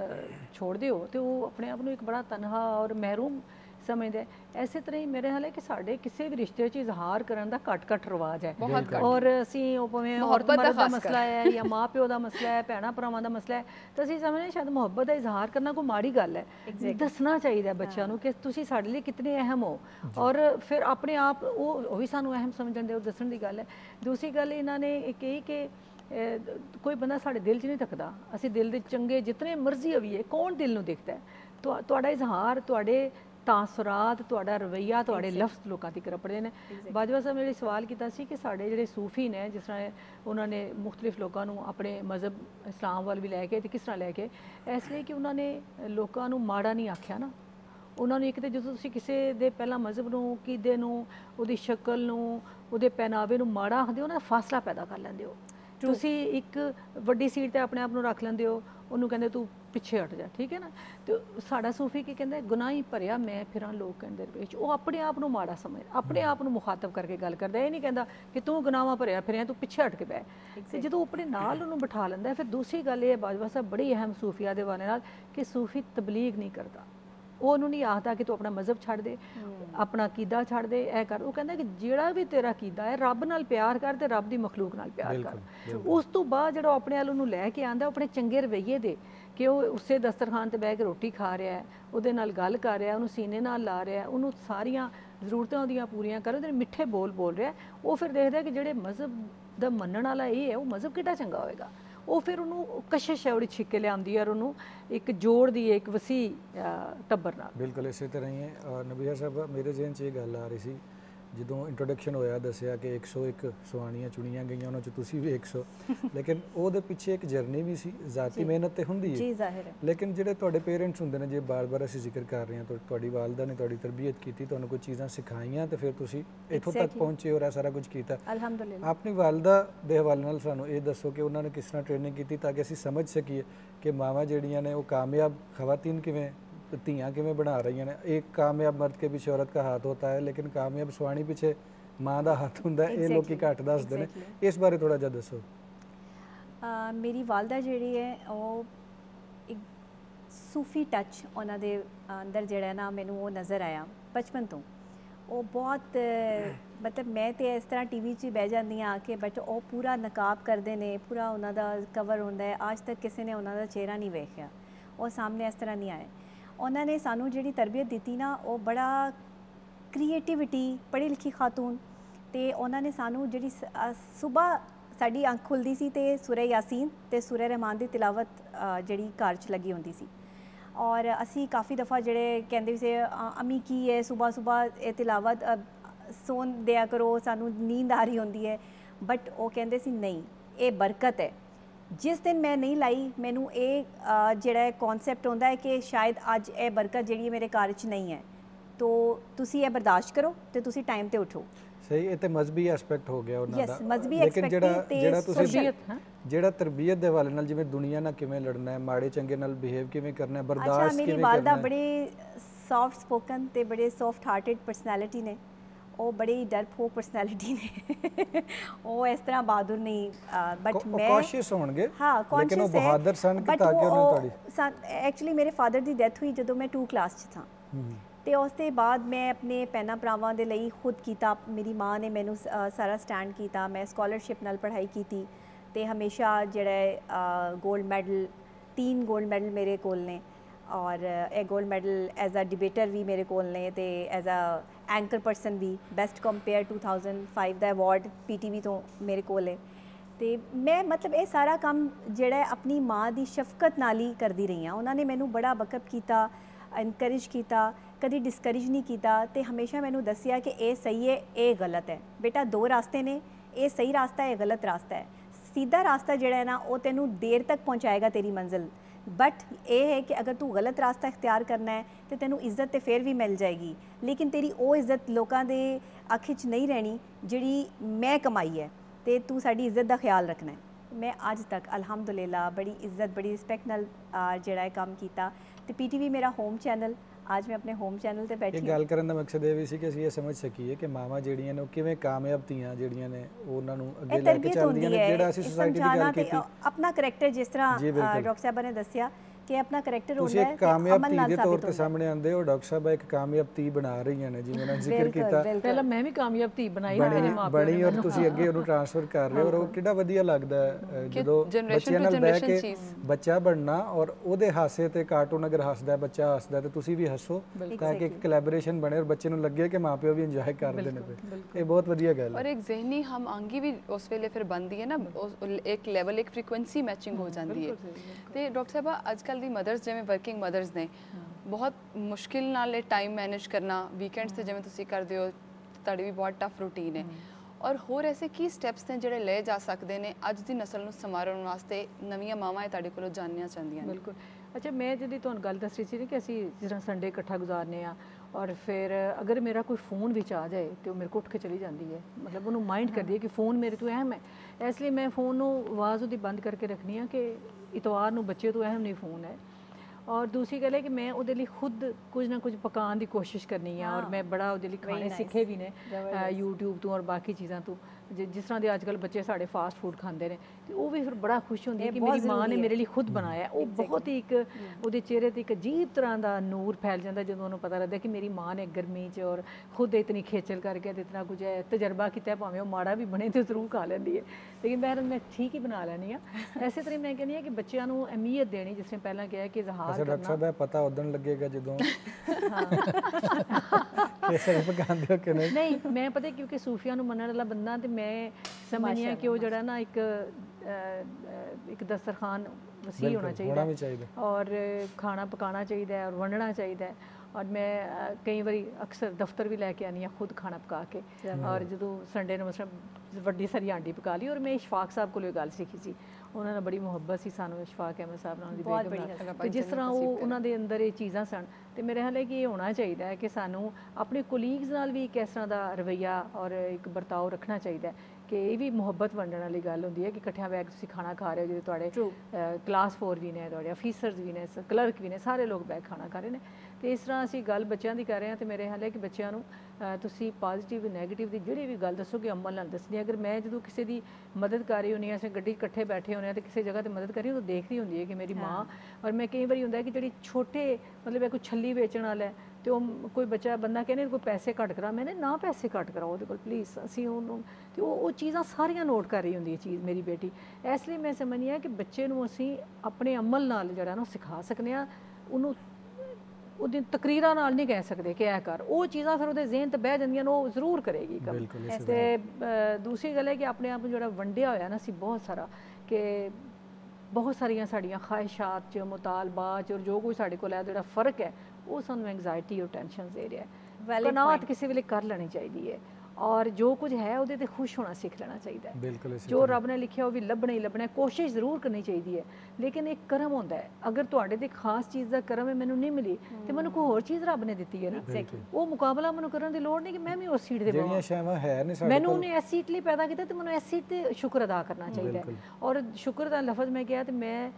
छोड़ दिओ तो वो अपने आप को एक बड़ा तनहा और महरूम समझदा है। इसे तरह ही मेरे ख्याल है कि साडे किसी भी रिश्ते च इजहार करन दा घट घट रवाज है। और असीं ओह भावें औरत मर्द दा मसला है या माँ प्यो दा मसला है, भैणां भरावां दा मसला है, तो असीं समझने शायद मुहब्बत दा इजहार करना कोई माड़ी गल है। दसना चाहिए बच्चों नूं कि तुसीं साडे लई कितने अहम हो और फिर अपने आप वो भी सानूं अहम समझण दे दसण दी गल है। दूसरी गल इन्हां ने एक यही कि कोई बंदा साडे दिल च नहीं तकदा, असीं दिल दे चंगे जितने मर्जी होईए, कौन दिल नूं देखदा है। तो तुहाडा इजहार तुहाडे तासुरात तुहाडा रवैया तुहाडे लफ्ज़ लोगों तक रपड़े हैं। बाजवा साहब ने सवाल किया कि साढ़े जिहड़े सूफी ने जिस तरह उन्होंने मुख्तलिफ लोगों को अपने मज़हब इस्लाम वाल भी लैके किस तरह लैके, इसलिए कि उन्होंने लोगों को माड़ा नहीं आख्या ना। उन्होंने एक तो जो तुसीं किसी दे पहला मज़हब नूं कीदे नूं उहदी शक्ल नूं उहदे पहनावे नूं माड़ा आखदे हो ना, फासला पैदा कर लैंदे हो। तुसीं एक वड्डी सीट ते अपने आप नूं रख लैंदे हो, उन्होंने कहते तू पिछे हट जा, ठीक है ना। तो साडा सूफी की कहते गुनाही भरिया मैं फिरां लोग कहते विच, वो अपने आप नूं माड़ा समझ अपने आप नूं मुखातब करके गल करदा, ये नहीं कहता कि तू गुनाहां भरिया फिरिया तू पिछे हट के बह। ते जदों अपने नाल उन्होंने बिठा लैंदा। फिर दूसरी गल ये बाजवा साहब बड़ी अहम सूफिया दे बारे नाल कि सूफी तबलीग नहीं करता, ਉਹ ਉਹਨੂੰ ਨਹੀਂ ਆਖਦਾ ਕਿ ਤੂੰ ਆਪਣਾ ਮਜ਼ਹਬ ਛੱਡ ਦੇ, ਆਪਣਾ ਅਕੀਦਾ ਛੱਡ ਦੇ, ਇਹ ਕਰ। ਉਹ ਕਹਿੰਦਾ ਕਿ ਜਿਹੜਾ ਵੀ ਤੇਰਾ ਅਕੀਦਾ ਹੈ ਰੱਬ ਨਾਲ ਪਿਆਰ ਕਰ ਤੇ ਰੱਬ ਦੀ ਮਖਲੂਕ ਨਾਲ ਪਿਆਰ ਕਰ। ਉਸ ਤੋਂ ਬਾਅਦ ਜਿਹੜਾ ਆਪਣੇ ਵੱਲ ਉਹਨੂੰ ਲੈ ਕੇ ਆਂਦਾ ਆਪਣੇ ਚੰਗੇ ਰਵੱਈਏ ਦੇ, ਕਿ ਉਹ ਉਸੇ ਦਸਤਰਖਾਨ ਤੇ ਬਹਿ ਕੇ ਰੋਟੀ ਖਾ ਰਿਹਾ ਹੈ, ਉਹਦੇ ਨਾਲ ਗੱਲ ਕਰ ਰਿਹਾ, ਉਹਨੂੰ ਸੀਨੇ ਨਾਲ ਲਾ ਰਿਹਾ, ਉਹਨੂੰ ਸਾਰੀਆਂ ਜ਼ਰੂਰਤਾਂ ਉਹਦੀਆਂ ਪੂਰੀਆਂ ਕਰ, ਉਹਦੇ ਮਿੱਠੇ ਬੋਲ ਬੋਲ ਰਿਹਾ, ਉਹ ਫਿਰ ਦੇਖਦਾ ਕਿ ਜਿਹੜੇ ਮਜ਼ਹਬ ਦਾ ਮੰਨਣ ਵਾਲਾ ਇਹ ਹੈ ਉਹ ਮਜ਼ਹਬ ਕਿੱਡਾ ਚੰਗਾ ਹੋਏਗਾ। ਉਹ ਫਿਰ ਉਹਨੂੰ ਕਸ਼ਿਸ਼ ਹੈ ਉਹਦੀ ਛਿੱਕ ਕੇ ਲਿਆਉਂਦੀ ਹੈ ਔਰ ਉਹਨੂੰ ਇੱਕ ਜੋੜ ਦੀ ਇੱਕ ਵਸੀ ਟੱਬਰ ਨਾਲ। ਬਿਲਕੁਲ ਇਸੇ ਤਰ੍ਹਾਂ ਹੀ ਹੈ। ਨਬੀਹਾ ਸਾਹਿਬ, ਮੇਰੇ ਜ਼ਿਹਨ 'ਚ ਇਹ ਗੱਲ ਆ ਰਹੀ ਸੀ ਜਦੋਂ ਇੰਟਰੋਡਕਸ਼ਨ ਹੋਇਆ, ਦੱਸਿਆ ਕਿ ਇੱਕ ਸੌ ਇੱਕ ਸੁਆਣੀਆਂ ਚੁਣੀਆਂ ਗਈਆਂ, ਉਹਨਾਂ 'ਚ ਤੁਸੀਂ ਵੀ ਇੱਕ ਸੌ, ਲੇਕਿਨ ਉਹਦੇ ਪਿੱਛੇ ਇੱਕ ਜਰਨੀ ਵੀ ਸੀ, ਜ਼ਾਤੀ ਮਿਹਨਤ ਤੇ ਹੁੰਦੀ ਹੈ ਜੀ, ਜ਼ਾਹਿਰ ਹੈ। ਲੇਕਿਨ ਜਿਹੜੇ ਤੁਹਾਡੇ ਪੇਰੈਂਟਸ ਹੁੰਦੇ ਨੇ, ਜੇ ਬਾਰ-ਬਾਰ ਅਸੀਂ ਜ਼ਿਕਰ ਕਰ ਰਹੇ ਹਾਂ, ਤੁਹਾਡੀ ਵਾਲਦਾ ਨੇ ਤੁਹਾਡੀ ਤਰਬੀਅਤ ਕੀਤੀ, ਤੁਹਾਨੂੰ ਕੋਈ ਚੀਜ਼ਾਂ ਸਿਖਾਈਆਂ ਤੇ ਫਿਰ ਤੁਸੀਂ ਇੱਥੋਂ ਤੱਕ ਪਹੁੰਚੇ ਔਰ ਇਹ ਸਾਰਾ ਕੁਝ ਕੀਤਾ। ਅਲਹਮਦੁਲਿਲਾ। ਆਪਣੀ ਵਾਲਦਾ ਦੇ ਹਵਾਲੇ ਨਾਲ ਸਾਨੂੰ ਇਹ ਦੱਸੋ ਕਿ ਉਹਨਾਂ ਨੇ ਕਿਸ ਤਰ੍ਹਾਂ ਟ੍ਰੇਨਿੰਗ ਕੀਤੀ ਤਾਂ ਕਿ ਅਸੀਂ ਸਮਝ ਸਕੀਏ ਕਿ ਮਾਵਾਂ ਜਿਹੜੀਆਂ ਨੇ ਉਹ ਕਾਮਯਾਬ ਖਵਾਤੀਨ ਕਿਵੇਂ, ਧੀਆਂ ਕਿਵੇਂ ਬਣਾ ਰਹੀਆਂ ਨੇ। ਇੱਕ ਕਾਮਯਾਬ ਮਰਦ ਕੇ ਪਿੱਛੇ ਔਰਤ ਦਾ ਹੱਥ ਹੋਤਾ ਹੈ, ਲੇਕਿਨ ਕਾਮਯਾਬ ਸੁਆਣੀ ਪਿੱਛੇ ਮਾਂ ਦਾ ਹੱਥ ਹੁੰਦਾ ਹੈ। ਇਹ ਲੋਕੀ ਘੱਟ ਦੱਸਦੇ ਨੇ, ਇਸ ਬਾਰੇ ਥੋੜਾ ਜਿਹਾ ਦੱਸੋ। ਮੇਰੀ ਵਾਲਦਾ ਜਿਹੜੀ ਹੈ ਉਹ ਇੱਕ ਸੂਫੀ ਟੱਚ ਉਹਨਾਂ ਦੇ ਅੰਦਰ ਜਿਹੜਾ ਨਾ ਮੈਨੂੰ ਉਹ ਨਜ਼ਰ ਆਇਆ ਬਚਪਨ ਤੋਂ। ਉਹ ਬਹੁਤ ਮਤਲਬ ਮੈਂ ਤੇ ਇਸ ਤਰ੍ਹਾਂ ਟੀਵੀ 'ਚ ਬਹਿ ਜਾਂਦੀ ਹਾਂ ਕਿ ਬਟ ਉਹ ਪੂਰਾ ਨਕਾਬ ਕਰਦੇ ਨੇ, ਪੂਰਾ ਉਹਨਾਂ ਦਾ ਕਵਰ ਹੁੰਦਾ ਹੈ। ਅੱਜ ਤੱਕ ਕਿਸੇ ਨੇ ਉਹਨਾਂ ਦਾ ਚਿਹਰਾ ਨਹੀਂ ਵੇਖਿਆ, ਉਹ ਸਾਹਮਣੇ ਇਸ ਤਰ੍ਹਾਂ ਨਹੀਂ ਆਏ। ਉਹਨਾਂ ਨੇ ਸਾਨੂੰ ਜਿਹੜੀ ਤਰਬੀਅਤ ਦਿੱਤੀ ਨਾ, ਉਹ ਬੜਾ ਕ੍ਰੀਏਟੀਵਿਟੀ, ਪੜ੍ਹੀ ਲਿਖੀ ਖਾਤੂਨ, ਤੇ ਉਹਨਾਂ ਨੇ ਸਾਨੂੰ ਜਿਹੜੀ ਸੁਬਾਹ ਸਾਡੀ ਅੱਖ ਖੁੱਲ੍ਹਦੀ ਸੀ ਤੇ ਸੂਰਹ ਯਾਸੀਨ ਤੇ ਸੂਰਹ ਰਹਿਮਾਨ ਦੀ ਤਿਲਾਵਤ ਜਿਹੜੀ ਘਰ 'ਚ ਲੱਗੀ ਹੁੰਦੀ ਸੀ। ਔਰ ਅਸੀਂ ਕਾਫੀ ਦਫਾ ਜਿਹੜੇ ਕਹਿੰਦੇ ਸੀ ਅਮੀ ਕੀ ਹੈ ਸੁਬਾਹ ਸੁਬਾਹ ਇਹ ਤਿਲਾਵਤ ਸੌਣ ਦਿਆ ਕਰੋ, ਸਾਨੂੰ ਨੀਂਦ ਆ ਰਹੀ ਹੁੰਦੀ ਹੈ, ਬਟ ਉਹ ਕਹਿੰਦੇ ਸੀ ਨਹੀਂ, ਇਹ ਬਰਕਤ ਹੈ। ਜਿਸ ਦਿਨ ਮੈਂ ਨਹੀਂ ਲਾਈ, ਮੈਨੂੰ ਇਹ ਜਿਹੜਾ ਕਨਸੈਪਟ ਹੁੰਦਾ ਹੈ ਕਿ ਸ਼ਾਇਦ ਅੱਜ ਇਹ ਬਰਕਤ ਜਿਹੜੀ ਮੇਰੇ ਘਰ 'ਚ ਨਹੀਂ ਹੈ, ਤੋ ਤੁਸੀਂ ਇਹ ਬਰਦਾਸ਼ਤ ਕਰੋ ਤੇ ਤੁਸੀਂ ਟਾਈਮ ਤੇ ਉਠੋ। ਸਹੀ, ਇਹ ਤੇ ਮਜ਼ਬੀ ਐਸਪੈਕਟ ਹੋ ਗਿਆ ਉਹਨਾਂ ਦਾ। ਮਜ਼ਬੀ ਲੇਕਿਨ ਜਿਹੜਾ ਜਿਹੜਾ ਤੁਸੀਂ ਜਿਹੜਾ ਤਰਬੀਅਤ ਦੇ ਹਵਾਲੇ ਨਾਲ, ਜਿਵੇਂ ਦੁਨੀਆ ਨਾਲ ਕਿਵੇਂ ਲੜਨਾ ਹੈ, ਮਾੜੇ ਚੰਗੇ ਨਾਲ ਬਿਹੇਵ ਕਿਵੇਂ ਕਰਨਾ ਹੈ, ਬਰਦਾਸ਼ਤ ਕਿਵੇਂ ਕਰਨਾ ਹੈ। ਮੇਰੀ ਵਾਲਦਾ ਬੜੇ ਸੌਫਟ ਸਪੋਕਨ ਤੇ ਬੜੇ ਸੌਫਟ ਹਾਰਟਡ ਪਰਸਨੈਲਿਟੀ ਨੇ, ਉਹ ਬੜੀ ਡਰਪੋਕ ਪਰਸਨੈਲਿਟੀ ਨੇ। ਉਹ ਇਸ ਤਰ੍ਹਾਂ ਬਹਾਦਰ ਨਹੀਂ, ਬਟ ਮੈਂ ਕੌਸ਼ੀਅਸ ਹੋਣਗੇ, ਹਾਂ ਲੇਕਿਨ ਉਹ ਬਹਾਦਰ ਸਨ ਕਿ ਤਾਂ ਕਿ ਉਹਨਾਂ ਨੂੰ ਤੁਹਾਡੀ ਐਕਚੁਅਲੀ ਮੇਰੇ ਫਾਦਰ ਦੀ ਡੈਥ ਹੋਈ ਜਦੋਂ ਮੈਂ ਟੂ ਕਲਾਸ 'ਚ ਸਾਂ, ਤੇ ਉਸ ਤੋਂ ਬਾਅਦ ਮੈਂ ਆਪਣੇ ਭੈਣਾਂ ਭਰਾਵਾਂ ਦੇ ਲਈ ਖੁਦ ਕੀਤਾ। ਮੇਰੀ ਮਾਂ ਨੇ ਮੈਨੂੰ ਸਾਰਾ ਸਟੈਂਡ ਕੀਤਾ, ਮੈਂ ਸਕਾਲਰਸ਼ਿਪ ਨਾਲ ਪੜ੍ਹਾਈ ਕੀਤੀ ਤੇ ਹਮੇਸ਼ਾ ਜਿਹੜਾ ਗੋਲਡ ਮੈਡਲ, तीन गोल्ड मेडल मेरे कोल ने और एक gold medal as a debater भी मेरे कोल ने ते एज अ एंकर पर्सन भी best compere two thousand five का अवार्ड पीटीवी तो मेरे कोल है। तो मैं मतलब ये सारा काम जिहड़ा अपनी माँ की शफकत नाल ही करती रही हाँ। उन्होंने मैनू बड़ा बकअप किया, इनकरेज किया, कभी डिस्करेज नहीं किया, तो हमेशा मैनू दसिया कि ये सही है ये गलत है। बेटा दो रास्ते ने, ये सही रास्ता है ये गलत रास्ता है। सीधा रास्ता जिहड़ा है ना वो तेनू देर तक पहुँचाएगा तेरी मंजिल, बट ये है कि अगर तू गलत रास्ता इख्तियार करना है तो तेनू इज्जत तो फिर भी मिल जाएगी, लेकिन तेरी वो इज्जत लोगों के अख च नहीं रहनी जिहड़ी मैं कमाई है, तो तू साड़ी इज्जत का ख्याल रखना है। मैं अज तक अलहमदुलिल्लाह बड़ी इज्जत बड़ी रिस्पैक्ट नाल जिहड़ा है काम किया। तो पीटीवी मेरा होम चैनल, आज मैं अपने होम चैनल ते बैठी। गल करन दा मकसद ये भी सी कि ਅਸੀਂ ਇਹ ਸਮਝ ਸਕੀਏ ਕਿ ਮਾਵਾਂ ਜਿਹੜੀਆਂ ਨੇ ਉਹ ਕਿਵੇਂ ਕਾਮਯਾਬ ਧੀਆਂ ਜਿਹੜੀਆਂ ਨੇ ਉਹਨਾਂ ਨੂੰ ਅੱਗੇ ਲੈ ਕੇ ਚੱਲਦੀਆਂ ਨੇ। ਜਿਹੜਾ ਅਸੀਂ ਸੋਸਾਇਟੀ ਦੀ ਗੱਲ ਕੀਤੀ, ਆਪਣਾ ਕਰੈਕਟਰ ਜਿਸ ਤਰ੍ਹਾਂ ਡਾਕਟਰ ਸਾਹਿਬ ਨੇ ਦੱਸਿਆ कि अपना करैक्टर होता है। ਤੁਸੀਂ ਇੱਕ ਕਾਮਯਾਬ ਧੀ ਦੇ ਤੌਰ ਤੇ ਸਾਹਮਣੇ ਆਉਂਦੇ ਹੋ, ਡਾਕਟਰ ਸਾਹਿਬ ਇੱਕ ਕਾਮਯਾਬ ਧੀ ਬਣਾ ਰਹੀਆਂ ਨੇ, ਜਿਵੇਂ ਉਹਨਾਂ ਜ਼ਿਕਰ ਕੀਤਾ। ਪਹਿਲਾਂ ਮੈਂ ਵੀ ਕਾਮਯਾਬ ਧੀ ਬਣਾਈ ਮੇਰੇ ਮਾਪਿਆਂ ਨੇ ਬਣੀ, ਔਰ ਤੁਸੀਂ ਅੱਗੇ ਉਹਨੂੰ ਟ੍ਰਾਂਸਫਰ ਕਰ ਰਹੇ ਹੋ, ਔਰ ਉਹ ਕਿੰਨਾ ਵਧੀਆ ਲੱਗਦਾ ਹੈ ਜਦੋਂ ਬੱਚਿਆਂ ਨਾਲ ਬਹਿ ਕੇ ਬੱਚਾ ਬਣਨਾ ਔਰ ਉਹਦੇ ਹਾਸੇ ਤੇ ਕਾਰਟੂਨ ਅਗਰ ਹੱਸਦਾ ਬੱਚਾ ਹੱਸਦਾ ਤੇ ਤੁਸੀਂ ਵੀ ਹੱਸੋ, ਤਾਂ ਕਿ ਇੱਕ ਕੋਲੈਬੋਰੇਸ਼ਨ ਬਣੇ ਔਰ ਬੱਚੇ ਨੂੰ ਲੱਗੇ ਕਿ ਮਾਪਿਓ ਵੀ ਇੰਜੋਏ ਕਰਦੇ ਨੇ। ਇਹ ਬਹੁਤ ਵਧੀਆ ਗੱਲ ਹੈ। ਔਰ ਇੱਕ ਜ਼ਿਹਨੀ ਹਮ ਆਂਗੀ ਵੀ ਉਸ ਵੇਲੇ ਫਿਰ ਬਣਦੀ ਹੈ ਨਾ, ਇੱਕ ਲੈਵਲ ਇੱਕ ਫ੍ਰੀਕੁਐਂਸੀ ਮੈਚਿੰਗ ਹੋ ਜਾਂਦੀ ਹੈ। ਤੇ ਡਾਕਟਰ ਸਾਹਿਬ ਅੱਜ ਕੱਲ੍ਹ ਦੀ ਮਦਰਸ ਜਿਵੇਂ वर्किंग मदर्स ने बहुत मुश्किल नाल टाइम मैनेज करना, वीकेंड्स से जिवें तुसीं करदे हो तुहाडी भी बहुत टफ रूटीन है, और होर ऐसे की स्टैप्स ने जिहड़े ले जा सकते हैं अज दी नस्ल नूं संवारन वास्ते नवीं मावां तुहाडे कोलों जानना चाहदियां ने? बिल्कुल। अच्छा, मैं जिहड़ी तुहानूं गल दस रही सी कि असीं जिस तरह संडे इकट्ठा गुजारने आ, और फिर अगर मेरा कोई फ़ोन विच आ जाए तो मेरे को उठ के चली जाती है, मतलब उन्होंने माइंड कर दिया कि फ़ोन मेरे तो अहम है, इसलिए मैं फ़ोन नूं आवाज़ उहदी बंद करके रखनी है कि इतवार नूं बच्चे तो अहम नहीं फ़ोन है। और दूसरी गल है कि मैं उहदे लई खुद कुछ ना कुछ पकाने की कोशिश करनी है, और मैं बड़ा उहदे लई खाने सीखे भी ने यूट्यूब तो और बाकी चीज़ों तो। जिस तरह के अजकल बच्चे साढ़े फास्ट फूड खाते हैं तो वो भी फिर बड़ा खुश होंदी है कि मेरी माँ ने मेरे लिए खुद बनाया। वो बहुत ही एक वो चेहरे ते एक अजीब तरह का नूर फैल जाता जो उन्होंने पता लगता कि मेरी माँ ने गर्मी च और खुद इतनी खेचल करके इतना कुछ है तजर्बा किया, भावें वो माड़ा भी बने तो जरूर खा लेंदी है, लेकिन बहरहाल मैं ठीक ही बना लैनी हाँ। इस तरह मैं कहनी कि बच्चों को अहमियत देनी, जिसने पहला कहा कि इजहार डॉक्टर साहब पता उदन लगेगा जो नहीं मैं पता क्योंकि सूफिया मनने वाला बंदा तो मैं समझनी हाँ कि वो जड़ा ना एक एक दस्तरखान वसी होना चाहिए और खाना पकाना चाहिए और वंडना चाहिए। और मैं कई बार अक्सर दफ्तर भी लैके आनी हाँ खुद खाना पका के, और जो संडे ने मतलब वड्डी सारी आंटी पका ली। और मैं इशफाक साहब को गल सीखी सी, उन्होंने बड़ी मुहब्बत सी सानू इशफाक अहमद साहब नाल दी बेगम, जिस तरह वो उन्होंने अंदर ये चीज़ां सन तो मेरे ख्याल है कि ये होना चाहिए कि सानू अपने कोलीग्स नाल भी किस तरह का रवैया और एक बर्ताव रखना चाहिए कि ये भी मुहब्बत वंडण वाली गल होंदी है कि कट्ठियां बैठ तुसीं खाना खा रहे हो, जो तुहाडे क्लास फोर भी ने, तुहाडे ऑफिसर्स भी ने, क्लर्क भी ने, सारे लोग बैठ खाना खा रहे हैं। तो इस तरह असीं गल बच्चों की कर रहे हैं तो मेरे ख्याल है कि बच्चों नूं तुसीं पॉजिटिव नैगेटिव की जिहड़ी भी गल दसो कि अमल नाल दसनी। अगर मैं जो किसी की मदद कर रही होनी, असीं गड्डी इकट्ठे बैठे होने तो किसी जगह पर मदद करी तो देख रही होंदी है कि मेरी माँ, और मैं कई बार होंदा कि जिहड़ी छोटे मतलब कोई छली बेचण वाला है तो कोई बच्चा बंदा कहने कोई पैसे घट करा, मैंने ना पैसे घट कराओ वो प्लीज़ असी तो वो चीज़ां सारियां नोट कर रही होंदी है चीज़ मेरी बेटी। इसलिए मैं समझनी है कि बच्चे नूं असी अपने अमल नाल जड़ा ना सिखा सकने आ, उन्होंने ਉਹਦੀ ਤਕਰੀਰਾਂ ਨਾਲ ਨਹੀਂ ਕਹਿ ਸਕਦੇ ਕਿ ਇਹ ਕਰ, ਉਹ ਚੀਜ਼ਾਂ ਫਿਰ ਉਹਦੇ ਜ਼ਿਹਨ ਤੇ ਬਹਿ ਜਾਂਦੀਆਂ ਨੇ, ਉਹ ਜ਼ਰੂਰ ਕਰੇਗੀ ਕੰਮ। ਤੇ ਦੂਸਰੀ ਗੱਲ ਹੈ ਕਿ ਆਪਣੇ ਆਪ ਨੂੰ ਜਿਹੜਾ ਵੰਡਿਆ ਹੋਇਆ ਨਾ ਸੀ ਬਹੁਤ ਸਾਰਾ, ਕਿ ਬਹੁਤ ਸਾਰੀਆਂ ਸਾਡੀਆਂ ਖਾਹਿਸ਼ਾਤ 'ਚ ਮੁਤਾਲਬਾਤ 'ਚ ਔਰ ਜੋ ਕੋਈ ਸਾਡੇ ਕੋਲ ਹੈ ਜਿਹੜਾ ਫਰਕ ਹੈ ਉਹ ਸਾਨੂੰ ਐਂਗਜ਼ਾਇਟੀ ਔਰ ਟੈਨਸ਼ਨ ਦੇ ਰਿਹਾ ਹੈ। ਕਨਾਅਤ ਕਿਸੇ ਵੇਲੇ ਕਰ ਲੈਣੀ ਚਾਹੀਦੀ ਹੈ और जो कुछ है वो तो खुश होना सीख लेना चाहिए। बिल्कुल जो रब ने लिखा वो भी लभना ही लभना है, कोशिश जरूर करनी चाहिए, लेकिन एक करम होता है। अगर तुहाडे ते खास चीज़ का करम है मैनू नहीं मिली तो मैनू कोई होर चीज़ रब ने दी है ना, वो मुकाबला मैनू करने की लोड़ नहीं कि मैं भी उस सीट पर मैनू उन्हें इस सीट लिए पैदा किया तो मैनू इस सीट पर शुक्र अदा करना चाहिए। और शुक्र का लफज मैं कहा तो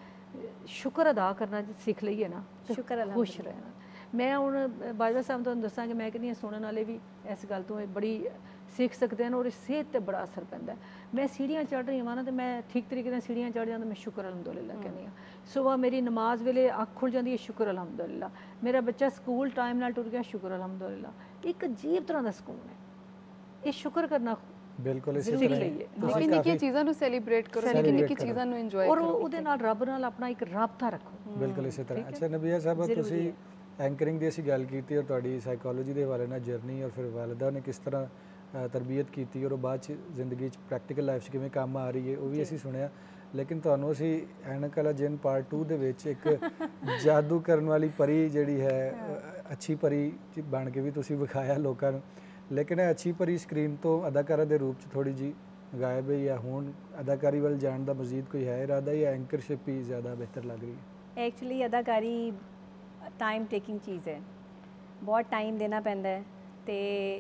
मैं शुक्र अदा करना सीख ली है ना, शुक्र खुश रहना। मैं हूँ बाजवा साहब तुहानू दसां कि मैं कहनी सुनने वाले भी इस गल तो बड़ी सीख सकते हैं और इस सेहत पर बड़ा असर पैंदा है। मैं सीढ़ियाँ चढ़ रही हूँ ना तो मैं ठीक तरीके से सीढ़ियाँ चढ़ जाता, मैं शुक्र अलहमदुलिल्लाह कहनी हाँ। सुबह मेरी नमाज वेले अख खुल जाती है, शुक्र अलहमदुलिल्लाह। मेरा बच्चा स्कूल टाइम नाल टुर गया, शुक्र अलहमदुलिल्लाह। एक अजीब तरह का सुकून है, ये शुक्र करना बिल्कुल इसी तरह निक्की निक्की चीज़ां नूं सैलीब्रेट करो, निक्की निक्की चीज़ां नूं इंजॉय करो और उहदे नाल रब नाल अपना एक राबता रखो। बिल्कुल इसी तरह। अच्छा नबिया साहब तुसीं एंकरिंग की असीं गल कीती और तुहाडी साइकोलॉजी के हवाले नाल जर्नी और फिर वालिदा ने किस तरह तरबियत की और बाद जिंदगी प्रैक्टिकल लाइफ किवें काम आ रही है वो भी असीं सुनिया। लेकिन तुहानूं असीं ऐनक वाला जिन पार्ट टू दे विच एक जादू करन वाली परी जिहड़ी है अच्छी परी बन के भी तुसीं विखाया लोकां नूं, लेकिन अच्छी परी स्क्रीन तो अदाकारा के रूप च थोड़ी जी गायब है, या हुण अदाकारी वाल जाण दा मजीद कोई है इरादा या एंकरशिप ही ज़्यादा बेहतर लग रही है? एक्चुअली अदाकारी टाइम टेकिंग चीज़ है, बहुत टाइम देना पैंदा है तो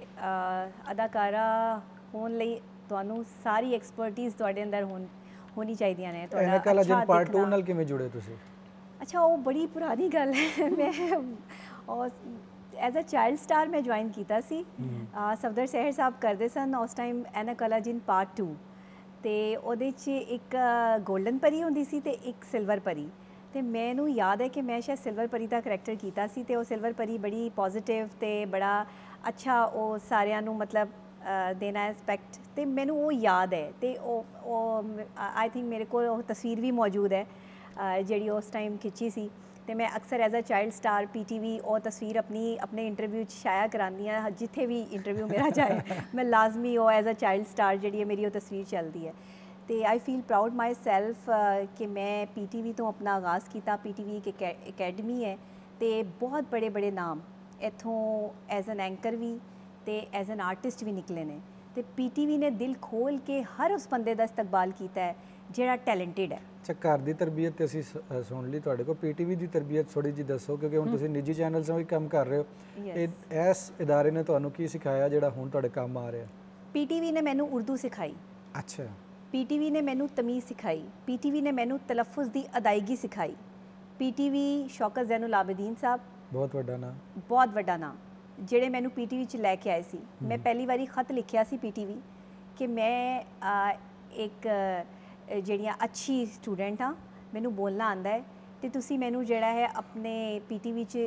अदाकारा होने लई तुहानूं सारी एक्सपर्टीज़ तुहाडे अंदर होन होनी चाहिए ने। अच्छा पार्ट टू नाल किवें जुड़े तुसीं? अच्छा वो बड़ी पुरानी गल है। मैं और एज अ चाइल्ड स्टार मैं ज्वाइन किया सी, सफदर सहर साहब करते सन उस टाइम एनक वाला जिन पार्ट टू, तो ਉਹਦੇ 'ਚ एक गोल्डन परी होंदी सी ते एक सिल्वर परी। तो मैनू याद है कि मैं शायद सिल्वर परी का करैक्टर किया सी ते वो सिल्वर परी बड़ी पॉजिटिव ते बड़ा अच्छा वो सारियां नू मतलब देना एस्पैक्ट, तो मैनू वो याद है। तो आई थिंक मेरे को तस्वीर भी मौजूद है जी उस टाइम खिंची सी, तो मैं अक्सर as a child star P T V और तस्वीर अपनी अपने इंटरव्यू शाया करानी हाँ, जिथे भी इंटरव्यू मेरा जाए मैं लाजमी वो एज अ चाइल्ड स्टार जी मेरी वो तस्वीर चलती है। तो I feel proud myself कि मैं पी टी वी तो अपना आगाज़ किया। पी टी वी एक अकैडमी है तो बहुत बड़े बड़े नाम इत्थों एज एन एंकर भी तो एज एन आर्टिस्ट भी निकले ने, तो पी टी वी ने दिल खोल के हर उस बंदे का इस्तकबाल किया है ਜਿਹੜਾ ਟੈਲੈਂਟਡ ਹੈ। अच्छा घर की तरबियत तो असीं सुन ली तुहाडे कोल, पी टी वी की तरबियत थोड़ी जी दसो क्योंकि हुण तुसीं निजी चैनल से भी काम कर रहे हो, इस इदारे ने तुहानूं की सिखाया जिहड़ा हुण तुहाडे काम आ रहा? पी टी वी ने मैनू उर्दू सिखाई। अच्छा। पी टी वी ने मैनू तमीज़ सिखाई, पी टी वी ने मैनू तलफ़ुज़ की अदायगी सिखाई। P T V Shaukat Zainul Abidin साहब बहुत वड्डा नाम, बहुत वड्डा नाम जिहड़े मैनू पी टी वी च लैके आए सी। मैं पहली बारी खत लिखिया सी पी टी वी ਕਿ ਮੈਂ ਇੱਕ ਜਿਹੜੀਆਂ ਅੱਛੀ ਸਟੂਡੈਂਟ ਹਾਂ, ਮੈਨੂੰ ਬੋਲਣਾ ਆਉਂਦਾ ਹੈ ਤੇ ਤੁਸੀਂ ਮੈਨੂੰ ਜਿਹੜਾ ਹੈ ਆਪਣੇ ਪੀਟੀਵੀ 'ਚ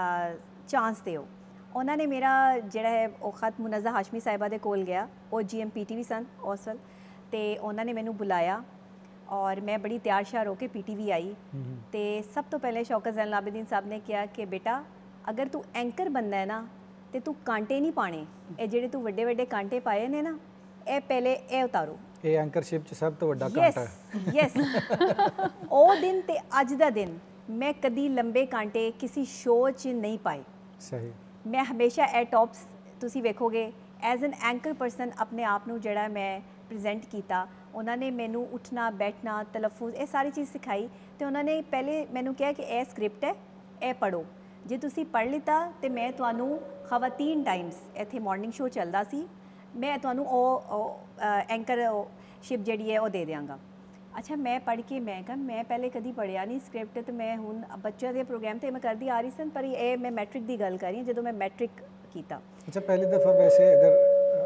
ਚਾਂਸ ਦਿਓ। ਉਹਨਾਂ ਨੇ ਮੇਰਾ ਜਿਹੜਾ ਹੈ ਉਹ ਖਤ ਮੁਨੱਜ਼ਾ ਹਾਸ਼ਮੀ ਸਾਹਿਬਾ ਦੇ ਕੋਲ ਗਿਆ, ਉਹ ਜੀ ਐਮ ਪੀਟੀਵੀ ਸਨ ਉਸ ਵੇਲੇ, ਤੇ ਉਹਨਾਂ ਨੇ ਮੈਨੂੰ ਬੁਲਾਇਆ ਔਰ ਮੈਂ ਬੜੀ ਤਿਆਰ ਸ਼ਿਆਰ ਹੋ ਕੇ ਪੀਟੀਵੀ ਆਈ। ਤੇ ਸਭ ਤੋਂ ਪਹਿਲੇ ਸ਼ੌਕਤ ਜ਼ੈਨ ਲਾਬਦੀਨ ਸਾਹਿਬ ਨੇ ਕਿਹਾ ਕਿ ਬੇਟਾ ਅਗਰ ਤੂੰ ਐਂਕਰ ਬਣਨਾ ਹੈ ਨਾ ਤੇ ਤੂੰ ਕਾਂਟੇ ਨਹੀਂ ਪਾਣੇ, ਇਹ ਜਿਹੜੇ ਤੂੰ ਵੱਡੇ ਵੱਡੇ ਕਾਂਟੇ ਪਾਏ ਨੇ ਨਾ, ਇਹ ਪਹਿਲੇ ਇਹ ਉਤਾਰੋ। ਇਹ ਐਂਕਰਸ਼ਿਪ 'ਚ ਸਭ ਤੋਂ ਵੱਡਾ ਕਾਂਟਾ ਹੈ। ਯੈਸ ਉਹ ਦਿਨ ਤੇ ਅੱਜ ਦਾ ਦਿਨ ਮੈਂ ਕਦੀ ਲੰਬੇ ਕਾਂਟੇ ਕਿਸੇ ਸ਼ੋਅ 'ਚ ਨਹੀਂ ਪਾਏ। ਸਹੀ। ਮੈਂ ਹਮੇਸ਼ਾ ਇਹ ਟੌਪਸ ਤੁਸੀਂ ਵੇਖੋਗੇ ਐਜ਼ ਐਨ ਐਂਕਰ ਪਰਸਨ ਆਪਣੇ ਆਪ ਨੂੰ ਜਿਹੜਾ ਮੈਂ ਪ੍ਰੈਜ਼ੈਂਟ ਕੀਤਾ। ਉਹਨਾਂ ਨੇ ਮੈਨੂੰ ਉੱਠਣਾ ਬੈਠਣਾ ਤਲਫੁਜ਼ ਇਹ ਸਾਰੀ ਚੀਜ਼ ਸਿਖਾਈ ਤੇ ਉਹਨਾਂ ਨੇ ਪਹਿਲੇ ਮੈਨੂੰ ਕਿਹਾ ਕਿ ਇਹ ਸਕ੍ਰਿਪਟ ਹੈ, ਇਹ ਪੜ੍ਹੋ, ਜੇ ਤੁਸੀਂ ਪੜ੍ਹ ਲਿੱਤਾ ਤੇ ਮੈਂ ਤੁਹਾਨੂੰ ਖਵਾਤੀਨ ਟਾਈਮਸ ਇੱਥੇ ਮਾਰਨਿੰਗ ਸ਼ੋਅ ਚੱਲਦਾ ਸੀ, ਮੈਂ ਤੁਹਾਨੂੰ ਉਹ ਐਂਕਰਸ਼ਿਪ ਜਿਹੜੀ ਹੈ ਉਹ ਦੇ ਦਿਆਂਗਾ। ਅੱਛਾ ਮੈਂ ਪੜ੍ਹ ਕੇ ਮੈਂ ਕਿਹਾ ਮੈਂ ਪਹਿਲੇ ਕਦੀ ਪੜ੍ਹਿਆ ਨਹੀਂ ਸਕ੍ਰਿਪਟ, ਤੇ ਮੈਂ ਹੁਣ ਬੱਚਿਆਂ ਦੇ ਪ੍ਰੋਗਰਾਮ ਤੇ ਮੈਂ ਕਰਦੀ ਆ ਰਹੀ ਸਨ, ਪਰ ਇਹ ਮੈਂ ਮੈਟ੍ਰਿਕ ਦੀ ਗੱਲ ਕਰ ਰਹੀ ਹਾਂ ਜਦੋਂ ਮੈਂ ਮੈਟ੍ਰਿਕ ਕੀਤਾ। ਅੱਛਾ ਪਹਿਲੀ ਦਫਾ ਵੈਸੇ ਅਗਰ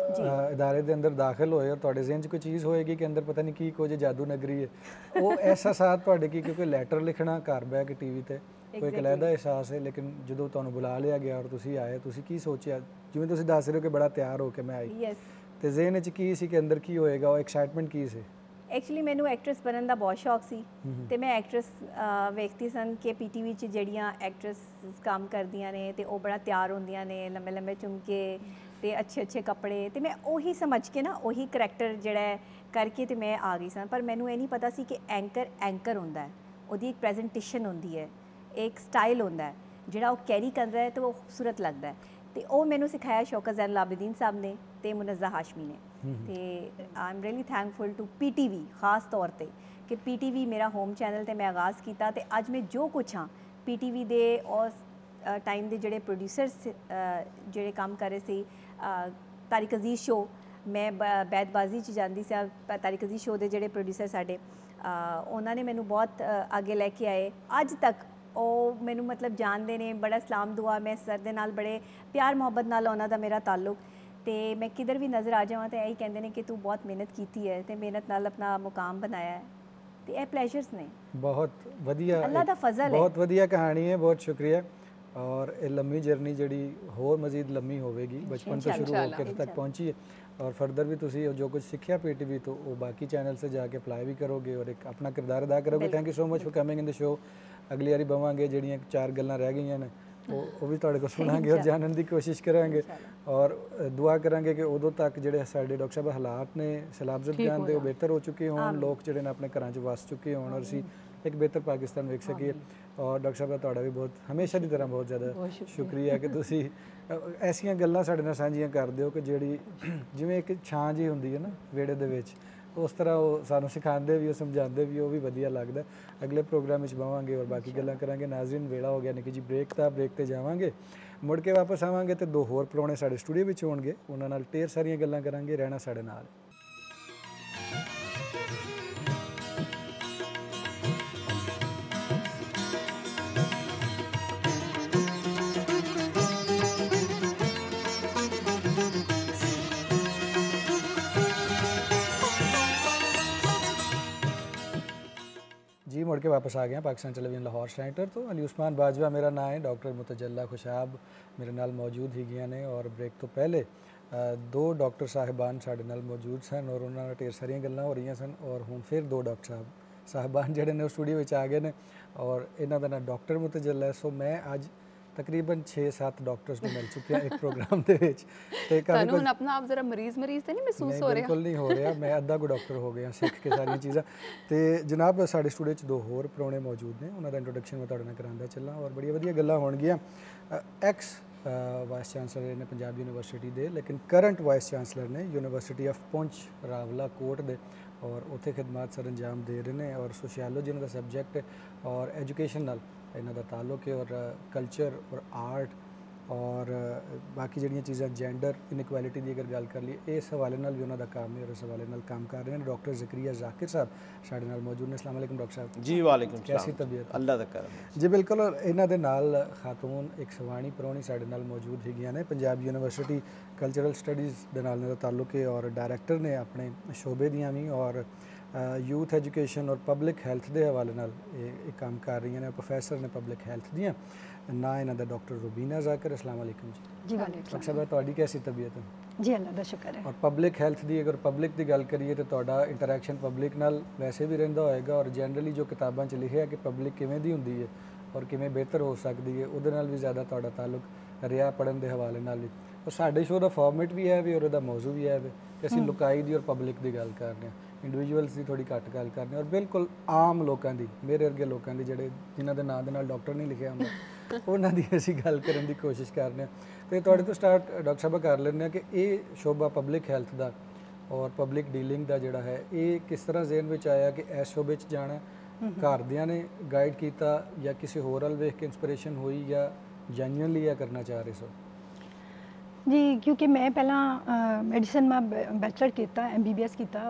ਇਦਾਰੇ ਦੇ ਅੰਦਰ ਦਾਖਲ ਹੋਏ ਔਰ ਤੁਹਾਡੇ ਜ਼ਿਹਨ 'ਚ ਕੋਈ ਚੀਜ਼ ਹੋਏਗੀ ਕਿ ਅੰਦਰ ਪਤਾ ਨਹੀਂ ਕੀ ਕੁਝ ਜਾਦੂ ਨਗਰੀ ਹੈ, ਉਹ ਅਹਿਸਾਸਾਤ ਤੁਹਾਡੇ ਕੀ, ਕਿਉਂਕਿ ਲੈਟਰ ਲਿਖਣਾ ਘਰ ਬਹਿ ਕੇ ਟੀਵੀ ਤੇ ਕੋਈ ਇੱਕ ਅਲੱਗਾ ਅਹਿਸਾਸ ਹੈ, ਲੇਕਿਨ ਜਦੋਂ ਤੁਹਾਨੂੰ ਬੁਲਾ ਲਿਆ ਗਿਆ ਔਰ ਤੁਸੀਂ ਆਏ, ਤੁਸੀਂ ਕੀ ਸੋਚਿਆ? ਜਿਵੇਂ ਤੁਸੀਂ ਦੱਸ ਰਹੇ ਹੋ ਕਿ ਬੜਾ ਤਿਆਰ ਹੋ ਕੇ ਮੈਂ ਆਈ, ਯੈਸ, ਤੇ ਜ਼ਿਹਨ 'ਚ ਕੀ ਸੀ ਕਿ ਅੰਦਰ ਕੀ ਹੋਏਗਾ, ਉਹ ਐਕਸਾਈਟਮੈਂਟ ਕੀ ਸੀ? ਐਕਚੁਅਲੀ ਮੈਨੂੰ ਐਕਟਰੈਸ ਬਣਨ ਦਾ ਬਹੁਤ ਸ਼ੌਕ ਸੀ ਤੇ ਮੈਂ ਐਕਟਰੈਸ ਵੇਖਦੀ ਸਨ ਕਿ ਪੀਟੀਵੀ 'ਚ ਜਿਹੜੀਆਂ ਐਕਟਰੈਸ ਕੰਮ ਕਰਦੀਆਂ ਨੇ ਤੇ ਉਹ ਬੜਾ ਤਿਆਰ ਹੁੰਦੀਆਂ ਨੇ, ਲੰਬੇ ਲੰਬੇ ਝੁਮਕੇ ਤੇ ਅੱਛੇ ਅੱਛੇ ਕੱਪੜੇ, ਤੇ ਮੈਂ ਉਹੀ ਸਮਝ ਕੇ ਨਾ ਉਹੀ ਕਰੈਕਟਰ ਜਿਹੜਾ ਕਰਕੇ ਤੇ ਮੈਂ ਆ ਗਈ ਸਾਂ। ਪਰ ਮੈਨੂੰ ਇਹ ਨਹੀਂ ਪਤਾ ਸੀ ਕਿ ਐਂਕਰ ਐਂਕਰ ਹੁੰਦਾ ਹੈ, ਉਹਦੀ ਇੱਕ ਪ੍ਰੈਜੈਂਟੇਸ਼ਨ ਹੁੰਦੀ ਹੈ, ਇੱਕ ਸਟਾਈਲ ਹੁੰਦਾ ਹੈ ਜਿਹੜਾ ਉਹ ਕੈਰੀ ਕਰਦਾ ਹੈ ਤੇ ਉਹ ਖੂਬਸੂਰਤ ਲੱਗਦਾ ਹੈ। ਤੇ ਉਹ ਮੈਨੂੰ ਸਿਖਾਇਆ ਸ਼ੌਕਤ ਜ਼ੈਨ ਲਾਬਦੀਨ ਸਾਹਿਬ ਨੇ ਤੇ ਮੁਨੱਜ਼ਾ ਹਾਸ਼ਮੀ ਨੇ। ਤੇ I am really thankful to PTV ਖਾਸ ਤੌਰ ਤੇ ਕਿ ਪੀਟੀਵੀ ਮੇਰਾ ਹੋਮ ਚੈਨਲ ਤੇ ਮੈਂ ਆਗਾਜ਼ ਕੀਤਾ ਤੇ ਅੱਜ ਮੈਂ ਜੋ ਕੁਛ ਹਾਂ ਪੀਟੀਵੀ ਦੇ ਉਸ ਟਾਈਮ ਦੇ ਜਿਹੜੇ ਪ੍ਰੋਡਿਊਸਰਸ ਜਿਹੜੇ ਕੰਮ ਕਰ ਰਹੇ ਸੀ, ਤਾਰਿਕ ਅਜ਼ੀਜ਼ ਸ਼ੋ, ਮੈਂ ਬੈਦਬਾਜ਼ੀ 'ਚ ਜਾਂਦੀ ਸੀ, ਤਾਰਿਕ ਅਜ਼ੀਜ਼ ਸ਼ੋ ਦੇ ਜਿਹੜੇ ਪ੍ਰੋਡਿਊਸਰ ਸਾਡੇ ਉਹਨਾਂ ਨੇ ਮੈਨੂੰ ਬਹੁਤ ਅੱਗੇ ਲੈ ਕੇ ਆਏ। ਅੱਜ ਤੱਕ ਉਹ ਮੈਨੂੰ ਮਤਲਬ ਜਾਣਦੇ ਨੇ, ਬੜਾ ਸਲਾਮ ਦੁਆ, ਮੈਂ ਸਰ ਦੇ ਨਾਲ ਬੜੇ ਪਿਆਰ ਮੁਹੱਬਤ ਨਾਲ ਉਹਨਾਂ ਦਾ ਮੇਰਾ ਤਾਲੁਕ, ਤੇ ਮੈਂ ਕਿਧਰ ਵੀ ਨਜ਼ਰ ਆ ਜਾਵਾਂ ਤਾਂ ਇਹੀ ਕਹਿੰਦੇ ਨੇ ਕਿ ਤੂੰ ਬਹੁਤ ਮਿਹਨਤ ਕੀਤੀ ਹੈ ਤੇ ਮਿਹਨਤ ਨਾਲ ਆਪਣਾ ਮੁਕਾਮ ਬਣਾਇਆ ਹੈ, ਤੇ ਇਹ ਪਲੇਜ਼ਰਸ ਨੇ। ਬਹੁਤ ਵਧੀਆ, ਅੱਲਾ ਦਾ ਫਜ਼ਲ ਹੈ, ਬਹੁਤ ਵਧੀਆ ਕਹਾਣੀ ਹੈ, ਬਹੁਤ ਸ਼ੁਕਰੀਆ। ਔਰ ਇਹ ਲੰਮੀ ਜਰਨੀ ਜਿਹੜੀ ਹੋਰ ਮਜ਼ੀਦ ਲੰਮੀ ਹੋਵੇਗੀ, ਬਚਪਨ ਤੋਂ ਸ਼ੁਰੂ ਹੋ ਕੇ ਇੱਥੇ ਤੱਕ ਪਹੁੰਚੀ ਹੈ ਔਰ ਫਰਦਰ ਵੀ ਤੁਸੀਂ ਜੋ ਕੁਝ ਸਿੱਖਿਆ ਪੀਟੀਵੀ ਤੋਂ ਉਹ ਬਾਕੀ ਚੈਨਲ ਸੇ ਜਾ ਕੇ ਅਪਲਾਈ ਵੀ ਕਰੋਗੇ ਔਰ ਇੱਕ ਆਪਣਾ ਕਿਰਦਾਰ ਅਦਾ ਕਰੋਗੇ। Thank you so much for coming in the show. ਅਗਲੀ ਵਾਰੀ ਬਵਾਂਗੇ, ਜਿਹੜੀਆਂ ਚਾਰ ਗੱਲਾਂ ਰਹਿ ਗਈਆਂ ਨੇ ਉਹ ਉਹ ਵੀ ਤੁਹਾਡੇ ਕੋਲ ਸੁਣਾਂਗੇ ਔਰ ਜਾਣਨ ਦੀ ਕੋਸ਼ਿਸ਼ ਕਰਾਂਗੇ ਔਰ ਦੁਆ ਕਰਾਂਗੇ ਕਿ ਉਦੋਂ ਤੱਕ ਜਿਹੜੇ ਸਾਡੇ ਡਾਕਟਰ ਸਾਹਿਬ ਹਾਲਾਤ ਨੇ ਸਲਾਬਜ਼ਤ ਜਾਨ ਦੇ ਉਹ ਬਿਹਤਰ ਹੋ ਚੁੱਕੇ ਹੋਣ, ਲੋਕ ਜਿਹੜੇ ਨੇ ਆਪਣੇ ਘਰਾਂ 'ਚ ਵਸ ਚੁੱਕੇ ਹੋਣ ਔਰ ਅਸੀਂ ਇੱਕ ਬਿਹਤਰ ਪਾਕਿਸਤਾਨ ਵੇਖ ਸਕੀਏ। ਔਰ ਡਾਕਟਰ ਸਾਹਿਬ ਦਾ ਤੁਹਾਡਾ ਵੀ ਬਹੁਤ ਹਮੇਸ਼ਾ ਦੀ ਤਰ੍ਹਾਂ ਬਹੁਤ ਜ਼ਿਆਦਾ ਸ਼ੁਕਰੀਆ ਕਿ ਤੁਸੀਂ ਐਸੀਆਂ ਗੱਲਾਂ ਸਾਡੇ ਨਾਲ ਸਾਂਝੀਆਂ ਕਰਦੇ ਹੋ ਕਿ ਜਿਹੜੀ ਜਿਵੇਂ ਇੱਕ ਛਾਂ ਜਿਹੀ ਹੁੰਦੀ ਹੈ ਨਾ ਵਿਹੜੇ ਦੇ ਵਿੱਚ, ਉਸ ਤਰ੍ਹਾਂ ਉਹ ਸਾਨੂੰ ਸਿਖਾਉਂਦੇ ਵੀ, ਉਹ ਸਮਝਾਉਂਦੇ ਵੀ, ਉਹ ਵੀ ਵਧੀਆ ਲੱਗਦਾ। ਅਗਲੇ ਪ੍ਰੋਗਰਾਮ ਵਿੱਚ ਬਵਾਂਗੇ ਔਰ ਬਾਕੀ ਗੱਲਾਂ ਕਰਾਂਗੇ। ਨਾਜ਼ਰੀਨ ਵੇਲਾ ਹੋ ਗਿਆ ਨਿੱਕੀ ਜੀ ਬ੍ਰੇਕ ਦਾ, ਬ੍ਰੇਕ ਤੇ ਜਾਵਾਂਗੇ, ਮੁੜ ਕੇ ਵਾਪਸ ਆਵਾਂਗੇ ਤੇ ਦੋ ਹੋਰ ਪ੍ਰਾਹੁਣੇ ਸਾਡੇ ਸਟੂਡੀਓ ਵਿੱਚ ਹੋਣਗੇ, ਉਹਨਾਂ ਨਾਲ ਢੇਰ ਸਾਰੀਆਂ ਗੱਲਾਂ ਕਰਾਂਗੇ। ਰਹਿਣਾ ਸਾਡੇ ਨਾਲ। जी मुड़ के वापस आ गए पाकिस्तान टेलीविजन लाहौर सेंटर तो अली उस्मान बाजवा मेरा नाम है, डॉक्टर मुतजल्ला खुशाब मेरे नाल मौजूद ही गए ने और ब्रेक तो पहले दो डॉक्टर साहिबान साढ़े नाल मौजूद सन और उन्होंने ढेर सारिया गल्लां हो रही सन और हुण फिर दो डॉक्टर साहब साहिबान जिहड़े ने स्टूडियो में आ गए ने और इन्हां दा नाम डॉक्टर मुतजल्ला है। सो मैं अज तकरीबन छे सत्त डॉक्टर्स ਨੂੰ ਮਿਲ ਚੁੱਕਿਆ ਇੱਕ ਪ੍ਰੋਗਰਾਮ ਦੇ ਵਿੱਚ ਤੇ ਤੁਹਾਨੂੰ ਹੁਣ ਆਪਣਾ ਆਪ ਜ਼ਰਾ ਮਰੀਜ਼ ਮਰੀਜ਼ ਤੇ ਨਹੀਂ ਮਹਿਸੂਸ ਹੋ ਰਿਹਾ? ਬਿਲਕੁਲ ਨਹੀਂ ਹੋ ਰਿਹਾ, ਮੈਂ ਅੱਧਾ ਕੋ ਡਾਕਟਰ ਹੋ ਗਿਆ ਸਿੱਖ ਕੇ ਸਾਰੀਆਂ ਚੀਜ਼ਾਂ। ਤੇ ਜਨਾਬ ਸਾਡੇ ਸਟੂਡੀਓ 'ਚ ਦੋ ਹੋਰ ਪ੍ਰਾਹੁਣੇ ਮੌਜੂਦ ਨੇ, ਉਹਨਾਂ ਦਾ ਇੰਟਰੋਡਕਸ਼ਨ ਮੈਂ ਤੁਹਾਡੇ ਨਾਲ ਕਰਾਉਂਦਾ ਚੱਲਾਂ ਔਰ ਬੜੀਆਂ ਵਧੀਆ ਗੱਲਾਂ ਹੋਣਗੀਆਂ। ਐਕਸ ਵਾਈਸ ਚਾਂਸਲਰ ਨੇ ਪੰਜਾਬ ਯੂਨੀਵਰਸਿਟੀ ਦੇ, ਲੇਕਿਨ ਕਰੰਟ ਵਾਈਸ ਚਾਂਸਲਰ ਨੇ university of Poonch Rawalakot ਦੇ ਔਰ ਉੱਥੇ ਖਿਦਮਤ ਸਰ ਅੰਜਾਮ ਦੇ ਰਹੇ ਨੇ ਔਰ ਸੋਸ਼ੀਓਲੋਜੀ ਇਹਨਾਂ ਦਾ ਸਬਜੈਕਟ ਔਰ ਐਜੂਕੇਸ਼ਨ ਨਾਲ ਇਹਨਾਂ ਦਾ ਤਾਲੁਕ ਹੈ ਔਰ ਕਲਚਰ ਔਰ ਆਰਟ और बाकी ਜਿਹੜੀਆਂ ਚੀਜ਼ਾਂ ਜੈਂਡਰ ਇਨਇਕੁਐਲਿਟੀ ਦੀ ਅਗਰ ਗੱਲ ਕਰ ਲਈਏ ਇਸ ਹਵਾਲੇ ਨਾਲ ਵੀ ਉਹਨਾਂ ਦਾ ਕੰਮ ਹੈ ਔਰ ਇਸ ਹਵਾਲੇ ਨਾਲ ਕੰਮ ਕਰ ਰਹੇ ਨੇ। ਡਾਕਟਰ ਜ਼ਕਰੀਆ ਜ਼ਾਕਿਰ ਸਾਹਿਬ ਸਾਡੇ ਨਾਲ ਮੌਜੂਦ ਨੇ। अस्सलाम वालेकुम डॉक्टर साहब जी वालेकुम कैसी तबीयत? अल्लाह दा करम जी बिल्कुल। और ਇਹਨਾਂ ਦੇ ਨਾਲ ਖਾਤੂਨ ਇੱਕ ਸਵਾਣੀ ਪ੍ਰਾਹੁਣੀ ਸਾਡੇ ਨਾਲ ਮੌਜੂਦ ਹੈਗੀਆਂ ਨੇ। ਪੰਜਾਬ ਯੂਨੀਵਰਸਿਟੀ ਕਲਚਰਲ ਸਟੱਡੀਜ਼ ਦੇ ਨਾਲ ਮੇਰਾ ਤਾਲੁਕ ਹੈ ਔਰ ਡਾਇਰੈਕਟਰ ਨੇ ਆਪਣੇ ਸ਼ੋਬੇ ਦੀਆਂ ਵੀ ਔਰ यूथ एजुकेशन और पब्लिक हैल्थ के हवाले नाल ये काम कर रही हैं। प्रोफैसर ने पब्लिक हैल्थ दियाँ ना इन्हों का डॉक्टर रुबीना ज़ाकिर। अस्सलाम वालेकुम जी। जी डॉक्टर साहब तुहाडी कैसी तबीयत है? जी अल्लाह का शुक्र है। और पब्लिक हैल्थ की अगर पब्लिक की गल करिए तो तुहाडा इंटरैक्शन पब्लिक नाल वैसे भी रहिंदा होएगा और जनरली जो किताबां च लिखिया कि पब्लिक किवें दी हुंदी है और किवें बेहतर हो सकती है उहदे नाल भी ज़्यादा तुहाडा ताल्लुक रिहा पढ़न के हवाले नाल भी। और साडे शो का फॉर्मेट भी है भी और उहदा मौजू भी है कि असीं लुकाई दी और पब्लिक की गल कर रहे हैं, इंडिविजुअल्स की थोड़ी घट गल करनी और बिल्कुल आम लोगों की मेरे वर्गे लोगों की जोड़े जिन्हों के नाम के नाल डॉक्टर नहीं लिखा होंगे उन्हों की असीं गल करने की कोशिश कर रहे हैं। तो तुहाडे तो स्टार्ट डॉक्टर साहब कर लें कि ये शोबा पब्लिक हैल्थ का और पब्लिक डीलिंग का जोड़ा है ये किस तरह जहन में आया कि इस शोबे जाना घरदियां ने गाइड किया या किसी होर वाल वेख के इंस्पिरेशन हुई या जैन्युइनली यह करना चाह रहे सो? जी क्योंकि मैं पहला मैडिसन में बैचलर किया एम बी बी एस किया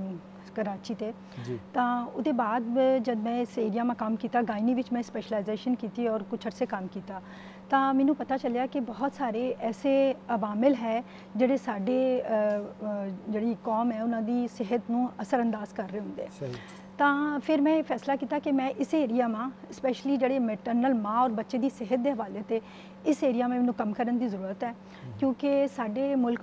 कराची ते तो उसके बाद जब मैं इस एरिया में काम किया गायनी विच मैं स्पैशलाइजेशन की और कुछ अरसे काम किया तो मैनू पता चलिया कि बहुत सारे ऐसे अवामिल है जिहड़े साडे जिहड़ी कौम है उन्होंने सेहत नूं असरअंदाज कर रहे होंगे। तो फिर मैं फैसला किया कि मैं इस एरिया में स्पैशली जिहड़े मैटरनल माँ और बच्चे की सेहत के हवाले से इस एरिया में मैनू कम करने की ज़रूरत है क्योंकि साडे मुल्क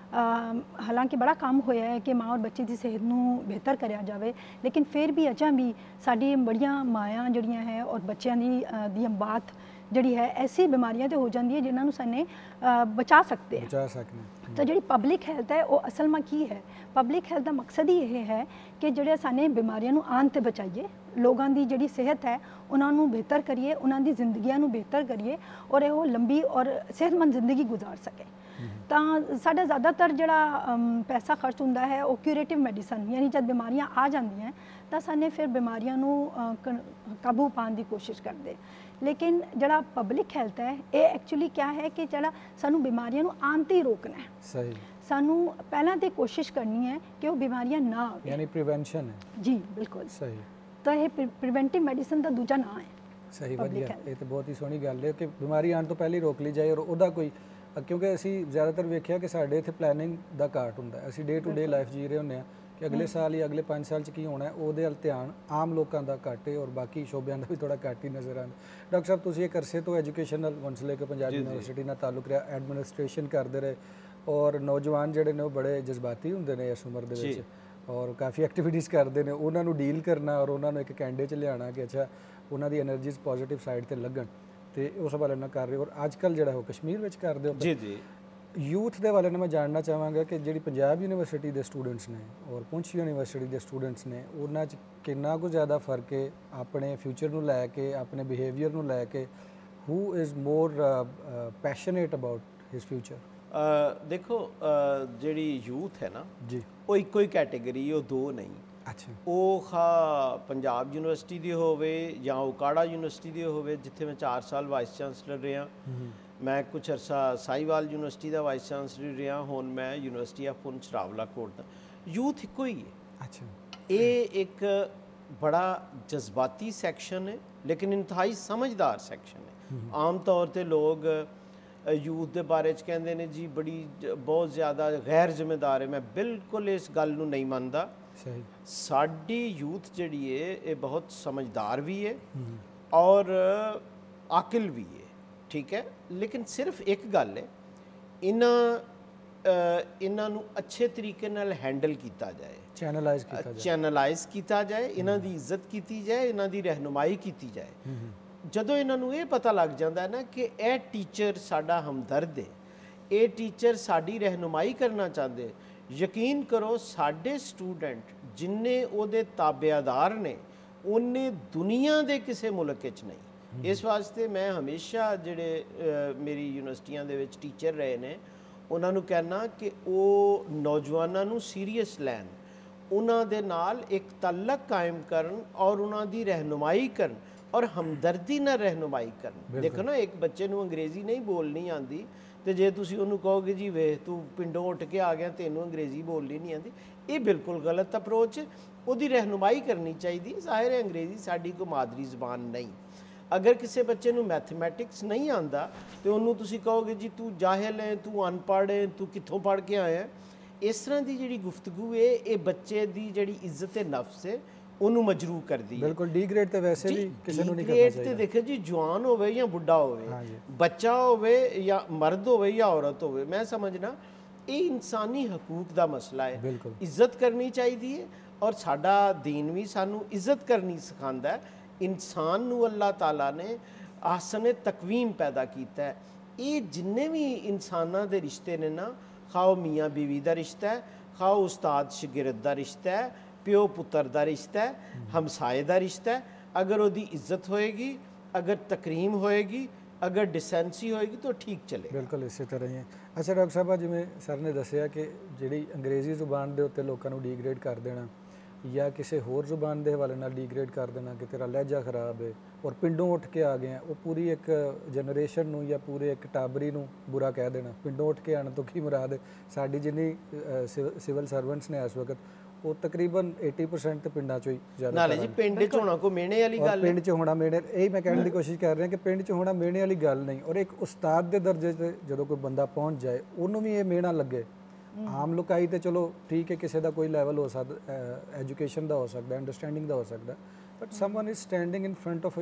में हालांकि बड़ा काम होया है कि माँ और बच्चे की सेहत नूं बेहतर कराया जाए लेकिन फिर भी अजा भी साडी बड़ियां मायां जिहड़ियां है और बच्चों की दी बात जिहड़ी है ऐसी बीमारियां तो हो जाती है जिन्होंने साने बचा सकते हैं। बचा सकते तो जी पब्लिक हैल्थ है वो असल में की है पब्लिक हैल्थ का मकसद ही ये है कि जो साने बीमारियों को आन ते बचाइए लोगों की जी सेहत है उन्होंने बेहतर करिए उन्होंने जिंदगियों को बेहतर करिए और वो लंबी और सेहतमंद जिंदगी गुजार सके। तो साडा ज़्यादातर जिहड़ा पैसा खर्च होंदा है वो क्यूरेटिव मैडिसन यानी जब बीमारियां आ जांदियां तो साने फिर बीमारियों को काबू पाने की कोशिश करते लेकिन जड़ा पब्लिक हैल्थ है ये एक्चुअली क्या है कि जड़ा सानू बीमारियों को आन ते ही रोकना है। सही सानू पहला तो कोशिश करनी है कि वो बीमारियां ना आवे यानी प्रिवेंशन है। जी बिल्कुल सही। तो ये प्रिवेंटिव मेडिसिन का दूजा नाम है। सही वधिया ये तो बहुत ही सोहनी गल है कि बीमारी आने तो पहले ही रोक ली जाए और उहदा कोई क्योंकि असी ज़्यादातर वेख्या कि साडे इत्थे प्लैनिंग का घाट हुंदा है। असी डे टू डे लाइफ जी रहे होंगे कि अगले साल या अगले पाँच साल च की होना है उहदे वल ध्यान आम लोगों का घट है और बाकी शोबियां का भी थोड़ा घट ही नज़र आता। डॉक्टर साहब तुसीं एक अरसे तो एजुकेशन काउंसिल के पंजाब यूनिवर्सिटी नाल ताल्लुक रहा एडमिनिस्ट्रेशन करते रहे और नौजवान जिहड़े ने बड़े जज्बाती हुंदे ने इस उम्र दे विच और काफ़ी एक्टिविटीज़ करते हैं उन्होंने डील करना और उन्होंने एक कैंडे च लिया कि अच्छा उन्हों की एनर्जीज पॉजिटिव साइड पर लगन तो उस हवाले नाल कर रहे हो और अजकल जो है कश्मीर में कर दो जी जी यूथ के हवाले मैं जानना चाहांगा कि जी पंजाब यूनिवर्सिटी के स्टूडेंट्स ने और पुंछ यूनिवर्सिटी के स्टूडेंट्स ने उन्होंने कितना कुछ ज़्यादा फर्क है अपने फ्यूचर को लैके अपने बिहेवियर को लैके who is more passionate about his future? देखो जी यूथ है ना जी वो एको ही कैटेगरी वो दो नहीं। अच्छा वो खा पंजाब यूनिवर्सिटी की होवे या उकाड़ा यूनिवर्सिटी की होवे जिथे मैं चार साल वाइस चांसलर रहा मैं कुछ अरसा साहिवाल यूनिवर्सिटी का वाइस चांसलर रहा हूँ मैं यूनिवर्सिटी ऑफ पुंछ रावलाकोट का यूथ एको ही है। अच्छा ये एक बड़ा जज्बाती सैक्शन है लेकिन इंतहाई समझदार सैक्शन है। आम तौर पर लोग यूथ के बारे कहते हैं जी बड़ी बहुत ज़्यादा गैर जिम्मेदार है मैं बिल्कुल इस गल नूं नहीं मानता। सही साडी यूथ जिहड़ी है ये बहुत समझदार भी है और आकिल भी है ठीक है लेकिन सिर्फ एक गल है इन्हां इन्हां नूं अच्छे तरीके नाल हैंडल किया जाए चैनलाइज किया जाए चैनलाइज किया जाए इन्हां दी इज्जत की जाए इन्हां दी रहनुमाई की जाए। जदों इन्हां नूं ये पता लग जाता है ना कि यह टीचर साडा हमदर्द है ये टीचर साडी रहनुमाई करना चाहते यकीन करो साडे स्टूडेंट जिन्ने उहदे ताबेदार ने उन्ने दुनिया के किसी मुल्क च नहीं। इस वास्ते मैं हमेशा जिहड़े मेरी यूनिवर्सिटियां दे विच टीचर रहे ने उन्हां नूं कहना कि वो नौजवानों नूं सीरीयस लैन उन्हां दे नाल एक तल्लक कायम करन और उन्हां दी रहनुमाई करन ਔਰ ਹਮਦਰਦੀ ਨਾਲ ਰਹਿਨੁਮਾਈ ਕਰਨੀ। ਦੇਖੋ ਨਾ, ਇੱਕ ਬੱਚੇ ਨੂੰ ਅੰਗਰੇਜ਼ੀ ਨਹੀਂ ਬੋਲਣੀ ਆਉਂਦੀ ਤੇ ਜੇ ਤੁਸੀਂ ਉਹਨੂੰ ਕਹੋਗੇ ਜੀ ਵੇ ਤੂੰ ਪਿੰਡੋਂ ਉੱਠ ਕੇ ਆ ਗਿਆ ਤੈਨੂੰ ਅੰਗਰੇਜ਼ੀ ਬੋਲਣੀ ਨਹੀਂ ਆਉਂਦੀ, ਇਹ ਬਿਲਕੁਲ ਗਲਤ ਅਪਰੋਚ। ਉਹਦੀ ਰਹਿਨੁਮਾਈ ਕਰਨੀ ਚਾਹੀਦੀ। ਜ਼ਾਹਿਰ ਹੈ ਅੰਗਰੇਜ਼ੀ ਸਾਡੀ ਕੋਈ ਮਾਦਰੀ ਜ਼ਬਾਨ ਨਹੀਂ। ਅਗਰ ਕਿਸੇ ਬੱਚੇ ਨੂੰ ਮੈਥਮੈਟਿਕਸ ਨਹੀਂ ਆਉਂਦਾ ਤੇ ਉਹਨੂੰ ਤੁਸੀਂ ਕਹੋਗੇ ਜੀ ਤੂੰ ਜਾਹਿਲ ਹੈ, ਤੂੰ ਅਨਪੜ੍ਹ ਹੈ, ਤੂੰ ਕਿੱਥੋਂ ਪੜ੍ਹ ਕੇ ਆਇਆ, ਇਸ ਤਰ੍ਹਾਂ ਦੀ ਜਿਹੜੀ ਗੁਫ਼ਤਗੂ ਹੈ ਇਹ ਬੱਚੇ ਦੀ ਜਿਹੜੀ ਇੱਜ਼ਤ ਨਫਸ ਹੈ ਉਹਨੂੰ ਮਜਰੂ ਕਰਦੀ ਹੈ। ਬਿਲਕੁਲ ਡੀਗ੍ਰੇਡ ਤੇ ਵੈਸੇ ਵੀ ਕਿਸੇ ਨੂੰ ਨਹੀਂ ਕਰਨਾ ਚਾਹੀਦਾ। ਚਾਹੀਦਾ। ਤੇ ਦੇਖੋ ਜੀ, ਜਵਾਨ ਹੋਵੇ ਜਾਂ ਬੁੱਢਾ ਹੋਵੇ, ਬੱਚਾ ਹੋਵੇ ਜਾਂ ਮਰਦ ਹੋਵੇ ਜਾਂ ਔਰਤ ਹੋਵੇ, ਮੈਂ ਸਮਝਣਾ ਇਹ ਇਨਸਾਨੀ ਹਕੂਕ ਦਾ ਮਸਲਾ ਹੈ। ਇੱਜ਼ਤ ਕਰਨੀ ਚਾਹੀਦੀ ਹੈ ਔਰ ਸਾਡਾ ਦੀਨ ਵੀ ਸਾਨੂੰ ਇੱਜ਼ਤ ਕਰਨੀ ਸਿਖਾਉਂਦਾ ਹੈ। ਇਨਸਾਨ ਨੂੰ ਅੱਲਾਹ ਤਾਲਾ ਨੇ ਆਸਨ ਤਕਵੀਮ ਪੈਦਾ ਕੀਤਾ ਹੈ। ਇਹ ਜਿੰਨੇ ਵੀ ਇਨਸਾਨਾਂ ਦੇ ਰਿਸ਼ਤੇ ਨੇ ਨਾ, ਖਾਓ ਮੀਆਂ ਬੀਵੀ ਦਾ ਰਿਸ਼ਤਾ ਹੈ, ਖਾਓ ਉਸਤਾਦ ਸ਼ਾਗਿਰਦ ਦਾ ਰਿਸ਼ਤਾ ਹੈ, ਪਿਓ ਪੁੱਤਰ ਦਾ ਰਿਸ਼ਤਾ ਹੈ, ਹਮਸਾਏ ਦਾ ਰਿਸ਼ਤਾ ਹੈ। ਅਗਰ ਉਹਦੀ ਇੱਜ਼ਤ ਹੋਏਗੀ, ਅਗਰ ਤਕਰੀਮ ਹੋਏਗੀ, ਅਗਰ ਡਿਸੈਂਸੀ ਹੋਏਗੀ ਤਾਂ ਠੀਕ ਚਲੇ। ਬਿਲਕੁਲ ਇਸੇ ਤਰ੍ਹਾਂ ਹੀ ਹੈ। ਅੱਛਾ ਡਾਕਟਰ ਸਾਹਿਬ, ਜਿਵੇਂ ਸਰ ਨੇ ਦੱਸਿਆ ਕਿ ਜਿਹੜੀ ਅੰਗਰੇਜ਼ੀ ਜ਼ੁਬਾਨ ਦੇ ਉੱਤੇ ਲੋਕਾਂ ਨੂੰ ਡੀਗ੍ਰੇਡ ਕਰ ਦੇਣਾ ਜਾਂ ਕਿਸੇ ਹੋਰ ਜ਼ੁਬਾਨ ਦੇ ਹਵਾਲੇ ਨਾਲ ਡੀਗ੍ਰੇਡ ਕਰ ਦੇਣਾ ਕਿ ਤੇਰਾ ਲਹਿਜਾ ਖਰਾਬ ਹੈ ਔਰ ਪਿੰਡੋਂ ਉੱਠ ਕੇ ਆ ਗਏ ਆ, ਉਹ ਪੂਰੀ ਇੱਕ ਜਨਰੇਸ਼ਨ ਨੂੰ ਜਾਂ ਪੂਰੇ ਇੱਕ ਟਾਬਰੀ ਨੂੰ ਬੁਰਾ ਕਹਿ ਦੇਣਾ। ਪਿੰਡੋਂ ਉੱਠ ਕੇ ਆਉਣ ਤੋਂ ਕੀ ਮੁਰਾਦ ਹੈ? ਸਾਡੀ ਜਿੰਨੀ ਸਿਵਲ ਸਰਵੈਂਟਸ ਨੇ ਇਸ ਵਕਤ ਉਹ ਤਕਰੀਬਨ अस्सी परसेंट ਤੇ ਪਿੰਡਾਂ ਚੋਂ ਹੀ ਜ਼ਿਆਦਾ। ਨਾਲੇ ਜੀ ਪਿੰਡ 'ਚ ਹੋਣਾ ਕੋਈ ਮਿਹਣੇ ਵਾਲੀ ਗੱਲ ਹੈ। ਪਿੰਡ 'ਚ ਹੋਣਾ ਮਿਹਣੇ, ਇਹ ਮੈਂ ਕਹਿਣ ਦੀ ਕੋਸ਼ਿਸ਼ ਕਰ ਰਿਹਾ ਕਿ ਪਿੰਡ 'ਚ ਹੋਣਾ ਮਿਹਣੇ ਵਾਲੀ ਗੱਲ ਨਹੀਂ। ਔਰ ਇੱਕ ਉਸਤਾਦ ਦੇ ਦਰਜੇ 'ਤੇ ਜਦੋਂ ਕੋਈ ਬੰਦਾ ਪਹੁੰਚ ਜਾਏ ਉਹਨੂੰ ਵੀ ਇਹ ਮਿਹਣਾ ਲੱਗੇ। ਆਮ ਲੁਕਾਈ ਤੇ ਚਲੋ ਠੀਕ ਹੈ, ਕਿਸੇ ਦਾ ਕੋਈ ਲੈਵਲ ਹੋ ਸਕਦਾ, ਐਜੂਕੇਸ਼ਨ ਦਾ ਹੋ ਸਕਦਾ, ਅੰਡਰਸਟੈਂਡਿੰਗ ਦਾ ਹੋ ਸਕਦਾ, but someone is standing in front of a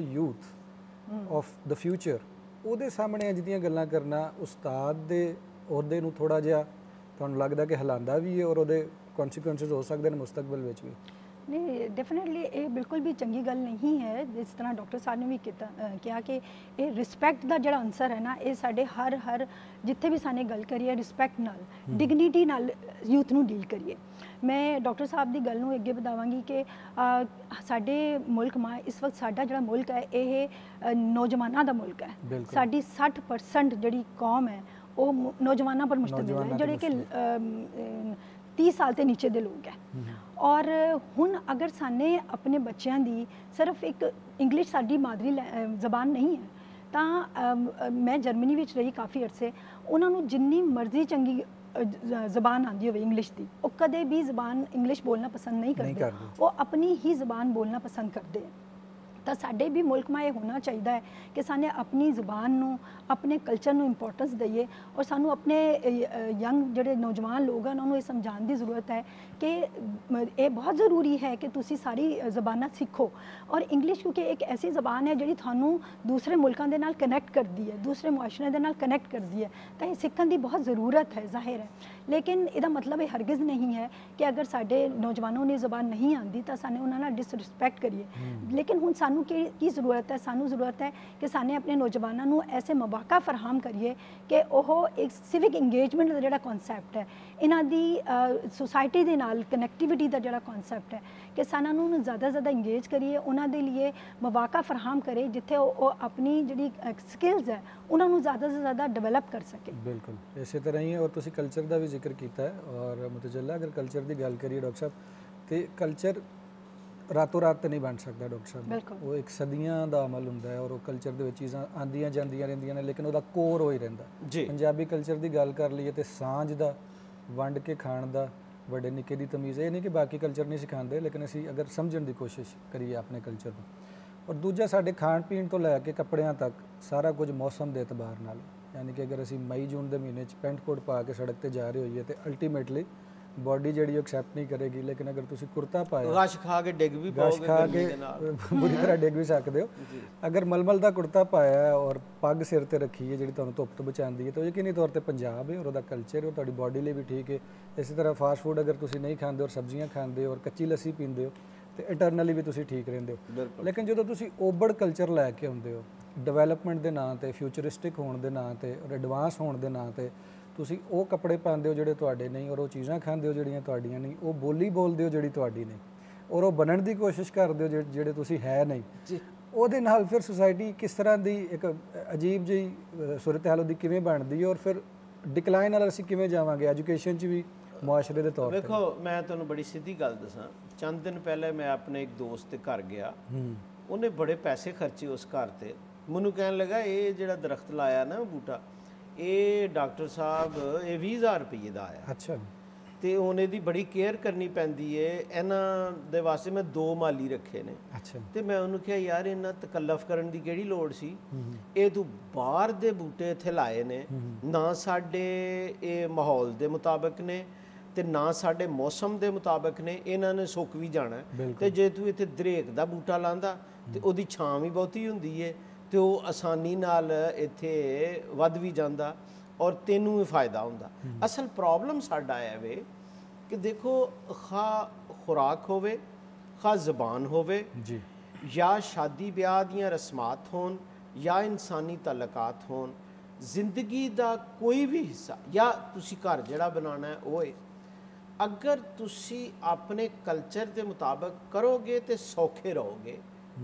youth of the future, ਉਹਦੇ ਸਾਹਮਣੇ ਇੰਜ ਦੀਆਂ ਗੱਲਾਂ ਕਰਨਾ ਉਸਤਾਦ ਦੇ ਅਹੁਦੇ ਨੂੰ ਥੋੜ੍ਹਾ ਜਿਹਾ ਤੁਹਾਨੂੰ ਲੱਗਦਾ ਕਿ ਹਿਲਾਉਂਦਾ ਵੀ ਹੈ ਔਰ ਉਹਦੇ ਕੌਨਸੀਕੁਐਂਸਿਸ ਹੋ ਸਕਦੇ ਨੇ ਮੁਸਤਕਬਲ ਵਿੱਚ ਵੀ? ਨਹੀਂ, ਡੈਫੀਨੇਟਲੀ ਇਹ ਬਿਲਕੁਲ ਵੀ ਚੰਗੀ ਗੱਲ ਨਹੀਂ ਹੈ। ਜਿਸ ਤਰ੍ਹਾਂ ਡਾਕਟਰ ਸਾਹਿਬ ਨੇ ਵੀ ਕੀਤਾ ਕਿਹਾ ਕਿ ਇਹ ਰਿਸਪੈਕਟ ਦਾ ਜਿਹੜਾ ਅਨਸਰ ਹੈ ਨਾ, ਇਹ ਸਾਡੇ ਹਰ ਹਰ ਜਿੱਥੇ ਵੀ ਸਾਨੇ ਗੱਲ ਕਰੀਏ ਰਿਸਪੈਕਟ ਨਾਲ, ਡਿਗਨਿਟੀ ਨਾਲ ਯੂਥ ਨੂੰ ਡੀਲ ਕਰੀਏ। ਮੈਂ ਡਾਕਟਰ ਸਾਹਿਬ ਦੀ ਗੱਲ ਨੂੰ ਅੱਗੇ ਵਧਾਵਾਂਗੀ ਕਿ ਸਾਡੇ ਮੁਲਕ ਮਾ ਇਸ ਵਕਤ ਸਾਡਾ ਜਿਹੜਾ ਮੁਲਕ ਹੈ ਇਹ ਨੌਜਵਾਨਾਂ ਦਾ ਮੁਲਕ ਹੈ। ਸਾਡੀ ਸੱਠ ਪਰਸੈਂਟ ਜਿਹੜੀ ਕੌਮ ਹੈ ਉਹ ਨੌਜਵਾਨਾਂ ਪਰ ਮੁਸ਼ਤਮਿਲ ਹੈ, ਜਿਹੜੇ ਕਿ तीस साल के नीचे दे लोग हैं। और हुन अगर साने अपने बच्चों की सिर्फ एक इंग्लिश साडी मादरी जबान नहीं है तो मैं जर्मनी विच रही काफ़ी अरसे, उन्होंने जिन्नी मर्जी चंगी जबान आती हो इंग्लिश की, वो कदे भी जबान इंग्लिश बोलना पसंद नहीं करते, वो अपनी ही जबान बोलना पसंद करते हैं। तो साढ़े भी मुल्क में ये होना चाहिए कि साने अपनी ज़ुबान नू, अपने कल्चर नू इंपोर्टेंस दईए और सानू अपने यंग जोड़े नौजवान लोग हैं उन्होंने ये समझाने की ज़रूरत है कि ये बहुत ज़रूरी है कि तुसी सारी ज़बाना सीखो। और इंग्लिश क्योंकि एक ऐसी ज़बान है जी थानू दूसरे मुल्कों के नाल कनैक्ट करती है, दूसरे मुआशरे के नाल कनैक्ट करती है, तो ये सीखने की बहुत ज़रूरत है, जाहिर है। लेकिन इसका मतलब ये हरगिज़ नहीं है कि अगर साढ़े नौजवानों ने ज़बान नहीं आती तो साने उन्होंने डिसरिस्पैक्ट करिए। लेकिन हुण सानू की ज़रूरत है, सानू ज़रूरत है कि साने अपने नौजवानों को ऐसे मौका फराहम करिए कि वह एक सिविक इंगेजमेंट का जोड़ा कॉन्सैप्ट है, इन्हां दी सोसाइटी दे नाल कनैक्टिविटी का जोड़ा कॉन्सैप्ट है कि सानू नूं ज़्यादा ज़्यादा इंगेज करिए, उन्हां दे लिए मौका फराहम करे जिथे वो अपनी जिहड़ी स्किल्स है उन्होंने ज़्यादा से ज़्यादा डेवलप कर सके। बिल्कुल इसी तरह ही है। और तुसी कल्चर का भी जिक्र किया है और मुतजल्ला अगर कल्चर की गल करिए डॉक्टर साहब तो कल्चर रातों रात तो नहीं बन सकता डॉक्टर साहब, वो एक सदियां का अमल होंदा है और वो कल्चर दे विच चीज़ां आंदियां जांदियां रहिंदियां ने, लेकिन उसदा कोर हो ही रहिंदा। पंजाबी कल्चर की गल कर लीए तो सांझ दा, वंड के खाण दा, वड्डे निक्के दी तमीज़, ये नहीं कि बाकी कल्चर नहीं सिखाते, लेकिन असीं अगर समझण दी कोशिश करिए अपने कल्चर को। और दूजा साडे खाण पीण तो लैके कपड़ियां तक सारा कुछ मौसम के एतबार नाल, यानी कि अगर असीं मई जून के महीने पैंट कोट पा के सड़क पर जा रहे होइए तो अल्टीमेटली बॉडी जी एक्सैप्ट नहीं करेगी। लेकिन अगर तुसी कुर्ता पाया गश खा के डिग भी गश खा के बुरी तरह डिग भी सकते हो। अगर मलमल का कुर्ता पाया और पग सिर ते रखी है जी तुहानूं धुप तो बचाती है, तो यकीनी तौर पर पंजाब है और उसका कल्चर है, तुहाडी बॉडी लिए भी ठीक है। इसी तरह फास्ट फूड अगर तुसी नहीं खाते और सब्जियां खाते और कच्ची लस्सी पींदे हो तो इंटरनली भी तुसी ठीक रहिंदे हो। लेकिन जो तुसी ओबड़ कल्चर लैके आउंदे हो डेवलपमेंट के नाम ते, फ्यूचरिस्टिक होने के नाम ते और एडवांस होने के नाम ते तुसी वो कपड़े पाते हो जोड़े तुहाडे नहीं और वो चीज़ां खाते हो जोड़ियां तुहाडियां नहीं, वो बोली बोलते हो जोड़ी तुहाडी नहीं और वो बनने की कोशिश करते हो जोड़े तुसी है नहीं, ਉਹਦੇ ਨਾਲ फिर सोसाइटी किस तरह की एक अजीब जी सूरत हाल ਉਹਦੀ किवें बनती है और फिर डिकलाइन वाल ਅਸੀਂ किवें जावांगे एजुकेशन च भी मुआशरे ਦੇ तौर ਤੇ। देखो मैं ਤੁਹਾਨੂੰ बड़ी सीधी गल दसां, चंद दिन पहले मैं अपने एक दोस्त के घर गया ਉਹਨੇ ਬੜੇ ਪੈਸੇ ਖਰਚੇ ਉਸ ਘਰ ਤੇ। ਮੈਨੂੰ ਕਹਿਣ ਲੱਗਾ ਇਹ ਜਿਹੜਾ ਦਰਖਤ ਲਾਇਆ ਨਾ ਬੂਟਾ, ਇਹ ਡਾਕਟਰ ਸਾਹਿਬ ਇਹ ਵੀਹ ਹਜ਼ਾਰ ਰੁਪਏ ਦਾ ਆਇਆ। ਅੱਛਾ। ਤੇ ਉਹਨੇ ਦੀ ਬੜੀ ਕੇਅਰ ਕਰਨੀ ਪੈਂਦੀ ਏ। ਇਹਨਾਂ ਦੇ ਵਾਸਤੇ ਮੈਂ ਦੋ ਮਾਲੀ ਰੱਖੇ ਨੇ। ਅੱਛਾ। ਤੇ ਮੈਂ ਉਹਨੂੰ ਕਿਹਾ ਯਾਰ ਇਹਨਾਂ ਤਕੱਲਫ ਕਰਨ ਦੀ ਕਿਹੜੀ ਲੋੜ ਸੀ, ਇਹ ਤੂੰ ਬਾਹਰ ਦੇ ਬੂਟੇ ਇੱਥੇ ਲਾਏ ਨੇ, ਨਾ ਸਾਡੇ ਇਹ ਮਾਹੌਲ ਦੇ ਮੁਤਾਬਕ ਨੇ ਤੇ ਨਾ ਸਾਡੇ ਮੌਸਮ ਦੇ ਮੁਤਾਬਕ ਨੇ, ਇਹਨਾਂ ਨੇ ਸੁੱਕ ਵੀ ਜਾਣਾ। ਤੇ ਜੇ ਤੂੰ ਇੱਥੇ ਦਰੇਕ ਦਾ ਬੂਟਾ ਲਾਂਦਾ ਤੇ ਉਹਦੀ ਛਾਂ ਵੀ ਬਹੁਤੀ ਹੁੰਦੀ ਏ ਤੇ ਉਹ ਆਸਾਨੀ ਨਾਲ ਇੱਥੇ ਵੱਧ ਵੀ ਜਾਂਦਾ ਔਰ ਤੈਨੂੰ ਵੀ ਫਾਇਦਾ ਹੁੰਦਾ। ਅਸਲ ਪ੍ਰੋਬਲਮ ਸਾਡਾ ਹੈ ਵੇ ਕਿ ਦੇਖੋ ਖਾ ਖੁਰਾਕ ਹੋਵੇ, ਖਾ ਜ਼ਬਾਨ ਹੋਵੇ ਜੀ, ਜਾਂ ਸ਼ਾਦੀ ਵਿਆਹ ਦੀਆਂ ਰਸਮਾਤ ਹੋਣ ਜਾਂ ਇਨਸਾਨੀ ਤਾਲੁਕਾਤ ਹੋਣ, ਜ਼ਿੰਦਗੀ ਦਾ ਕੋਈ ਵੀ ਹਿੱਸਾ ਜਾਂ ਤੁਸੀਂ ਘਰ ਜਿਹੜਾ ਬਣਾਉਣਾ ਹੈ ਉਹ ਹੈ, ਅਗਰ ਤੁਸੀਂ ਆਪਣੇ ਕਲਚਰ ਦੇ ਮੁਤਾਬਕ ਕਰੋਗੇ ਤੇ ਸੌਖੇ ਰਹੋਗੇ,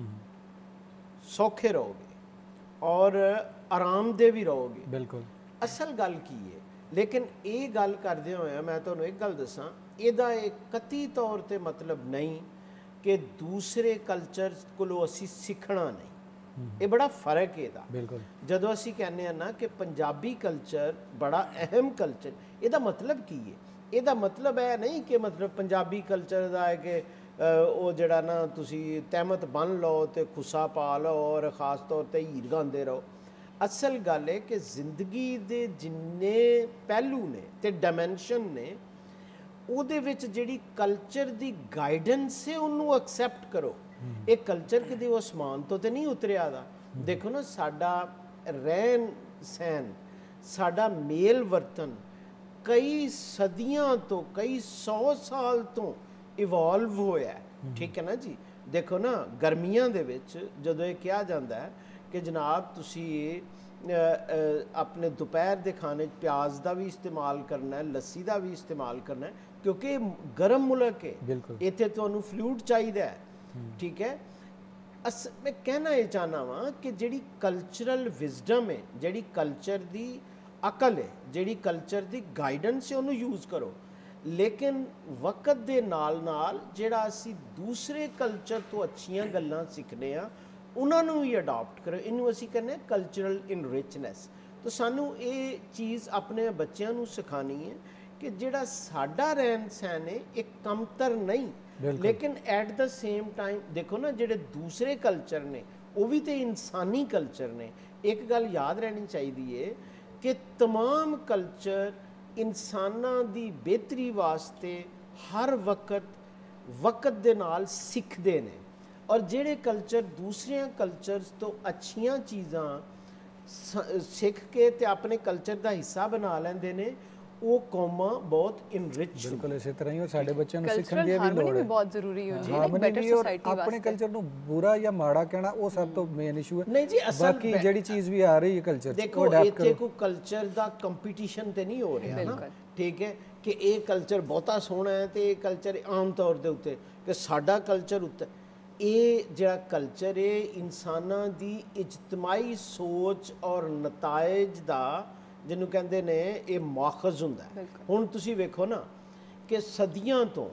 ਸੌਖੇ ਰਹੋਗੇ ਔਰ ਆਰਾਮਦੇ ਵੀ ਰਹੋਗੇ। ਬਿਲਕੁਲ। ਅਸਲ ਗੱਲ ਕੀ ਹੈ, ਲੇਕਿਨ ਇਹ ਗੱਲ ਕਰਦੇ ਹੋਏ ਮੈਂ ਤੁਹਾਨੂੰ ਇੱਕ ਗੱਲ ਦੱਸਾਂ, ਇਹਦਾ ਇਹ ਕਤੀ ਤੌਰ ਤੇ ਮਤਲਬ ਨਹੀਂ ਕਿ ਦੂਸਰੇ ਕਲਚਰ ਕੋਲੋਂ ਅਸੀਂ ਸਿੱਖਣਾ ਨਹੀਂ। ਇਹ ਬੜਾ ਫਰਕ ਹੈ ਇਹਦਾ। ਬਿਲਕੁਲ। ਜਦੋਂ ਅਸੀਂ ਕਹਿੰਦੇ ਆ ਨਾ ਕਿ ਪੰਜਾਬੀ ਕਲਚਰ ਬੜਾ ਅਹਿਮ ਕਲਚਰ, ਇਹਦਾ ਮਤਲਬ ਕੀ ਹੈ? ਇਹਦਾ ਮਤਲਬ ਇਹ ਨਹੀਂ ਕਿ ਮਤਲਬ ਪੰਜਾਬੀ ਕਲਚਰ ਦਾ ਹੈ ਕਿ ਉਹ ਜਿਹੜਾ ਨਾ ਤੁਸੀਂ ਤਹਿਮਤ ਬੰਨ ਲਓ ਤੇ ਖੁੱਸਾ ਪਾ ਲਓ ਔਰ ਖ਼ਾਸ ਤੌਰ ਤੇ ਹੀਰ ਗਾਉਂਦੇ ਰਹੋ। ਅਸਲ ਗੱਲ ਹੈ ਕਿ ਜ਼ਿੰਦਗੀ ਦੇ ਜਿੰਨੇ ਪਹਿਲੂ ਨੇ ਤੇ ਡਾਇਮੈਂਸ਼ਨ ਨੇ, ਉਹਦੇ ਵਿੱਚ ਜਿਹੜੀ ਕਲਚਰ ਦੀ ਗਾਈਡੈਂਸ ਹੈ ਉਹਨੂੰ ਐਕਸੈਪਟ ਕਰੋ। ਇਹ ਕਲਚਰ ਕਿਤੇ ਅਸਮਾਨ ਤੋਂ ਤੇ ਨਹੀਂ ਉਤਰਿਆ ਦਾ। ਦੇਖੋ ਨਾ ਸਾਡਾ ਰਹਿਣ ਸਹਿਣ, ਸਾਡਾ ਮੇਲ ਵਰਤਨ ਕਈ ਸਦੀਆਂ ਤੋਂ, ਕਈ ਸੌ ਸਾਲ ਤੋਂ ਇਵੋਲਵ ਹੋਇਆ। ਠੀਕ ਹੈ ਨਾ ਜੀ। ਦੇਖੋ ਨਾ ਗਰਮੀਆਂ ਦੇ ਵਿੱਚ ਜਦੋਂ ਇਹ ਕਿਹਾ ਜਾਂਦਾ ਹੈ ਕਿ ਜਨਾਬ ਤੁਸੀਂ ਆਪਣੇ ਦੁਪਹਿਰ ਦੇ ਖਾਣੇ 'ਚ ਪਿਆਜ਼ ਦਾ ਵੀ ਇਸਤੇਮਾਲ ਕਰਨਾ ਹੈ, ਲੱਸੀ ਦਾ ਵੀ ਇਸਤੇਮਾਲ ਕਰਨਾ ਹੈ, ਕਿਉਂਕਿ ਗਰਮ ਮੁਲਕ ਹੈ, ਇੱਥੇ ਤੁਹਾਨੂੰ ਫਲੂਇਡ ਚਾਹੀਦਾ ਹੈ। ਠੀਕ ਹੈ। ਅਸ ਮੈਂ ਕਹਿਣਾ ਇਹ ਚਾਹੁੰਦਾ ਵਾਂ ਕਿ ਜਿਹੜੀ ਕਲਚਰਲ ਵਿਜ਼ਡਮ ਹੈ, ਜਿਹੜੀ ਕਲਚਰ ਦੀ ਅਕਲ ਹੈ, ਜਿਹੜੀ ਕਲਚਰ ਦੀ ਗਾਈਡੈਂਸ ਹੈ, ਉਹਨੂੰ ਯੂਜ਼ ਕਰੋ। ਲੇਕਿਨ ਵਕਤ ਦੇ ਨਾਲ ਨਾਲ ਜਿਹੜਾ ਅਸੀਂ ਦੂਸਰੇ ਕਲਚਰ ਤੋਂ ਅੱਛੀਆਂ ਗੱਲਾਂ ਸਿੱਖਦੇ ਹਾਂ ਉਹਨਾਂ ਨੂੰ ਵੀ ਅਡਾਪਟ ਕਰੋ। ਇਹਨੂੰ ਅਸੀਂ ਕਹਿੰਦੇ ਹਾਂ ਕਲਚਰਲ ਇਨਰਿਚਨੈਸ। ਤਾਂ ਸਾਨੂੰ ਇਹ ਚੀਜ਼ ਆਪਣੇ ਬੱਚਿਆਂ ਨੂੰ ਸਿਖਾਉਣੀ ਹੈ ਕਿ ਜਿਹੜਾ ਸਾਡਾ ਰਹਿਣ ਸਹਿਣ ਹੈ ਇਹ ਕਮਤਰ ਨਹੀਂ, ਲੇਕਿਨ ਐਟ ਦਾ ਸੇਮ ਟਾਈਮ ਦੇਖੋ ਨਾ ਜਿਹੜੇ ਦੂਸਰੇ ਕਲਚਰ ਨੇ ਉਹ ਵੀ ਤੇ ਇਨਸਾਨੀ ਕਲਚਰ ਨੇ। ਇੱਕ ਗੱਲ ਯਾਦ ਰਹਿਣੀ ਚਾਹੀਦੀ ਹੈ ਕਿ तमाम ਕਲਚਰ ਇਨਸਾਨਾਂ ਦੀ ਬਿਹਤਰੀ ਵਾਸਤੇ ਹਰ ਵਕਤ ਵਕਤ ਦੇ ਨਾਲ ਸਿੱਖਦੇ ਨੇ ਔਰ ਜਿਹੜੇ ਕਲਚਰ ਦੂਸਰਿਆਂ ਕਲਚਰਸ ਤੋਂ ਅੱਛੀਆਂ ਚੀਜ਼ਾਂ ਸਿੱਖ ਕੇ ਤੇ ਆਪਣੇ ਕਲਚਰ ਦਾ ਹਿੱਸਾ ਬਣਾ ਲੈਂਦੇ ਨੇ, ਉਹ ਕੌਮਾਂ ਬਹੁਤ ਇਨਰਿਚ। ਬਿਲਕੁਲ ਇਸੇ ਤਰ੍ਹਾਂ ਹੀ ਸਾਡੇ ਬੱਚਿਆਂ ਨੂੰ ਸਿੱਖਣ ਦੀ ਵੀ ਲੋੜ ਹੈ। ਬਹੁਤ ਜ਼ਰੂਰੀ ਹੋ ਜੀ ਇੱਕ ਬੈਟਰ ਸੋਸਾਇਟੀ ਵਾਸਤੇ। ਆਪਣੇ ਕਲਚਰ ਨੂੰ ਬੁਰਾ ਜਾਂ ਮਾੜਾ ਕਹਿਣਾ ਉਹ ਸਭ ਤੋਂ ਮੇਨ ਇਸ਼ੂ ਹੈ। ਨਹੀਂ ਜੀ, ਅਸਲ ਬਾਕੀ ਜਿਹੜੀ ਚੀਜ਼ ਵੀ ਆ ਰਹੀ ਹੈ ਕਲਚਰ ਦੇਖੋ ਇੱਥੇ ਕੋਈ ਕਲਚਰ ਦਾ ਕੰਪੀਟੀਸ਼ਨ ਤੇ ਨਹੀਂ ਹੋ ਰਿਹਾ ਨਾ। ਠੀਕ ਹੈ ਕਿ ਇਹ ਕਲਚਰ ਬਹੁਤਾ ਸੋਹਣਾ ਹੈ ਤੇ ਇਹ ਕਲਚਰ ਆਮ ਤੌਰ ਦੇ ਉੱਤੇ ਕਿ ਸਾਡਾ ਕਲਚਰ ਉੱਤੇ, ਇਹ ਜਿਹੜਾ ਕਲਚਰ ਹੈ ਇਨਸਾਨਾਂ ਦੀ ਇਜਤਮਾਈ ਸੋਚ ਔਰ ਨਤਾਇਜ ਦਾ ਜਿਹਨੂੰ ਕਹਿੰਦੇ ਨੇ ਇਹ ਮਾਖਜ਼ ਹੁੰਦਾ ਹੈ। ਹੁਣ ਤੁਸੀਂ ਵੇਖੋ ਨਾ ਕਿ ਸਦੀਆਂ ਤੋਂ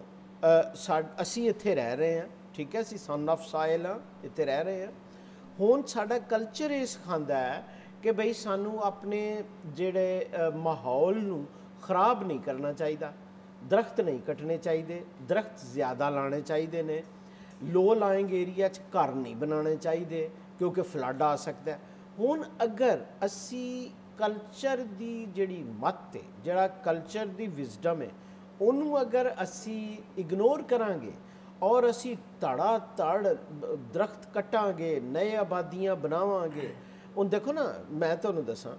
ਅਸੀਂ ਇੱਥੇ ਰਹਿ ਰਹੇ ਹਾਂ। ਠੀਕ ਹੈ, ਅਸੀਂ ਸਨ ਆਫ ਸਾਇਲ ਹਾਂ, ਇੱਥੇ ਰਹਿ ਰਹੇ ਹਾਂ। ਹੁਣ ਸਾਡਾ ਕਲਚਰ ਇਹ ਸਿਖਾਉਂਦਾ ਹੈ ਕਿ ਬਈ ਸਾਨੂੰ ਆਪਣੇ ਜਿਹੜੇ ਮਾਹੌਲ ਨੂੰ ਖਰਾਬ ਨਹੀਂ ਕਰਨਾ ਚਾਹੀਦਾ, ਦਰਖਤ ਨਹੀਂ ਕੱਟਣੇ ਚਾਹੀਦੇ, ਦਰਖਤ ਜ਼ਿਆਦਾ ਲਾਣੇ ਚਾਹੀਦੇ ਨੇ, ਲੋ ਲਾਇੰਗ ਏਰੀਆ 'ਚ ਘਰ ਨਹੀਂ ਬਣਾਉਣੇ ਚਾਹੀਦੇ ਕਿਉਂਕਿ ਫਲੱਡ ਆ ਸਕਦਾ। ਹੁਣ ਅਗਰ ਅਸੀਂ ਕਲਚਰ ਦੀ ਜਿਹੜੀ ਮੱਤ ਹੈ, ਜਿਹੜਾ ਕਲਚਰ ਦੀ ਵਿਜ਼ਡਮ ਹੈ, ਉਹਨੂੰ ਅਗਰ ਅਸੀਂ ਇਗਨੋਰ ਕਰਾਂਗੇ ਔਰ ਅਸੀਂ ਧੜਾ ਧੜ ਦਰਖਤ ਕੱਟਾਂਗੇ, ਨਏ ਆਬਾਦੀਆਂ ਬਣਾਵਾਂਗੇ। ਹੁਣ ਦੇਖੋ ਨਾ ਮੈਂ ਤੁਹਾਨੂੰ ਦੱਸਾਂ,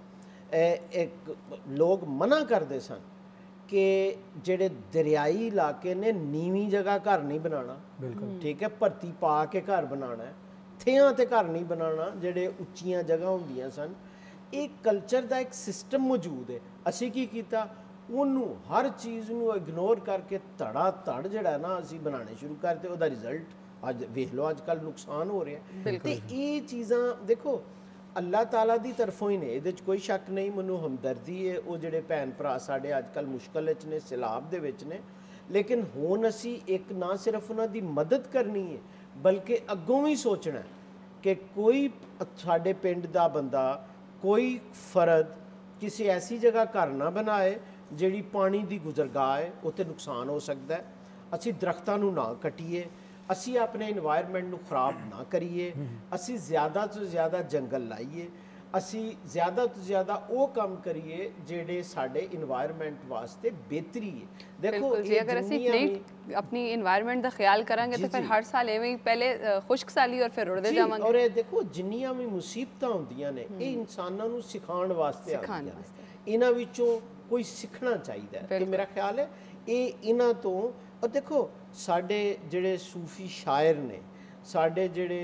ਇੱਕ ਲੋਕ ਮਨਾ ਕਰਦੇ ਸਨ ਕਿ ਜਿਹੜੇ ਦਰਿਆਈ ਇਲਾਕੇ ਨੇ ਨੀਵੀਂ ਜਗ੍ਹਾ ਘਰ ਨਹੀਂ ਬਣਾਉਣਾ। ਬਿਲਕੁਲ ਠੀਕ ਹੈ, ਭਰਤੀ ਪਾ ਕੇ ਘਰ ਬਣਾਉਣਾ, ਥਿਆਂ ਤੇ ਘਰ ਨਹੀਂ ਬਣਾਉਣਾ ਜਿਹੜੇ ਉੱਚੀਆਂ ਜਗ੍ਹਾ ਹੁੰਦੀਆਂ ਸਨ। ਇਹ ਕਲਚਰ ਦਾ ਇੱਕ ਸਿਸਟਮ ਮੌਜੂਦ ਹੈ। ਅਸੀਂ ਕੀ ਕੀਤਾ, ਉਹਨੂੰ ਹਰ ਚੀਜ਼ ਨੂੰ ਇਗਨੋਰ ਕਰਕੇ ਧੜਾ ਧੜ ਜਿਹੜਾ ਨਾ ਅਸੀਂ ਬਣਾਉਣੇ ਸ਼ੁਰੂ ਕਰਤੇ। ਉਹਦਾ ਰਿਜ਼ਲਟ ਅੱਜ ਵੇਖ ਲਓ, ਅੱਜ ਕੱਲ੍ਹ ਨੁਕਸਾਨ ਹੋ ਰਿਹਾ। ਤੇ ਇਹ ਚੀਜ਼ਾਂ ਦੇਖੋ ਅੱਲਾਹ ਤਾਲਾ ਦੀ ਤਰਫੋਂ ਹੀ ਨੇ, ਇਹਦੇ 'ਚ ਕੋਈ ਸ਼ੱਕ ਨਹੀਂ। ਮੈਨੂੰ ਹਮਦਰਦੀ ਹੈ ਉਹ ਜਿਹੜੇ ਭੈਣ ਭਰਾ ਸਾਡੇ ਅੱਜ ਕੱਲ੍ਹ ਮੁਸ਼ਕਲ ਵਿੱਚ ਨੇ, ਸੈਲਾਬ ਦੇ ਵਿੱਚ ਨੇ, ਲੇਕਿਨ ਹੁਣ ਅਸੀਂ ਇੱਕ ਨਾ ਸਿਰਫ ਉਹਨਾਂ ਦੀ ਮਦਦ ਕਰਨੀ ਹੈ ਬਲਕਿ ਅੱਗੋਂ ਵੀ ਸੋਚਣਾ कि कोई साडे पिंड दा बंदा कोई फर्द किसी ऐसी जगह घर ना बनाए जिहड़ी पानी दी गुजरगाह है, उत्ते नुकसान हो सकता है। असी दरख्तां नूं ना कट्टीए, असी अपने इन्वायरमेंट नूं खराब ना करिए, असी ज़्यादा तो ज़्यादा जंगल लाइए, असी ज़्यादा तो ज़्यादा वो काम करिए जेडे साडे इन्वायरमेंट वास्ते बेहतरी है। देखो जी, अगर असी नहीं अपनी इन्वायरमेंट दा ख्याल करांगे तो फिर हर साल एवें पहले खुश्क साली और फिर रुड़दे जावांगे। और ये देखो जिन्नियां भी मुसीबतां हुंदियां ने ये इंसानां नूं सिखाउण वास्ते आउंदियां ने, इन्हां विचों कोई सीखना चाहिए। तो मेरा ख्याल है ये इन्हां तो। और देखो साडे जेडे सूफी शायर ने, साडे जेडे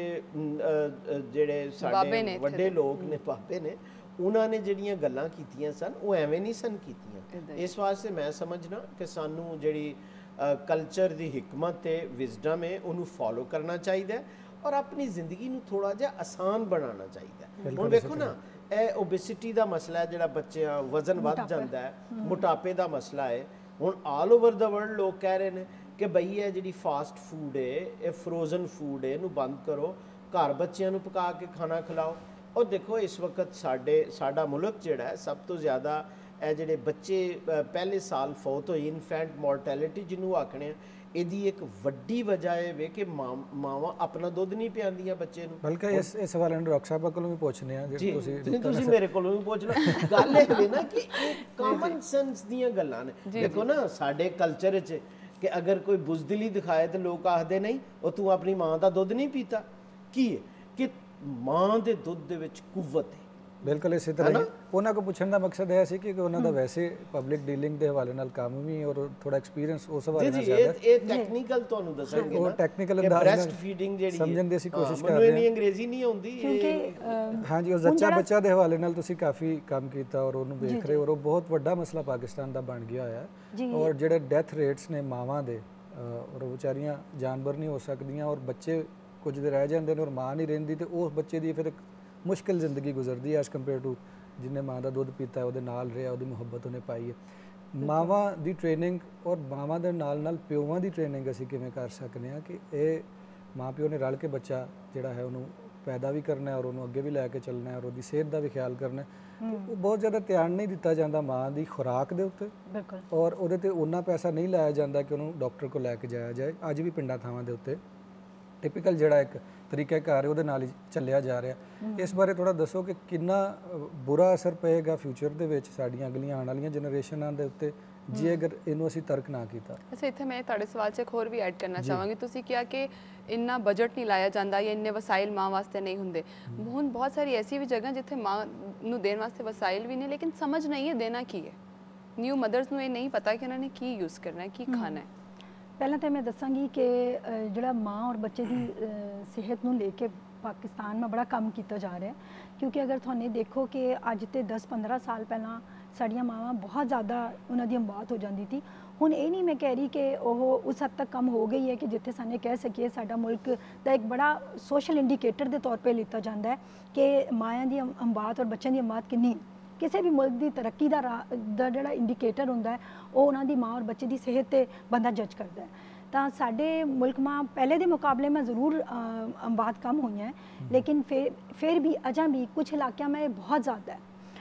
जेडे साडे वड्डे लोग ने, बाबे ने, उन्होंने जिहड़ियां गल्लां कीतियां सन वो एवें नहीं सन कीतियां। इस वास्ते मैं समझना कि सानू जिहड़ी कल्चर दी हिकमत है, विजडम है, उन्होंने फॉलो करना चाहिए और अपनी जिंदगी नूं थोड़ा जिहा आसान बनाना चाहिए। हुण देखो ना ए ओबेसिटी दा मसला है, जिहड़ा बच्चेआं वजन वध जांदा है, मोटापे दा मसला है। हुण ऑल ओवर द वर्ल्ड लोग कह रहे हैं कि बई है जी फास्ट फूड है, ये फ्रोजन फूड है, इनू बंद करो, घर बच्चों को पका के खाना खिलाओ। और देखो इस वक्त साडे साडा मुल्क जिहड़ा है सब तो ज़्यादा ए जिहड़े बच्चे पहले साल फौत होई, इनफेंट मोर्टैलिटी जिन्हों आखने, ਇਹਦੀ एक वड्डी वजह है वे कि मावां अपना दुध नहीं पियांदियां बच्चे नूं। बल्कि इस इस सवाल ਨੂੰ ਡਾਕਟਰ ਸਾਹਿਬ ਕੋਲੋਂ ਵੀ ਪੁੱਛਨੇ ਆ ਜੀ ਤੁਸੀਂ ਤੁਸੀਂ ਮੇਰੇ ਕੋਲੋਂ ਵੀ ਪੁੱਛ ਲਓ। ਗੱਲ ਇਹ ਹੈ ਨਾ ਕਿ ਇਹ ਕਾਮਨ ਸੈਂਸ ਦੀਆਂ ਗੱਲਾਂ ਨੇ। ਦੇਖੋ ਨਾ ਸਾਡੇ ਕਲਚਰ 'ਚ कि अगर कोई बुजदिली दिखाए तो लोग आखते नहीं वो तू अपनी माँ का दुध नहीं पीता। की है कि माँ के दुध दे विच कुव्वत है। बिल्कुल इसी तरह उन्होंने को पूछने का मकसद है सी कि उन्होंने वैसे पब्लिक डीलिंग के हवाले नाल काम भी और थोड़ा एक्सपीरियंस उस हवाले नाल ज़्यादा है। ये टेक्निकल ਤੁਹਾਨੂੰ ਦੱਸਾਂਗੇ ਉਹ ਟੈਕਨੀਕਲ ਅੰਦਾਜ਼ ਬ੍ਰੈਸਟ ਫੀਡਿੰਗ ਜਿਹੜੀ ਸਮਝਣ ਦੀ ਅਸੀਂ ਕੋਸ਼ਿਸ਼ ਕਰ ਰਹੇ ਹਾਂ। ਰਹੇ ਮੈਨੂੰ ਅੰਗਰੇਜ਼ੀ ਨਹੀਂ ਆਉਂਦੀ ਕਿਉਂਕਿ ਹਾਂਜੀ ਉਹ ਜ਼ੱਚਾ ਬੱਚਾ ਦੇ ਹਵਾਲੇ ਨਾਲ ਤੁਸੀਂ ਕਾਫੀ ਕੰਮ ਕੀਤਾ ਔਰ ਉਹਨੂੰ ਵੇਖ ਰਹੇ ਔਰ ਉਹ ਬਹੁਤ ਵੱਡਾ ਮਸਲਾ ਪਾਕਿਸਤਾਨ ਦਾ ਬਣ ਗਿਆ ਹੋਇਆ ਹੈ। ਔਰ ਜਿਹੜੇ ਡੈਥ ਰੇਟਸ ਨੇ ਮਾਵਾਂ ਦੇ ਔਰ ਉਹ ਵਿਚਾਰੀਆਂ ਜਾਨਵਰ ਨਹੀਂ ਹੋ ਸਕਦੀਆਂ ਔਰ ਬੱਚੇ ਕੁਝ ਦੇ ਰਹਿ ਜਾਂਦੇ ਨੇ ਔਰ ਮਾਂ ਨਹੀਂ ਰਹਿੰਦੀ ਤੇ ਉਸ ਬੱਚੇ ਦੀ ਫਿਰ ਇੱਕ ਮੁਸ਼ਕਿਲ ਜ਼ਿੰਦਗੀ ਗੁਜ਼ਰਦੀ ਹੈ ਐਸ ਕੰਪੇਅਰ ਟੂ जिन्हें माँ का दुध पीता है वो नाल रहा वो मुहब्बत उन्हें पाई है। मावां की ट्रेनिंग और मावां दे नाल नाल प्योवां की ट्रेनिंग असीं किवें कर सकते हैं कि ये माँ प्यो ने रल के बच्चा जिहड़ा है उन्होंने पैदा भी करना है और उन्होंने अगे भी लैके चलना है और उसकी सेहत का भी ख्याल करना है। वो बहुत ज़्यादा ध्यान नहीं दिता जाता माँ की खुराक के उत्ते और वो उन्ना पैसा नहीं लाया जाता कि उन्होंने डॉक्टर को लैके जाया जाए। अज भी पिंडां थावां दे उत्ते टिपिकल जिहड़ा एक तरीका कार है वो नाल ही चलिया जा रहा। इस बारे थोड़ा दसो कि कितना बुरा असर पेगा फ्यूचर दे विच साडीआं अगलियां आने वाली जनरेशनां दे उत्ते जे अगर इनू असीं तर्क ना कीता। अच्छा इत्थे मैं तुहाडे सवाल च एक होर भी ऐड करना चाहांगी। तुसीं किहा कि इन्ना बजट नहीं लाया जाता या इन्ने वसाइल माँ वास्ते नहीं हुंदे। हुण बहुत सारी ऐसी भी जगह जिथे माँ नूं देण वास्ते वसाइल भी ने लेकिन समझ नहीं है देना की है। न्यू मदर्स नूं ये नहीं पता कि उन्होंने की यूज़ करना है की खाना है। ਪਹਿਲਾਂ ਤਾਂ ਮੈਂ ਦੱਸਾਂਗੀ ਕਿ ਜਿਹੜਾ ਮਾਂ ਔਰ ਬੱਚੇ ਦੀ ਸਿਹਤ ਨੂੰ ਲੈ ਕੇ ਪਾਕਿਸਤਾਨ में बड़ा ਕੰਮ ਕੀਤਾ ਜਾ ਰਿਹਾ ਕਿਉਂਕਿ ਅਗਰ ਤੁਹਾਨੂੰ ਦੇਖੋ ਕਿ ਅੱਜ ਤੇ ਦਸ ਪੰਦਰਾਂ ਸਾਲ ਪਹਿਲਾਂ ਸਾਡੀਆਂ ਮਾਵਾਂ ਬਹੁਤ ਜ਼ਿਆਦਾ ਉਹਨਾਂ ਦੀ ਮੌਤ ਹੋ ਜਾਂਦੀ ਸੀ। ਹੁਣ ਇਹ ਨਹੀਂ ਮੈਂ ਕਹਿ ਰਹੀ ਕਿ ਉਹ ਉਸ ਹੱਦ ਤੱਕ ਕੰਮ ਹੋ ਗਈ ਹੈ ਕਿ ਜਿੱਥੇ ਸਾਨੇ ਕਹਿ ਸਕੀਏ ਸਾਡਾ ਮੁਲਕ ਦਾ ਇੱਕ ਬੜਾ ਸੋਸ਼ਲ ਇੰਡੀਕੇਟਰ ਦੇ ਤੌਰ 'ਤੇ ਲਿੱਤਾ ਜਾਂਦਾ ਹੈ ਕਿ ਮਾਵਾਂ ਦੀ ਮੌਤ ਔਰ ਬੱਚਿਆਂ ਦੀ ਮੌਤ ਕਿੰਨੀ। ਕਿਸੇ ਵੀ ਮੁਲਕ ਦੀ ਤਰੱਕੀ ਦਾ ਦਾ ਜਿਹੜਾ ਇੰਡੀਕੇਟਰ ਹੁੰਦਾ ਹੈ ਉਹ ਉਹਨਾਂ ਦੀ ਮਾਂ ਔਰ ਬੱਚੇ ਦੀ ਸਿਹਤ 'ਤੇ ਬੰਦਾ ਜੱਜ ਕਰਦਾ ਹੈ। ਤਾਂ ਸਾਡੇ ਮੁਲਕ ਮਾਂ ਪਹਿਲੇ ਦੇ ਮੁਕਾਬਲੇ में ज़रूर आबाद कम हुई हैं लेकिन फिर फिर भी अजा भी कुछ इलाकों में बहुत ज़्यादा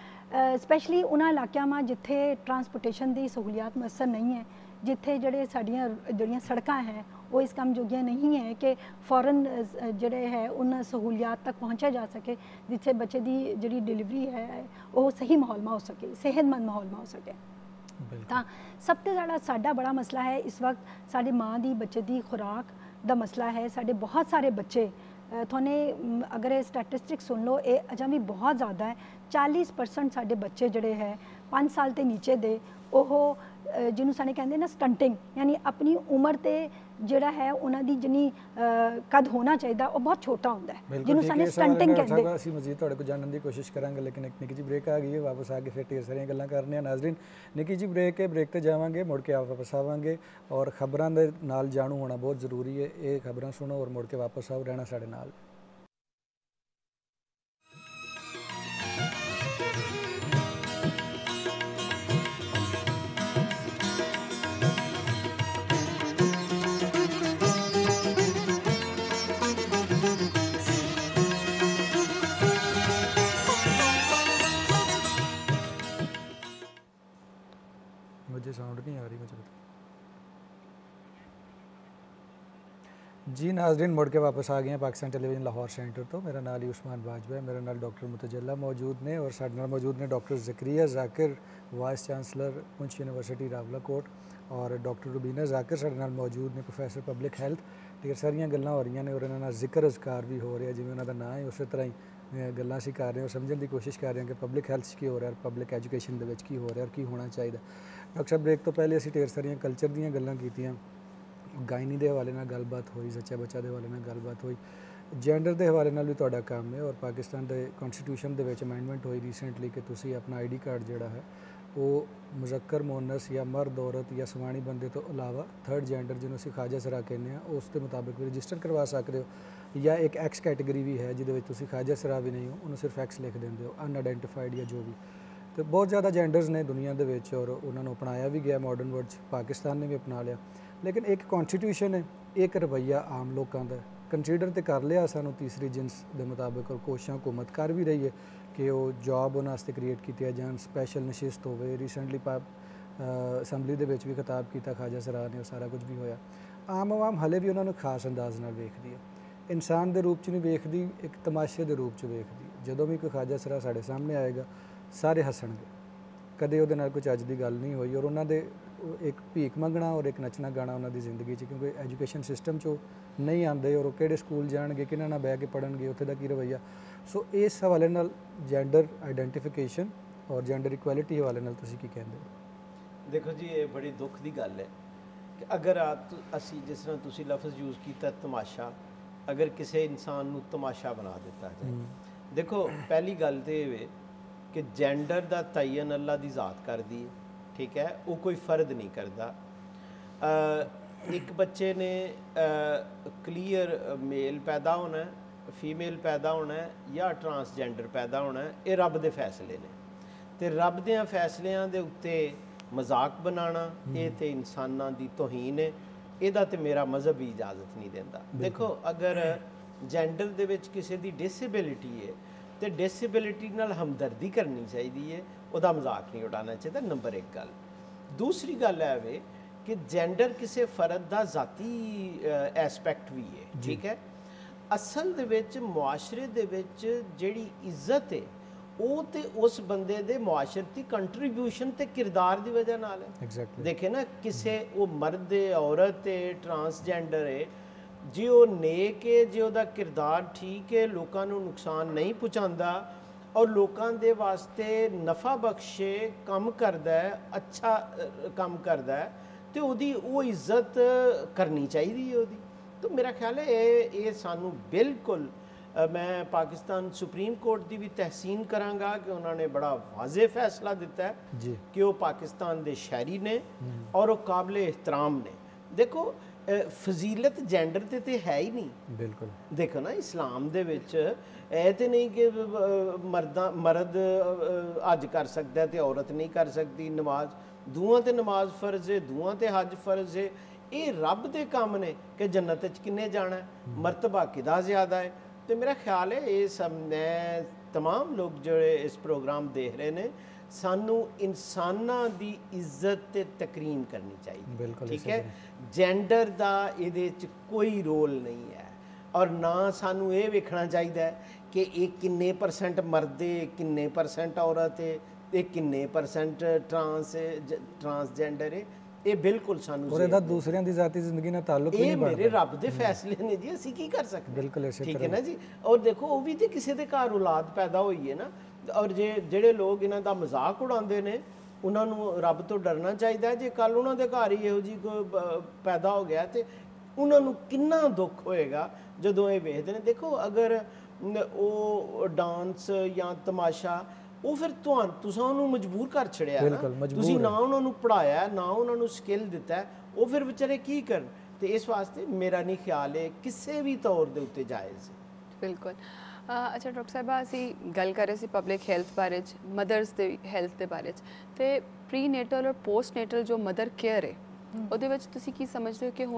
है स्पैशली उन्होंने इलाकों में जिथे ट्रांसपोर्टेशन की सहूलियात मैसर नहीं है जिथे जड़े साड़ियाँ जड़ियाँ सड़कां हैं वो इस काम जोगियाँ नहीं है कि फौरन जड़े है उन सहूलियात तक पहुँचा जा सके जिथे बच्चे की जी डिलीवरी है वो सही माहौल में हो सके सेहतमंद माहौल में हो सके। ਤਾਂ ਸਭ ਤੋਂ ਜ਼ਿਆਦਾ ਸਾਡਾ ਬੜਾ ਮਸਲਾ ਹੈ ਇਸ ਵਕਤ ਸਾਡੇ ਮਾਂ ਦੀ ਬੱਚੇ ਦੀ ਖੁਰਾਕ ਦਾ ਮਸਲਾ ਹੈ। ਸਾਡੇ ਬਹੁਤ ਸਾਰੇ ਬੱਚੇ ਤੁਹਾਨੇ ਅਗਰ ਇਹ ਸਟੈਟਿਸਟਿਕ ਸੁਣ ਲਓ ਇਹ ਅਜਾ ਵੀ ਬਹੁਤ ਜ਼ਿਆਦਾ ਹੈ। ਚਾਲੀਸ ਪਰਸੈਂਟ ਸਾਡੇ ਬੱਚੇ ਜਿਹੜੇ ਹੈ ਪੰਜ ਸਾਲ ਤੇ ਨੀਚੇ ਦੇ ਉਹ ਜਿਹਨੂੰ ਸਾਡੇ ਕਹਿੰਦੇ ਨਾ ਸਟੰਟਿੰਗ ਯਾਨੀ ਆਪਣੀ ਉਮਰ ਤੇ ਜਿਹੜਾ ਹੈ ਉਹਨਾਂ ਦੀ ਜਿੰਨੀ ਕਦ ਹੋਣਾ ਚਾਹੀਦਾ ਉਹ ਬਹੁਤ ਛੋਟਾ ਹੁੰਦਾ ਹੈ ਜਿਹਨੂੰ ਸਾਡੇ ਸਟੰਟਿੰਗ ਕਹਿੰਦੇ। ਅਸੀਂ ਮਜ਼ੀਦ ਤੁਹਾਡੇ ਕੋਲ ਜਾਣਨ ਦੀ ਕੋਸ਼ਿਸ਼ ਕਰਾਂਗੇ ਲੇਕਿਨ ਇੱਕ ਨਿੱਕੀ ਜੀ ਬ੍ਰੇਕ ਆ ਗਈ ਹੈ ਵਾਪਸ ਆ ਕੇ ਫਿਰ ਢੇਰ ਸਾਰੀਆਂ ਗੱਲਾਂ ਕਰਨੀਆਂ। ਨਾਜ਼ਰੀਨ ਨਿੱਕੀ ਜੀ ਬ੍ਰੇਕ ਹੈ ਬ੍ਰੇਕ ਤੇ ਜਾਵਾਂਗੇ ਮੁੜ ਕੇ ਵਾਪਸ ਆਵਾਂਗੇ ਔਰ ਖਬਰਾਂ ਦੇ ਨਾਲ ਜਾਣੂ ਹੋਣਾ ਬਹੁਤ ਜ਼ਰੂਰੀ ਹੈ। ਇਹ ਖਬਰਾਂ ਸੁਣੋ ਔਰ ਮੁੜ ਕੇ ਵਾਪਸ ਆਓ ਰਹਿਣਾ ਸਾਡੇ ਨਾਲ। मुझे साउंड नहीं आ रही मुझे बता। जी नाज़रीन, मुड़ के वापस आ गए हैं पाकिस्तान टेलीविजन लाहौर सेंटर तो। मेरा नाम अली उस्मान बाजवा है, मेरे नाल डॉक्टर मुतजल्ला मौजूद ने और साडे नाल मौजूद ने doctor Zakaria Zakir vice chancellor Poonch university Rawalakot और डॉक्टर रुबीना ज़ाकिर साडे नाल मौजूद ने प्रोफैसर पब्लिक हैल्थ। ढेर सारियां गल्लां हो रही ने और इन्हां नाल जिक्र अज़कार भी हो रहा जिवें उन्हां दा नाम है उस तरह ही गल्लां असीं कर रहे हैं और समझण की कोशिश कर रहे हैं कि पब्लिक हैल्थ की हो रहा है, पब्लिक एजुकेशन दे विच की हो रहा है और की होना चाहिए। डॉक्टर साहब ब्रेक तो पहले असीं ढेर सारियां कल्चर दीयां गल्लां कीतियां, गायनी के हवाले नाल गलबात हुई, सच्चा बच्चा के हवाले नाल गलबात हुई, जेंडर के हवाले नाल भी तुहाडा काम है और पाकिस्तान के कॉन्स्टिट्यूशन के अमेंडमेंट हुई रिसेंटली कि तुसी अपना आई डी कार्ड जोड़ा है वो मुज़क्कर मोनस या मर्द औरत या सवाणी बंदे तो अलावा थर्ड जेंडर जिन्होंने असीं खाजा सरा कहने हैं उस के मुताबिक भी रजिस्टर करवा सकते हो या एक एक्स कैटेगरी भी है जिहदे विच तुसी खाजा सरा भी नहीं हो, उन्होंंने सिर्फ एक्स लिख देंगे हो, अनआइडेंटिफाइड या जो भी। तो बहुत ज़्यादा जेंडर्स ने दुनिया के विच और उन्होंने अपनाया भी गया, मॉडर्न वर्ल्ड पाकिस्तान ने भी अपना लिया। लेकिन एक कॉन्स्टिट्यूशन है, एक रवैया आम लोगों का कंसीडर तो कर लिया सानू तीसरी जिनस के मुताबिक और कोशिश हुकूमत कर भी रही है कि वो जॉब उन्होंने क्रिएट किया जान, स्पैशल नशिस्त होवे। रिसेंटली पाप असैम्बली के भी खिताब किया खाजा सरा ने और सारा कुछ भी होया। आम आवाम हले भी उन्होंने खास अंदाज नाल वेखदी है, इंसान के रूप च नहीं वेखदी, एक तमाशे के रूप च वेखदी। जदों भी कोई खाजा सरा साढ़े सामने आएगा सारे हसणगे, कदे उहदे नाल कोई चज दी गल नहीं हुई और उन्होंने एक भीख मंगना और एक नचना गाना उन्होंने जिंदगी क्योंकि एजुकेशन सिस्टम चो नहीं आते और किहड़े स्कूल जाएंगे, किन्हां नाल बह के पढ़नगे, उत्थे दा की रवैया। सो इस हवाले नाल जेंडर आइडेंटिफिकेशन और जेंडर इक्वैलिटी हवाले नाल तुसीं की कहंदे हो? देखो जी ये बड़ी दुख की गल है कि अगर असी जिस तरह तुसीं लफ्ज़ यूज़ किया तमाशा, अगर किसी इंसान नूं तमाशा बना दिता जाए, देखो पहली गल तो ये कि जेंडर का तयन अल्लाह की ज़ात कर दी है, ठीक है, वो कोई फ़र्द नहीं करता। एक बच्चे ने क्लीयर मेल पैदा होना है, फीमेल पैदा होना है या ट्रांसजेंडर पैदा होना है, ये रब के फैसले ने। तो रब के फैसलों के उत्ते मजाक बनाना ये तो इंसानों की तोहीन है, यदा तो मेरा मजहब भी इजाजत नहीं देता। देखो अगर जेंडर दे विच किसी की डिसेबिलिटी है तो डिसेबिलिटी नाल हमदर्दी करनी चाहिए है, उसका मजाक नहीं उड़ाना चाहिए, नंबर एक गल। दूसरी गल है वे कि जेंडर किसी फर्द का जाती एस्पैक्ट भी है, ठीक है। असल दे विच मुआशरे दे विच जिहड़ी इज्जत है वो तो उस बंदे दे मुआशरती कंट्रीब्यूशन ते किरदार की वजह नाल है। exactly. देखे ना किसे वो मर्द है, औरत है, ट्रांसजेंडर है, जे वो नेक है, जे उसका किरदार ठीक है, लोगों को नुकसान नहीं पहुँचाता और लोगों के वास्ते नफ़ा बख्शे काम करता है, अच्छा काम करता है, तो उसकी वो इज्जत करनी चाहिए है उसकी। तो मेरा ख्याल है ये ये सानू बिल्कुल मैं पाकिस्तान सुप्रीम कोर्ट की भी तहसीन करांगा कि उन्होंने बड़ा वाजे फैसला दिता है जी कि वो पाकिस्तान के शहरी ने और वो काबिल एहतराम ने। देखो फजीलत जेंडर ते ते है ही नहीं, बिल्कुल। देखो ना इस्लाम दे विच ऐ ते नहीं कि मर्दा मर्द हज कर सकता है तो औरत नहीं कर सकती, नमाज दूआं ते नमाज फर्ज है, दूआं ते हज फर्ज है। ये रब दे काम ने कि जन्नत च किन्ने जाना है, मरतबा किदा ज़्यादा है। तो मेरा ख्याल है ये सब मैं तमाम लोग जो इस प्रोग्राम देख रहे हैं सानू इंसानां दी इज्जत ते तकरीम करनी चाहिए, बिल्कुल, ठीक है। जेंडर दा इहदे च कोई रोल नहीं है और ना सानू ये वेखना चाहिए कि ये किन्ने परसेंट मर्द है, किन्ने परसेंट औरत है, ये किन्ने परसेंट ट्रांस ट्रांसजेंडर है। ये बिल्कुल सानू और ਇਹਦਾ ਦੂਸਰਿਆਂ ਦੀ ਜ਼ਾਤੀ ਜ਼ਿੰਦਗੀ ਨਾਲ ਤਾਲੁਕ ਹੀ ਨਹੀਂ ਬਣਦਾ। ਇਹ ਮੇਰੇ ਰੱਬ ਦੇ ਫੈਸਲੇ ਨੇ ਜੀ, ਅਸੀਂ ਕੀ ਕਰ ਸਕਦੇ, ਬਿਲਕੁਲ ਇਸੇ ਤਰ੍ਹਾਂ, ਠੀਕ ਹੈ ਨਾ ਜੀ। ਔਰ ਦੇਖੋ ਉਹ ਵੀ ਤੇ ਕਿਸੇ ਦੇ ਘਰ ਔਲਾਦ ਪੈਦਾ ਹੋਈ ਹੈ ਨਾ, ਔਰ ਜੇ ਜਿਹੜੇ ਲੋਕ ਇਹਨਾਂ ਦਾ ਮਜ਼ਾਕ ਉਡਾਉਂਦੇ ਨੇ ਉਹਨਾਂ ਨੂੰ ਰੱਬ ਤੋਂ ਡਰਨਾ ਚਾਹੀਦਾ ਹੈ। ਜੇ ਕੱਲ ਉਹਨਾਂ ਦੇ ਘਰ ਹੀ ਇਹੋ ਜੀ ਕੋਈ ਪੈਦਾ ਹੋ ਗਿਆ ਤੇ ਉਹਨਾਂ ਨੂੰ ਕਿੰਨਾ ਦੁੱਖ ਹੋਏਗਾ ਜਦੋਂ ਇਹ ਵੇਖਦੇ ਨੇ। ਦੇਖੋ ਅਗਰ ਉਹ ਡਾਂਸ ਜਾਂ ਤਮਾਸ਼ਾ ਉਹ ਫਿਰ ਤੁਹਾਨੂੰ ਤੁਸੀਂ ਉਹਨੂੰ ਮਜਬੂਰ ਕਰ ਛੜਿਆ ਨਾ, ਤੁਸੀਂ ਨਾ ਉਹਨਾਂ ਨੂੰ ਪੜਾਇਆ, ਨਾ ਉਹਨਾਂ ਨੂੰ ਸਕਿੱਲ ਦਿੱਤਾ, ਉਹ ਫਿਰ ਵਿਚਾਰੇ ਕੀ ਕਰਨ। ਤੇ ਇਸ ਵਾਸਤੇ ਮੇਰਾ ਨਹੀਂ ਖਿਆਲ ਹੈ ਕਿਸੇ ਵੀ ਤੌਰ ਦੇ ਉੱਤੇ ਜਾਇਜ਼ ਹੈ। ਬਿਲਕੁਲ। ਅੱਛਾ ਡਾਕਟਰ ਸਾਹਿਬਾ, ਅਸੀਂ ਗੱਲ ਕਰ ਰਹੇ ਸੀ ਪਬਲਿਕ ਹੈਲਥ ਬਾਰੇ, ਮਦਰਸ ਦੇ ਹੈਲਥ ਦੇ ਬਾਰੇ, ਤੇ ਪ੍ਰੀ ਨੇਟਲ ਔਰ ਪੋਸਟ ਨੇਟਲ ਜੋ ਮਦਰ ਕੇਅਰ ਹੈ ਉਹਦੇ ਵਿੱਚ ਤੁਸੀਂ ਕੀ ਸਮਝਦੇ ਹੋ ਕਿ ਹੁਣ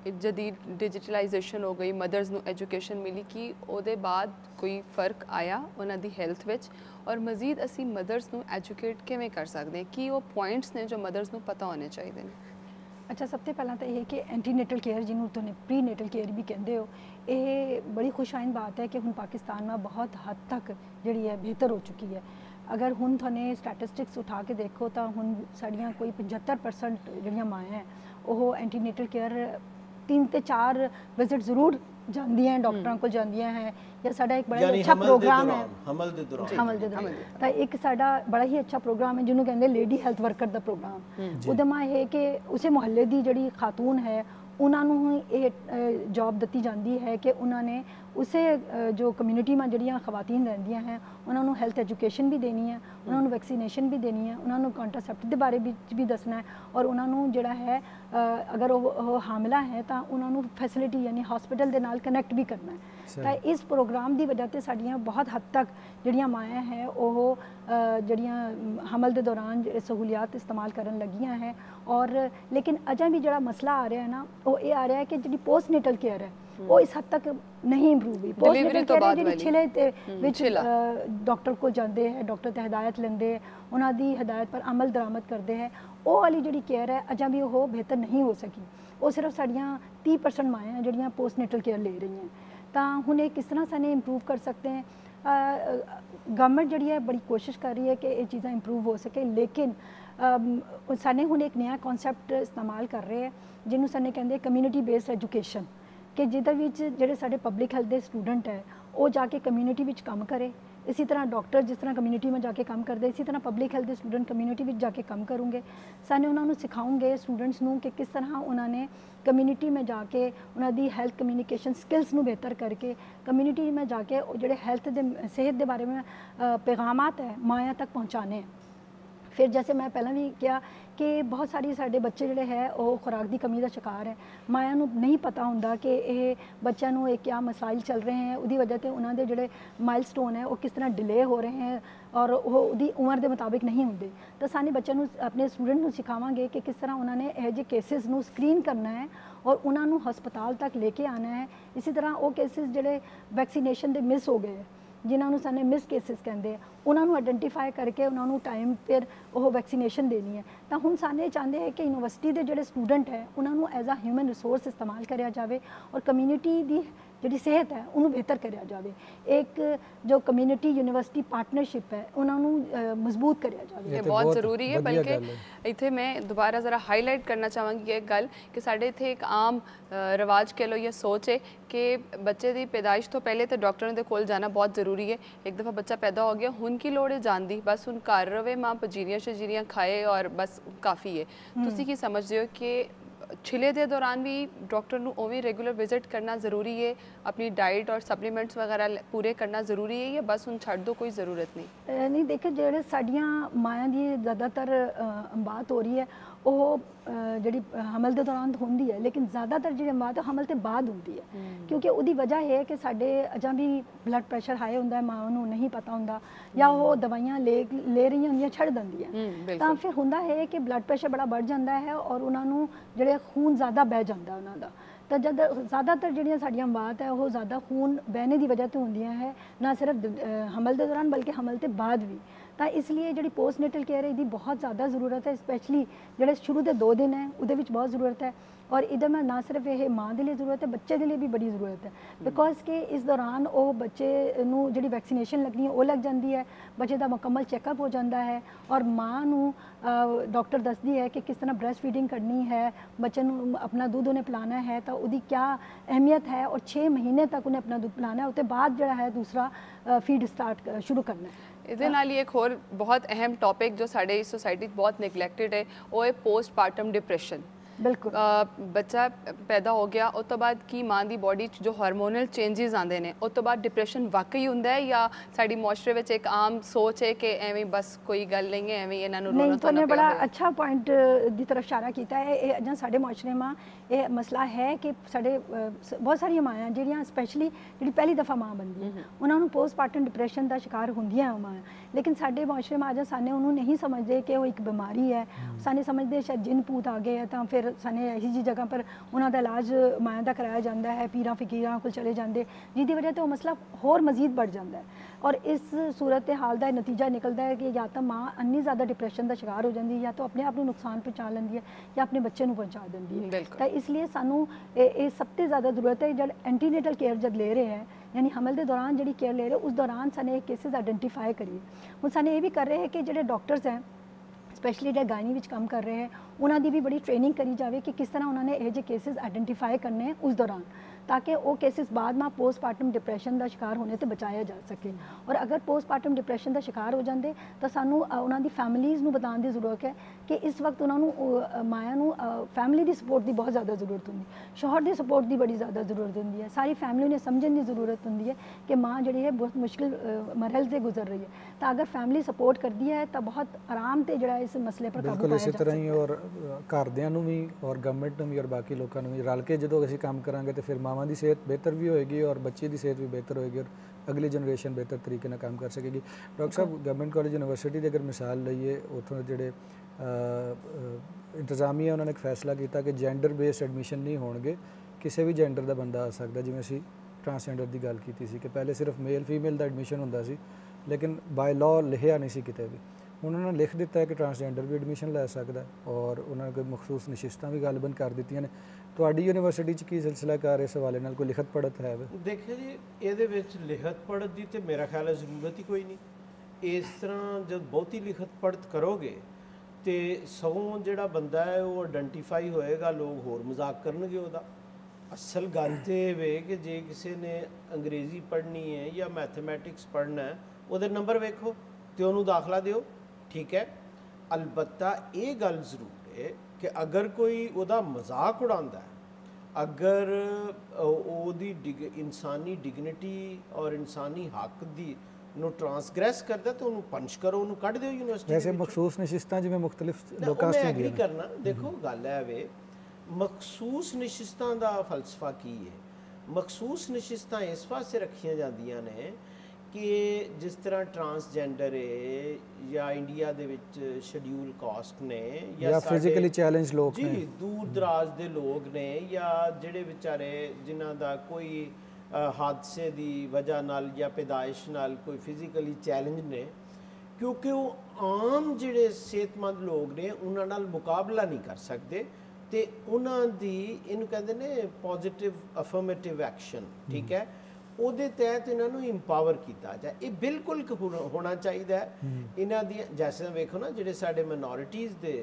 जदीद डिजिटलाइजेशन हो गई, मदर्स ਨੂੰ ਐਜੂਕੇਸ਼ਨ ਮਿਲੀ ਕਿ ਉਹਦੇ ਬਾਅਦ ਕੋਈ ਫਰਕ ਆਇਆ ਉਹਨਾਂ ਦੀ ਹੈਲਥ ਵਿੱਚ, ਔਰ ਮਜ਼ੀਦ ਅਸੀਂ ਮਦਰਸ ਨੂੰ ਐਜੂਕੇਟ ਕਿਵੇਂ ਕਰ ਸਕਦੇ ਹਾਂ, ਕੀ ਉਹ ਪੁਆਇੰਟਸ ਨੇ ਜੋ ਮਦਰਸ ਨੂੰ ਪਤਾ ਹੋਣੇ ਚਾਹੀਦੇ ਨੇ? ਅੱਛਾ, ਸਭ ਤੋਂ ਪਹਿਲਾਂ ਤਾਂ ਇਹ ਕਿ ਐਂਟੀਨੇਟਲ ਕੇਅਰ ਜਿਹਨੂੰ ਤੁਸੀਂ ਪ੍ਰੀ ਨੇਟਲ ਕੇਅਰ ਵੀ ਕਹਿੰਦੇ ਹੋ, ਇਹ ਬੜੀ ਖੁਸ਼ਾਇਨ ਬਾਤ ਹੈ ਕਿ ਹੁਣ ਪਾਕਿਸਤਾਨ में बहुत हद तक ਜਿਹੜੀ ਹੈ ਬਿਹਤਰ ਹੋ ਚੁੱਕੀ ਹੈ। ਅਗਰ ਹੁਣ ਤੁਹਾਨੂੰ ਸਟੈਟਿਸਟਿਕਸ ਉਠਾ ਕੇ ਦੇਖੋ ਤਾਂ ਹੁਣ ਸਾਡੀਆਂ ਕੋਈ ਪਝੱਤਰ ਪਰਸੈਂਟ ਜਿਹੜੀਆਂ ਮਾਵਾਂ ਹੈ ਉਹ ਐਂਟੀਨੇਟਲ ਕੇਅਰ तीन ते चार विजिट जरूर ਜਾਂਦੀਆਂ ਡਾਕਟਰਾਂ ਕੋਲ ਜਾਂਦੀਆਂ ਹੈ, ਜਾਂ ਸਾਡਾ ਇੱਕ ਬੜਾ ਅੱਛਾ ਪ੍ਰੋਗਰਾਮ ਹੈ ਹਮਲ ਦੇ ਦੌਰਾਨ ਹਮਲ ਦੇ ਦੌਰਾਨ ਤਾਂ ਇੱਕ ਸਾਡਾ ਬੜਾ ਹੀ ਅੱਛਾ ਪ੍ਰੋਗਰਾਮ ਹੈ ਜਿਹਨੂੰ ਕਹਿੰਦੇ ਲੇਡੀ ਹੈਲਥ ਵਰਕਰ ਦਾ ਪ੍ਰੋਗਰਾਮ। ਉਹਦੇ ਮਾ ਇਹ ਕਿ ਉਸੇ ਮੁਹੱਲੇ ਦੀ ਜਿਹੜੀ ਖਾਤੂਨ ਹੈ ਉਹਨਾਂ ਨੂੰ ਇਹ ਜੌਬ ਦਿੱਤੀ ਜਾਂਦੀ ਹੈ ਕਿ ਉਹਨਾਂ ਨੇ ਉਸੇ ਜੋ ਕਮਿਊਨਿਟੀ में ਜਿਹੜੀਆਂ ਖਵਾਤੀਨ ਰਹਿੰਦੀਆਂ ਹੈ ਉਹਨਾਂ ਨੂੰ ਹੈਲਥ ਐਜੂਕੇਸ਼ਨ ਵੀ ਦੇਣੀ ਹੈ, ਉਹਨਾਂ ਨੂੰ ਵੈਕਸੀਨੇਸ਼ਨ ਵੀ ਦੇਣੀ ਹੈ, ਉਹਨਾਂ ਨੂੰ ਕੰਟਰਾਸੈਪਟਿਵ ਦੇ ਬਾਰੇ ਵਿੱਚ ਵੀ ਦੱਸਣਾ ਹੈ, ਔਰ ਉਹਨਾਂ ਨੂੰ ਜਿਹੜਾ ਹੈ ਅਗਰ ਉਹ ਹਾਮਲਾ ਹੈ ਤਾਂ ਉਹਨਾਂ ਨੂੰ ਫੈਸਿਲਿਟੀ ਯਾਨੀ ਹਸਪੀਟਲ ਦੇ ਨਾਲ ਕਨੈਕਟ ਵੀ ਕਰਨਾ ਹੈ। ਤਾਂ ਇਸ ਪ੍ਰੋਗਰਾਮ ਦੀ ਵਜ੍ਹਾ ਤੇ ਸਾਡੀਆਂ ਬਹੁਤ ਹੱਦ ਤੱਕ ਜਿਹੜੀਆਂ ਮਾਵਾਂ ਹੈ ਉਹ ਜਿਹੜੀਆਂ ਹਮਲ ਦੇ ਦੌਰਾਨ ਸਹੂਲੀਅਤ ਇਸਤੇਮਾਲ ਕਰਨ ਲੱਗੀਆਂ ਹੈ। ਔਰ ਲੇਕਿਨ ਅਜੇ ਵੀ ਜਿਹੜਾ ਮਸਲਾ ਆ ਰਿਹਾ ਹੈ ਨਾ ਉਹ ਇਹ ਆ ਰਿਹਾ ਹੈ ਕਿ ਜਿਹੜੀ ਪੋਸਟ ਨੇਟਲ ਕੇਅਰ ਹੈ ਉਹ ਇਸ ਹੱਦ ਤੱਕ नहीं इंप्रूव हुई। पोस्टनेटल केयर ਜਿਹੜੀ ਛਿਲੇ ਤੇ ਵਿੱਚ ਡਾਕਟਰ ਕੋਲ ਜਾਂਦੇ ਹੈ, ਡਾਕਟਰ ਤੇ ਹਦਾਇਤ ਲੈਂਦੇ ਹੈ, ਉਹਨਾਂ ਦੀ ਹਦਾਇਤ ਪਰ ਅਮਲ ਦਰਾਮਦ ਕਰਦੇ ਹੈ, ਉਹ ਵਾਲੀ ਜਿਹੜੀ ਕੇਅਰ ਹੈ ਅਜਾ ਵੀ ਉਹ ਬਿਹਤਰ ਨਹੀਂ ਹੋ ਸਕੀ। ਉਹ ਸਿਰਫ ਸਾਡੀਆਂ तीस परसेंट ਮਾਵਾਂ ਜਿਹੜੀਆਂ ਪੋਸਟਨੇਟਲ ਕੇਅਰ ਲੈ ਰਹੀਆਂ। ਤਾਂ ਹੁਣ ਇਹ ਕਿਸ ਤਰ੍ਹਾਂ ਸਾਨੇ ਇੰਪਰੂਵ ਕਰ ਸਕਦੇ हैं? गवर्नमेंट ਜਿਹੜੀ ਹੈ ਬੜੀ ਕੋਸ਼ਿਸ਼ ਕਰ ਰਹੀ ਹੈ ਕਿ ਇਹ ਚੀਜ਼ਾਂ ਇੰਪਰੂਵ ਹੋ ਸਕੇ, ਲੇਕਿਨ ਸਾਨੇ ਹੁਣ ਇੱਕ ਨया ਕਨਸੈਪਟ ਇਸਤੇਮਾਲ ਕਰ ਰਹੇ ਹੈ ਜਿਹਨੂੰ ਸਾਨੇ ਕਹਿੰਦੇ ਕਮਿਊਨਿਟੀ ਬੇਸਡ ਐਜੂਕੇਸ਼ਨ, ਕਿ ਜਿਹਦੇ ਵਿੱਚ ਜਿਹੜੇ ਸਾਡੇ ਪਬਲਿਕ ਹੈਲਥ ਦੇ ਸਟੂਡੈਂਟ ਹੈ ਉਹ ਜਾ ਕੇ ਕਮਿਊਨਿਟੀ ਵਿੱਚ ਕੰਮ ਕਰੇ। ਇसी तरह डॉक्टर जिस तरह कम्यूनिटी में जाके काम करते, इसी तरह पब्लिक हेल्थ के स्टूडेंट कम्यूनिटी में जाके काम करूँगे। साने उन्होंने सिखाऊंगे स्टूडेंट्स नूं कि किस तरह उन्होंने कम्यूनिटी में जाके उन्होंने हेल्थ कम्यूनिकेशन स्किल्स नूं बेहतर करके कम्यूनिटी में जाके जो हेल्थ दे सेहत के बारे में पैगामात है माया तक पहुँचाने। फिर जैसे मैं पहला भी किया कि बहुत सारी साढ़े बच्चे जोड़े है वो खुराक की कमी का शिकार है, माया नूं नहीं पता होंदा कि ये बच्चों नूं एक क्या मसाइल चल रहे हैं, उदी वजह से उन्होंने जोड़े माइलस्टोन है वो किस तरह डिले हो रहे हैं और वो उदी उम्र के मुताबिक नहीं होंगे। तो साने बच्चों नूं अपने स्टूडेंट नूं सिखावांगे कि किस तरह उन्होंने यह जे केसेस नूं स्क्रीन करना है और उन्होंने हस्पताल तक लेके आना है। इसी तरह वो केसेस जोड़े वैक्सीनेशन के मिस हो गए जिन्होंने साने मिस केसेस कहते हैं उन्होंने आइडेंटिफाई करके उन्होंने टाइम पर वो वैक्सीनेशन देनी है। तो हुण साने चाहते हैं कि यूनिवर्सिटी के जोड़े स्टूडेंट है उन्होंने एज आ ह्यूमन रिसोर्स इस्तेमाल कराया जाए और कम्यूनिटी की जी सेहत है उन्होंने बेहतर कराया जाए। एक जो कम्यूनिटी यूनिवर्सिटी पार्टनरशिप है उन्होंने मजबूत कराया जाए, ये बहुत ज़रूरी है। बल्कि इत्थे मैं दोबारा ज़रा हाईलाइट करना चाहूँगी एक गल कि साढ़े इत्थे एक आम रिवाज कह लो या सोच है कि बच्चे की पैदाइश तो पहले तो डॉक्टरों के कोल जाना बहुत ज़रूरी है। एक दफ़ा बच्चा पैदा हो गया हुण की लोड़ है जान दी, बस हुण घर रवे माँ पजीरियाँ शजीरियाँ खाए और बस काफ़ी है। तुसीं की समझते हो कि छिले के दौरान भी डॉक्टर नूं ओवें रेगुलर विजिट करना ज़रूरी है, अपनी डाइट और सप्लीमेंट्स वगैरह पूरे करना ज़रूरी है, या बस हुण छड्ड दो कोई ज़रूरत नहीं? नहीं देखो जेड़े साडियां मायां दी ज़्यादातर बात हो रही है वो जी हमल के दौरान होंगी है, लेकिन ज़्यादातर जी बात हमल के बाद होंगी है क्योंकि उसकी वजह है कि साढ़े अजा भी ब्लड प्रेशर हाई होंगे, माँ को नहीं पता होंगे या वो दवाइयाँ ले ले रही होंगे छड़ देंगी है। तो फिर होंदा है कि ब्लड प्रेशर बड़ा बढ़ जाता है और उन्होंने जो खून ज़्यादा बह जाता उन्होंने। तो जब ज़्यादातर जो साड़ियाँ बात है वो ज़्यादा खून बहने की वजह तो होंगी है, ना सिर्फ हमल के दौरान बल्कि हमल के बाद भी। तो इसलिए जी पोस्टनेटल केयर है इसकी बहुत ज़्यादा ज़रूरत है, स्पैशली जो शुरू के दो दिन है वो बहुत ज़रूरत है। और इधर में ना सिर्फ ये माँ के लिए ज़रूरत है, बच्चे के लिए भी बड़ी ज़रूरत है बिकॉज कि इस दौरान वो बच्चे नूं जी वैक्सीनेशन लगनी है वो लग जाती है, बच्चे का मुकम्मल चैकअप हो जाता है और माँ नूं डॉक्टर दसदी है कि किस तरह ब्रैस्ट फीडिंग करनी है, बच्चे नूं अपना दूध उन्हें पिलाना है तो उसकी क्या अहमियत है, और छे महीने तक उन्हें अपना दूध पिलाना है, उसके बाद जो है दूसरा फीड स्टार्ट शुरू करना है। ਇਹਦੇ ਨਾਲ ਹੀ ਇੱਕ ਹੋਰ ਬਹੁਤ ਅਹਿਮ ਟੌਪਿਕ ਜੋ ਸਾਡੇ ਇਸ ਸੋਸਾਇਟੀ 'ਚ ਬਹੁਤ ਨੈਗਲੈਕਟਡ ਹੈ ਉਹ ਹੈ ਪੋਸਟਪਾਰਟਮ ਡਿਪਰੈਸ਼ਨ। बिल्कुल बच्चा पैदा हो गया उस तो बाद की माँ की बॉडी जो हारमोनल चेंजिज आते हैं उस तो बाद डिप्रैशन वाकई होंदा है या साड़ी मुआशरे में एक आम सोच है कि एवं बस कोई गल नहीं है एवं इन्हों नहीं? तुमने बड़ा अच्छा पॉइंट की तरफ इशारा किया है। ये अजा साढ़े मुआशरे में ये मसला है कि साढ़े बहुत सारी माँ जिहड़ियां स्पैशली जी पहली दफ़ा माँ बनती उन्होंने पोस्टपार्टम डिप्रैशन का शिकार होंदियां माँ, लेकिन साढ़े मुआशरे में अजा साने उन्होंने नहीं समझते कि वो एक बीमारी है, साने समझते शायद जिन पूत आ गए हैं तो फिर साने ਇਹੀ जी जगह पर ਉਹਨਾਂ ਦਾ ਇਲਾਜ ਮਾਇਆ ਦਾ ਕਰਾਇਆ ਜਾਂਦਾ ਹੈ, ਪੀਰਾਂ ਫਕੀਰਾਂ ਕੋਲ ਚਲੇ ਜਾਂਦੇ, ਜਿਹਦੀ ਵਜ੍ਹਾ ਤੋਂ ਉਹ ਮਸਲਾ ਹੋਰ ਮਜ਼ੀਦ बढ़ ਜਾਂਦਾ ਹੈ। ਔਰ ਇਸ ਸੂਰਤ ਹਾਲ ਦਾ ਨਤੀਜਾ ਨਿਕਲਦਾ ਹੈ ਕਿ ਜਾਂ ਤਾਂ ਮਾਂ ਇੰਨੀ ਜ਼ਿਆਦਾ ਡਿਪਰੈਸ਼ਨ ਦਾ ਸ਼ਿਕਾਰ ਹੋ ਜਾਂਦੀ ਹੈ, ਜਾਂ ਤਾਂ ਆਪਣੇ ਆਪ ਨੂੰ ਨੁਕਸਾਨ ਪਹੁੰਚਾ ਲੈਂਦੀ ਹੈ, ਜਾਂ ਆਪਣੇ ਬੱਚੇ ਨੂੰ ਪਹੁੰਚਾ ਦਿੰਦੀ ਹੈ। ਤਾਂ ਇਸ ਲਈ ਸਾਨੂੰ ਇਹ ਸਭ ਤੋਂ ਜ਼ਿਆਦਾ ਜ਼ਰੂਰਤ ਹੈ, ਜਦ ਐਂਟੀਨੇਟਲ ਕੇਅਰ ਜਦ ਲੈ ਰਹੇ ਹੈ, यानी हमल के दौरान जी केयर ले रहे उस दौरान साने केसिस आइडेंटिफाई करिए। हम साने ये भी कर रहे हैं कि जो डॉक्टर्स हैं स्पैशली जो गायनी विच काम कर रहे हैं उन्होंने भी बड़ी ट्रेनिंग करी जाए कि किस तरह उन्होंने ये जो केसिस आइडेंटिफाई करने हैं उस दौरान, ताकि वो केसिस बाद में पोस्टमार्टम डिप्रैशन का शिकार होने तो बचाया जा सके। और अगर पोस्टमार्टम डिप्रैशन का शिकार हो जाते तो सानू उन्होंने फैमिलीज़ नूं बताने की जरूरत है कि इस वक्त उन्होंने माया नूं फैमिली की सपोर्ट की बहुत ज़्यादा जरूरत होंगी, शौहर की सपोर्ट की बड़ी ज़्यादा जरूरत होंगी है, सारी फैमिली ने समझने की जरूरत होंगी है कि माँ जी है बहुत मुश्किल मरहल से गुजर रही है। तो अगर फैमिली सपोर्ट करती है तो बहुत आराम से जो इस मसले पर काबू पाया जा इसी तरह ही और घरदियां नूं भी और गवर्नमेंट नूं भी और बाकी लोगों भी रल के जो असीं काम करांगे तो फिर मावां की सेहत बेहतर भी होएगी और बच्चे की सेहत भी बेहतर होएगी और अगली जनरेशन बेहतर तरीके नाल काम कर सकेगी। डॉक्टर साहब गवर्नमेंट कॉलेज यूनिवर्सिटी की अगर मिसाल लईए उत्थों जिहड़े इंतजामिया उन्होंने एक फैसला किया कि जेंडर बेस्ड एडमिशन नहीं होणगे, किसी भी जेंडर का बंदा आ सकता, जिवें असीं ट्रांसजेंडर की गल की सी कि पहले सिर्फ मेल फीमेल का एडमिशन हुंदा सी लेकिन बाय लॉ लिखिया नहीं सी किते भी। हुण उन्होंने लिख दिता है कि ट्रांसजेंडर भी एडमिशन लै सकदा और उन्होंने कोई मखसूस नशिस्तां भी गलबंद कर दित्तियां ने। तुहाडी यूनिवर्सिटी च की सिलसिला कार इस हवाले नाल कोई लिखत पढ़त है? देखिए जी इहदे विच लिखत पढ़त की तो मेरा ख्याल है जरूरत ही कोई नहीं। इस तरह जब बहुती लिखत पढ़त करोगे तो सगों जिहड़ा बंदा है वो आइडेंटिफाई होएगा, लोग होर मजाक करनगे उहदा। असल गल तो यह वे कि जे किसी ने अंग्रेज़ी पढ़नी है या मैथमैटिक्स पढ़ना है उहदे नंबर वेखो तो उन्होंने दाखला दिओ, ठीक है। अलबत्ता ये गल जरूर है कि अगर कोई उहदा मजाक उड़ांदा है, अगर ओदी डिग इंसानी डिगनिटी और इंसानी हक दी नु ट्रांसग्रेस करदा तो उन्होंने पंच करो, उन्होंने कढ़ दिओ यूनिवर्सिटी। वैसे मखसूस नशिस्तां जिवें मुख्तलिफ लोकां से एग्री करना, देखो गल है वे मखसूस नशिस्तां दा फलसफा की है। मखसूस नशिस्तां इस वास्ते रखियां जांदियां ने कि जिस तरह ट्रांसजेंडर है या इंडिया दे विच शेड्यूल कास्ट ने या, या फिजिकली चैलेंज लोग जी ने, दूर दराज दे लोग ने या जिहड़े बेचारे जिन्हां दा कोई हादसे दी वजह नाल या पैदाइश नाल कोई फिजिकली चैलेंज ने, क्योंकि वो आम जिहड़े सेहतमंद लोग ने उन्हां नाल मुकाबला नहीं कर सकते ते उन्हां दी इहनूं कहंदे ने पॉजिटिव अफर्मेटिव एक्शन, ठीक है, ਉਹਦੇ ਤਹਿਤ ਇਹਨਾਂ ਨੂੰ ਇੰਪਾਵਰ ਕੀਤਾ ਜਾਏ। ਇਹ ਬਿਲਕੁਲ ਹੋਣਾ ਚਾਹੀਦਾ ਹੈ। ਇਹਨਾਂ ਦੀ ਜੈਸੇ ਵੇਖੋ ਨਾ ਜਿਹੜੇ ਸਾਡੇ ਮਾਈਨੋਰਿਟੀਜ਼ ਦੇ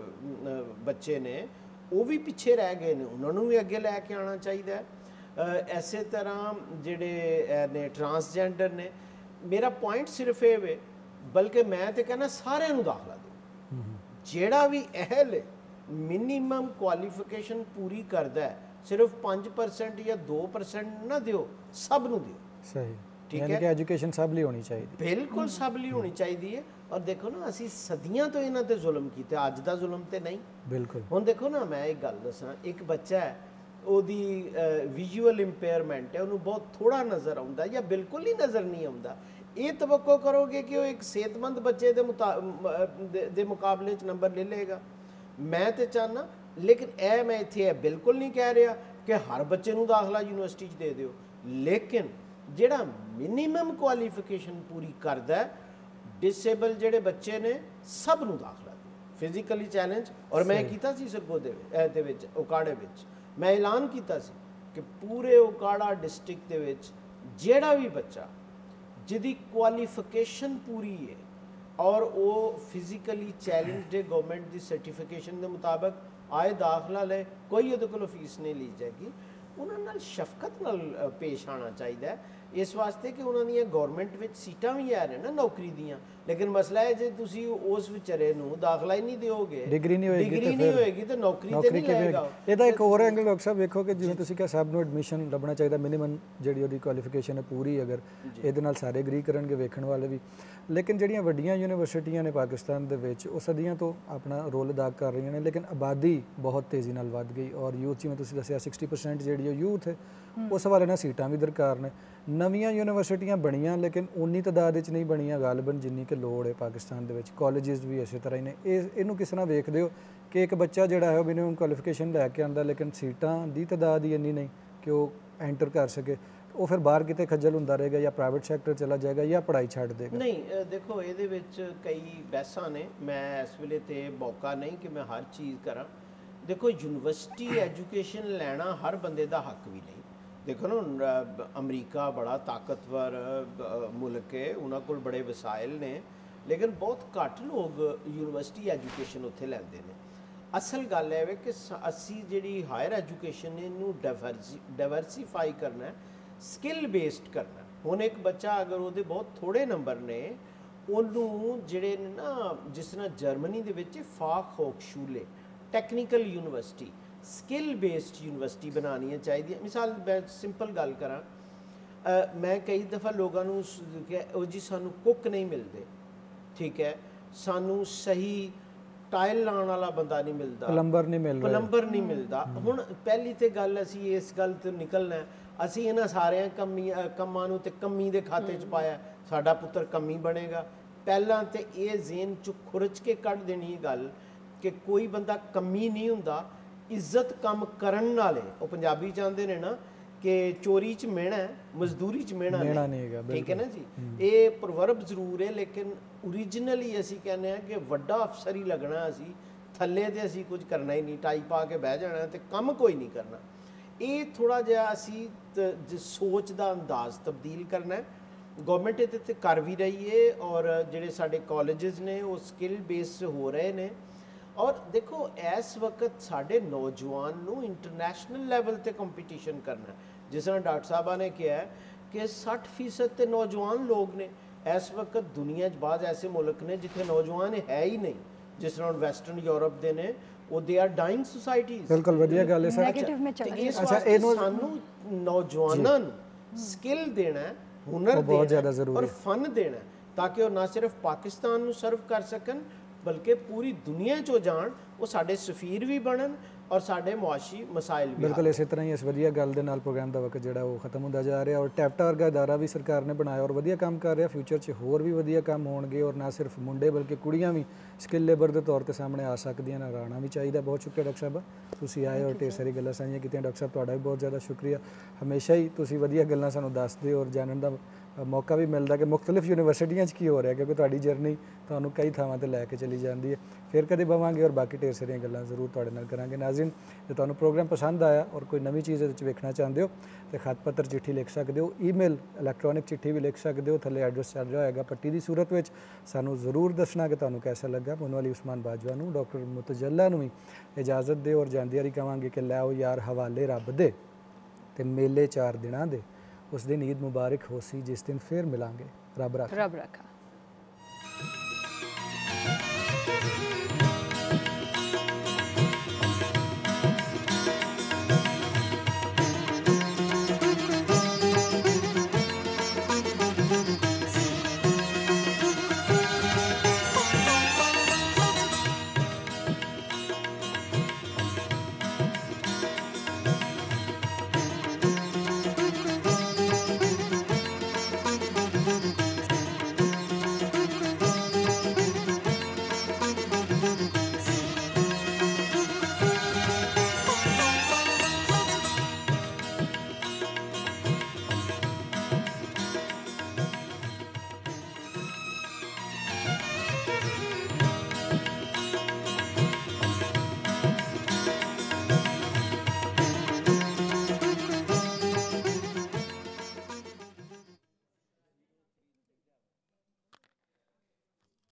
ਬੱਚੇ ਨੇ ਉਹ ਵੀ ਪਿੱਛੇ ਰਹਿ ਗਏ ਨੇ, ਉਹਨਾਂ ਨੂੰ ਵੀ ਅੱਗੇ ਲੈ ਕੇ ਆਉਣਾ ਚਾਹੀਦਾ ਹੈ। ਐਸੇ ਤਰ੍ਹਾਂ ਜਿਹੜੇ ਨੇ ਟਰਾਂਸਜੈਂਡਰ ਨੇ, ਮੇਰਾ ਪੁਆਇੰਟ ਸਿਰਫ ਇਹ ਵੇ ਬਲਕਿ ਮੈਂ ਤੇ ਕਹਿੰਦਾ ਸਾਰਿਆਂ ਨੂੰ ਦਾਖਲਾ ਦਿਓ, ਜਿਹੜਾ ਵੀ ਅਹਿਲ ਮਿਨੀਮਮ ਕੁਆਲੀਫਿਕੇਸ਼ਨ ਪੂਰੀ ਕਰਦਾ ਹੈ, सिर्फ पाँच परसेंट या दो परसेंट ना दियो, सब नूं दियो। सही, ठीक है कि एजुकेशन सब लिए होनी चाहिए, बिल्कुल सब लिए होनी चाहिए। और देखो ना असी सदियां तो इन्हां ते जुल्म कीते, अज दा जुल्म ते नहीं। बिल्कुल हुण देखो ना मैं एक गल दसां, एक बच्चा है ओदी विजुअल इंपेयरमेंट है, उन्होंने बहुत थोड़ा नज़र आउंदा या बिल्कुल ही नज़र नहीं आउंदा, ये तवक्को करोगे कि वो एक सेहतमंद बच्चे दे मुता दे मुकाबले च नंबर ले लेगा? मैं तो चाहना, लेकिन ए मैं इत्थे बिल्कुल नहीं कह रहा कि हर बच्चे नूं दाखला यूनिवर्सिटी च दे दिओ, लेकिन जिहड़ा मिनीमम क्वालिफिकेशन पूरी करदा है डिसेबल जिहड़े बच्चे ने सब नूं दाखला दिओ, फिजिकली चैलेंज। और मैं कीता सी सरगोदे दे विच उकाड़े विच मैं ऐलान कीता सी कि पूरे उकाड़ा डिस्ट्रिक्ट दे विच जिहड़ा भी बच्चा जिहदी क्वालिफिकेशन पूरी है और वो फिजिकली चैलेंज्ड है, गवर्नमेंट की सर्टिफिकेशन के मुताबिक आए दाखला ले, कोई उहदे कोलों फीस नहीं ली जाएगी, उन्हां नाल शफकत नाल पेश आना चाहिए। इस वास्ते कि उन्हां दियां गवर्नमेंट विच सीटां भी है ना नौकरी दियां, लेकिन मसला है जे तुसी उस विचारे नूं दाखला ही नहीं दिओगे, डिग्री नहीं होएगी, डिग्री नहीं होएगी तो नौकरी ते नहीं लएगा। ਇਹਦਾ ਇੱਕ ਹੋਰ ਐਂਗਲ ਡਾਕਟਰ ਸਾਹਿਬ ਵੇਖੋ ਕਿ ਜਿਵੇਂ ਤੁਸੀਂ ਕਿਹਾ ਸਭ ਨੂੰ ਐਡਮਿਸ਼ਨ ਲੱਭਣਾ ਚਾਹੀਦਾ, ਮਿਨੀਮਮ ਜਿਹੜੀ ਉਹਦੀ ਕੁਆਲੀਫਿਕੇਸ਼ਨ ਹੈ ਪੂਰੀ, ਅਗਰ ਇਹਦੇ ਨਾਲ ਸਾਰੇ ਐਗਰੀ ਕਰਨਗੇ ਵੇਖਣ ਵਾਲੇ ਵੀ। ਲੇਕਿਨ ਜਿਹੜੀਆਂ ਵੱਡੀਆਂ ਯੂਨੀਵਰਸਿਟੀਆਂ ਨੇ ਪਾਕਿਸਤਾਨ ਦੇ ਵਿੱਚ ਉਹ ਸਦੀਆਂ ਤੋਂ ਆਪਣਾ ਰੋਲ ਅਦਾ ਕਰ ਰਹੀਆਂ ਨੇ, ਲੇਕਿਨ ਆਬਾਦੀ ਬਹੁਤ ਤੇਜ਼ੀ ਨਾਲ ਵੱਧ ਗਈ ਔਰ ਯੂਥ ਜਿਵੇਂ ਤੁਸੀਂ ਦੱਸਿਆ ਸਿਕਸਟੀ ਪਰਸੈਂਟ ਜਿਹੜੀ ਉਹ ਯੂਥ ਹੈ, ਉਸ ਹਵਾਲੇ ਨਾਲ ਸੀਟਾਂ ਵੀ ਦਰਕਾਰ ਨੇ। ਨਵੀਆਂ ਯੂਨੀਵਰਸਿਟੀਆਂ ਬਣੀਆਂ ਲੇਕਿਨ ਉਨੀ ਤਾਦਾਦ ਵਿੱਚ ਨਹੀਂ ਬਣੀਆਂ ਗਾਲਬਨ ਜਿੰਨੀ ਕਿ ਲੋੜ ਹੈ ਪਾਕਿਸਤਾਨ ਦੇ ਵਿੱਚ। ਕਾਲਜਿਸ ਵੀ ਇਸੇ ਤਰ੍ਹਾਂ ਹੀ ਨੇ। ਇਹ ਇਹਨੂੰ ਕਿਸ ਤਰ੍ਹਾਂ ਵੇਖਦੇ ਹੋ ਕਿ ਇੱਕ ਬੱਚਾ ਜਿਹੜਾ ਹੈ ਉਹ ਮਿਨੀਮਮ ਕੁਆਲੀਫਿਕੇਸ਼ਨ ਲੈ ਕੇ ਆਉਂਦਾ ਲੇਕਿਨ ਸੀਟਾਂ ਦੀ ਤਾਦਾਦ ਹੀ ਇੰਨੀ ਨਹੀਂ ਕਿ ਉਹ ਐਂਟਰ ਕਰ ਸਕੇ, ਉਹ ਫਿਰ ਬਾਹਰ ਕਿਤੇ ਖੱਜਲ ਹੁੰਦਾ ਰਹੇਗਾ ਜਾਂ ਪ੍ਰਾਈਵੇਟ ਸੈਕਟਰ ਚਲਾ ਜਾਏਗਾ ਜਾਂ ਪੜ੍ਹਾਈ ਛੱਡ ਦੇਗਾ? ਨਹੀਂ, ਦੇਖੋ ਇਹਦੇ ਵਿੱਚ ਕਈ ਬਹਿਸਾਂ ਨੇ, ਮੈਂ ਇਸ ਵੇਲੇ ਤੇ ਮੌਕਾ ਨਹੀਂ ਕਿ ਮੈਂ ਹਰ ਚੀਜ਼ ਕਰਾਂ। ਦੇਖੋ ਯੂਨੀਵਰਸਿਟੀ ਐਜੂਕੇਸ਼ਨ ਲੈਣਾ ਹਰ ਬੰਦੇ ਦਾ ਹੱਕ ਵੀ ਨਹੀਂ। ਦੇਖੋ ਨਾ, ਅਮਰੀਕਾ ਬੜਾ ਤਾਕਤਵਰ ਮੁਲਕ ਹੈ, ਉਹਨਾਂ ਕੋਲ ਬੜੇ ਵਸਾਇਲ ਨੇ, ਲੇਕਿਨ ਬਹੁਤ ਘੱਟ ਲੋਕ ਯੂਨੀਵਰਸਿਟੀ ਐਜੂਕੇਸ਼ਨ ਉੱਥੇ ਲੈਂਦੇ ਨੇ। ਅਸਲ ਗੱਲ ਹੈ ਕਿ ਅਸੀਂ ਜਿਹੜੀ ਹਾਇਰ ਐਜੂਕੇਸ਼ਨ ਇਹਨੂੰ ਡਾਇਵਰਸੀ ਡਾਇਵਰਸੀਫਾਈ ਕਰਨਾ, ਸਕਿੱਲ ਬੇਸਡ ਕਰਨਾ। ਹੁਣ ਇੱਕ ਬੱਚਾ ਅਗਰ ਉਹਦੇ ਬਹੁਤ ਥੋੜੇ ਨੰਬਰ ਨੇ, ਉਹਨੂੰ ਜਿਹੜੇ ਨੇ ਨਾ, ਜਿਸ ਤਰ੍ਹਾਂ ਜਰਮਨੀ ਦੇ ਵਿੱਚ Fachhochschule technical university, skill based university ਬਣਾਉਣੀ ਚਾਹੀਦੀ ਹੈ। ਮਿਸਾਲ ਮੈਂ ਸਿੰਪਲ ਗੱਲ ਕਰਾਂ, ਮੈਂ ਕਈ ਦਫਾ ਲੋਕਾਂ ਨੂੰ ਕਿਹਾ ਉਹ ਜੀ ਸਾਨੂੰ ਕੁੱਕ ਨਹੀਂ ਮਿਲਦੇ, ਠੀਕ ਹੈ, ਸਾਨੂੰ ਸਹੀ ਟਾਇਲ ਲਾਉਣ ਵਾਲਾ ਬੰਦਾ ਨਹੀਂ ਮਿਲਦਾ, ਪਲੰਬਰ ਨਹੀਂ ਮਿਲਦਾ ਪਲੰਬਰ ਨਹੀਂ ਮਿਲਦਾ ਹੁਣ ਪਹਿਲੀ ਤੇ ਗੱਲ ਅਸੀਂ ਇਸ ਗੱਲ ਤੋਂ ਨਿਕਲਣਾ, ਅਸੀਂ ਇਹਨਾਂ ਸਾਰਿਆਂ ਕੰਮੀ ਕੰਮਾਂ ਨੂੰ ਤੇ ਕਮੀ ਦੇ ਖਾਤੇ 'ਚ ਪਾਇਆ, ਸਾਡਾ ਪੁੱਤਰ ਕਮੀ ਬਣੇਗਾ। ਪਹਿਲਾਂ ਤੇ ਇਹ ਜ਼ੇਨ 'ਚ ਖੁਰਚ ਕੇ ਕੱਢ ਦੇਣੀ ਗੱਲ ਕਿ ਕੋਈ ਬੰਦਾ ਕਮੀ ਨਹੀਂ ਹੁੰਦਾ, ਇੱਜ਼ਤ ਕੰਮ ਕਰਨ ਵਾਲੇ। ਉਹ ਪੰਜਾਬੀ ਚਾਹੁੰਦੇ ਨੇ ਨਾ ਕਿ ਚੋਰੀ 'ਚ ਮਿਹਣਾ, ਮਜ਼ਦੂਰੀ 'ਚ ਮਿਹਣਾ ਨਹੀਂ ਹੈਗਾ, ਠੀਕ ਹੈ ਨਾ ਜੀ। ਇਹ ਪ੍ਰਵਰਬ ਜ਼ਰੂਰ ਹੈ ਲੇਕਿਨ ਓਰੀਜਨਲੀ ਅਸੀਂ ਕਹਿੰਦੇ ਹਾਂ ਕਿ ਵੱਡਾ ਅਫਸਰ ਹੀ ਲੱਗਣਾ, ਅਸੀਂ ਥੱਲੇ ਤੇ ਅਸੀਂ ਕੁਝ ਕਰਨਾ ਹੀ ਨਹੀਂ, ਟਾਈ ਪਾ ਕੇ ਬਹਿ ਜਾਣਾ ਤੇ ਕੰਮ ਕੋਈ ਨਹੀਂ ਕਰਨਾ। ਇਹ ਥੋੜ੍ਹਾ ਜਿਹਾ ਅਸੀਂ ਸੋਚ ਦਾ ਅੰਦਾਜ਼ ਤਬਦੀਲ ਕਰਨਾ। ਗੌਰਮੈਂਟ ਇਹਦੇ 'ਤੇ ਕਰ ਵੀ ਰਹੀ ਹੈ ਔਰ ਜਿਹੜੇ ਸਾਡੇ ਕਾਲਜਿਸ ਨੇ ਉਹ ਸਕਿੱਲ ਬੇਸਡ ਹੋ ਰਹੇ ਨੇ। ਔਰ ਦੇਖੋ ਇਸ ਵਕਤ ਸਾਡੇ ਨੌਜਵਾਨ ਨੂੰ ਇੰਟਰਨੈਸ਼ਨਲ ਲੈਵਲ 'ਤੇ ਕੰਪੀਟੀਸ਼ਨ ਕਰਨਾ, ਜਿਸ ਤਰ੍ਹਾਂ ਡਾਕਟਰ ਸਾਹਿਬਾਂ ਨੇ ਕਿਹਾ ਕਿ ਸੱਠ ਫੀਸਦ ਤੇ ਨੌਜਵਾਨ ਲੋਕ ਨੇ। ਇਸ ਵਕਤ ਦੁਨੀਆ 'ਚ ਬਾਜ਼ ਐਸੇ ਮੁਲਕ ਨੇ ਜਿੱਥੇ ਨੌਜਵਾਨ ਹੈ ਹੀ ਨਹੀਂ, ਜਿਸ ਤਰ੍ਹਾਂ ਵੈਸਟਰਨ ਯੂਰਪ ਦੇ ਨੇ, ਉਹ ਦੇ ਆਰ ਡਾਈਂਗ ਸੁਸਾਇਟੀਜ਼। ਬਿਲਕੁਲ ਵਧੀਆ ਗੱਲ ਹੈ ਸਰ। ਅੱਛਾ, ਇਹਨੂੰ ਸਾਨੂੰ ਨੌਜਵਾਨਾਂ ਨੂੰ ਸਕਿੱਲ ਦੇਣਾ, ਹੁਨਰ ਦੇਣਾ ਔਰ ਫਨ ਦੇਣਾ ਤਾਂ ਕਿ ਉਹ ਨਾ ਸਿਰਫ ਪਾਕਿਸਤਾਨ ਨੂੰ ਸਰਵ ਕਰ ਸਕਣ ਬਲਕਿ ਪੂਰੀ ਦੁਨੀਆ 'ਚੋਂ ਜਾਣ, ਉਹ ਸਾਡੇ ਸਫੀਰ ਵੀ ਬਣਨ ਔਰ ਸਾਡੇ ਮੁਆਸ਼ੀ ਮਸਾਇਲ ਵੀ। ਬਿਲਕੁਲ ਇਸੇ ਤਰ੍ਹਾਂ ਹੀ ਇਸ ਵਧੀਆ ਗੱਲ ਦੇ ਨਾਲ ਪ੍ਰੋਗਰਾਮ ਦਾ ਵਕਤ ਜਿਹੜਾ ਉਹ ਖਤਮ ਹੁੰਦਾ ਜਾ ਰਿਹਾ ਔਰ ਟੈਪਟਾ ਵਰਗਾ ਅਦਾਰਾ ਵੀ ਸਰਕਾਰ ਨੇ ਬਣਾਇਆ ਔਰ ਵਧੀਆ ਕੰਮ ਕਰ ਰਿਹਾ। ਫਿਊਚਰ 'ਚ ਹੋਰ ਵੀ ਵਧੀਆ ਕੰਮ ਹੋਣਗੇ ਔਰ ਨਾ ਸਿਰਫ ਮੁੰਡੇ ਬਲਕਿ ਕੁੜੀਆਂ ਵੀ ਸਕਿੱਲ ਲੇਬਰ ਦੇ ਤੌਰ 'ਤੇ ਸਾਹਮਣੇ ਆ ਸਕਦੀਆਂ ਨੇ, ਰਾਣਾ ਵੀ ਚਾਹੀਦਾ। ਬਹੁਤ ਸ਼ੁਕਰੀਆ ਡਾਕਟਰ ਸਾਹਿਬ, ਤੁਸੀਂ ਆਏ ਔਰ ਢੇਰ ਸਾਰੀ ਗੱਲਾਂ ਸਾਂਝੀਆਂ ਕੀਤੀਆਂ। ਡਾਕਟਰ ਸਾਹਿਬ ਤੁਹਾਡਾ ਵੀ ਬਹੁਤ ਜ਼ਿਆਦਾ ਸ਼ੁਕਰੀਆ। ਹਮੇਸ਼ਾ ਹੀ ਤੁਸੀਂ ਵਧੀਆ ਗੱਲਾਂ ਸਾਨੂੰ ਦੱਸਦੇ ਔਰ ਜਾਣਨ ਦਾ ਮੌਕਾ ਵੀ ਮਿਲਦਾ ਕਿ ਮੁਖਤਲਿਫ ਯੂਨੀਵਰਸਿਟੀਆਂ 'ਚ ਕੀ ਹੋ ਰਿਹਾ, ਕਿਉਂਕਿ ਤੁਹਾਡੀ ਜਰਨੀ ਤੁਹਾਨੂੰ ਕਈ ਥਾਵਾਂ 'ਤੇ ਲੈ ਕੇ ਚਲੀ ਜਾਂਦੀ ਹੈ। ਫਿਰ ਕਦੇ ਬਵਾਂਗੇ ਔਰ ਬਾਕੀ ਢੇਰ ਸਾਰੀਆਂ ਗੱਲਾਂ ਜ਼ਰੂਰ ਤੁਹਾਡੇ ਨਾਲ ਕਰਾਂਗੇ। ਨਾਜ਼ਰੀਨ, ਜੇ ਤੁਹਾਨੂੰ ਪ੍ਰੋਗਰਾਮ ਪਸੰਦ ਆਇਆ ਔਰ ਕੋਈ ਨਵੀਂ ਚੀਜ਼ ਇਹਦੇ ਵਿੱਚ ਵੇਖਣਾ ਚਾਹੁੰਦੇ ਹੋ ਤਾਂ ਖਤ ਪੱਤਰ ਚਿੱਠੀ ਲਿਖ ਸਕਦੇ ਹੋ, ਈਮੇਲ ਇਲੈਕਟ੍ਰੋਨਿਕ ਚਿੱਠੀ ਵੀ ਲਿਖ ਸਕਦੇ ਹੋ। ਥੱਲੇ ਐਡਰੈਸ ਚੱਲ ਰਿਹਾ ਹੋਏਗਾ ਪੱਟੀ ਦੀ ਸੂਰਤ ਵਿੱਚ। ਸਾਨੂੰ ਜ਼ਰੂਰ ਦੱਸਣਾ ਕਿ ਤੁਹਾਨੂੰ ਕੈਸਾ ਲੱਗਾ। ਮੈਨੂੰ ਅਲੀ ਉਸਮਾਨ ਬਾਜਵਾ ਨੂੰ, ਡਾਕਟਰ ਮੁਤਜੱਲਾ ਨੂੰ ਵੀ ਇਜਾਜ਼ਤ ਦੇ ਔਰ ਜਾਂਦੀ ਵਾਰੀ ਕਹਾਂਗੇ ਕਿ ਲੈ ਆਓ ਯਾਰ ਹਵਾਲੇ ਰੱਬ ਦੇ ਤੇ ਮੇਲੇ ਚਾਰ ਦਿਨਾਂ ਦੇ। ਉਸ ਦਿਨ ਈਦ ਮੁਬਾਰਕ ਹੋਸੀ ਜਿਸ ਦਿਨ ਫਿਰ ਮਿਲਾਂਗੇ। ਰੱਬ ਰੱਖਾ। ਰੱਬ ਰੱਖਾ।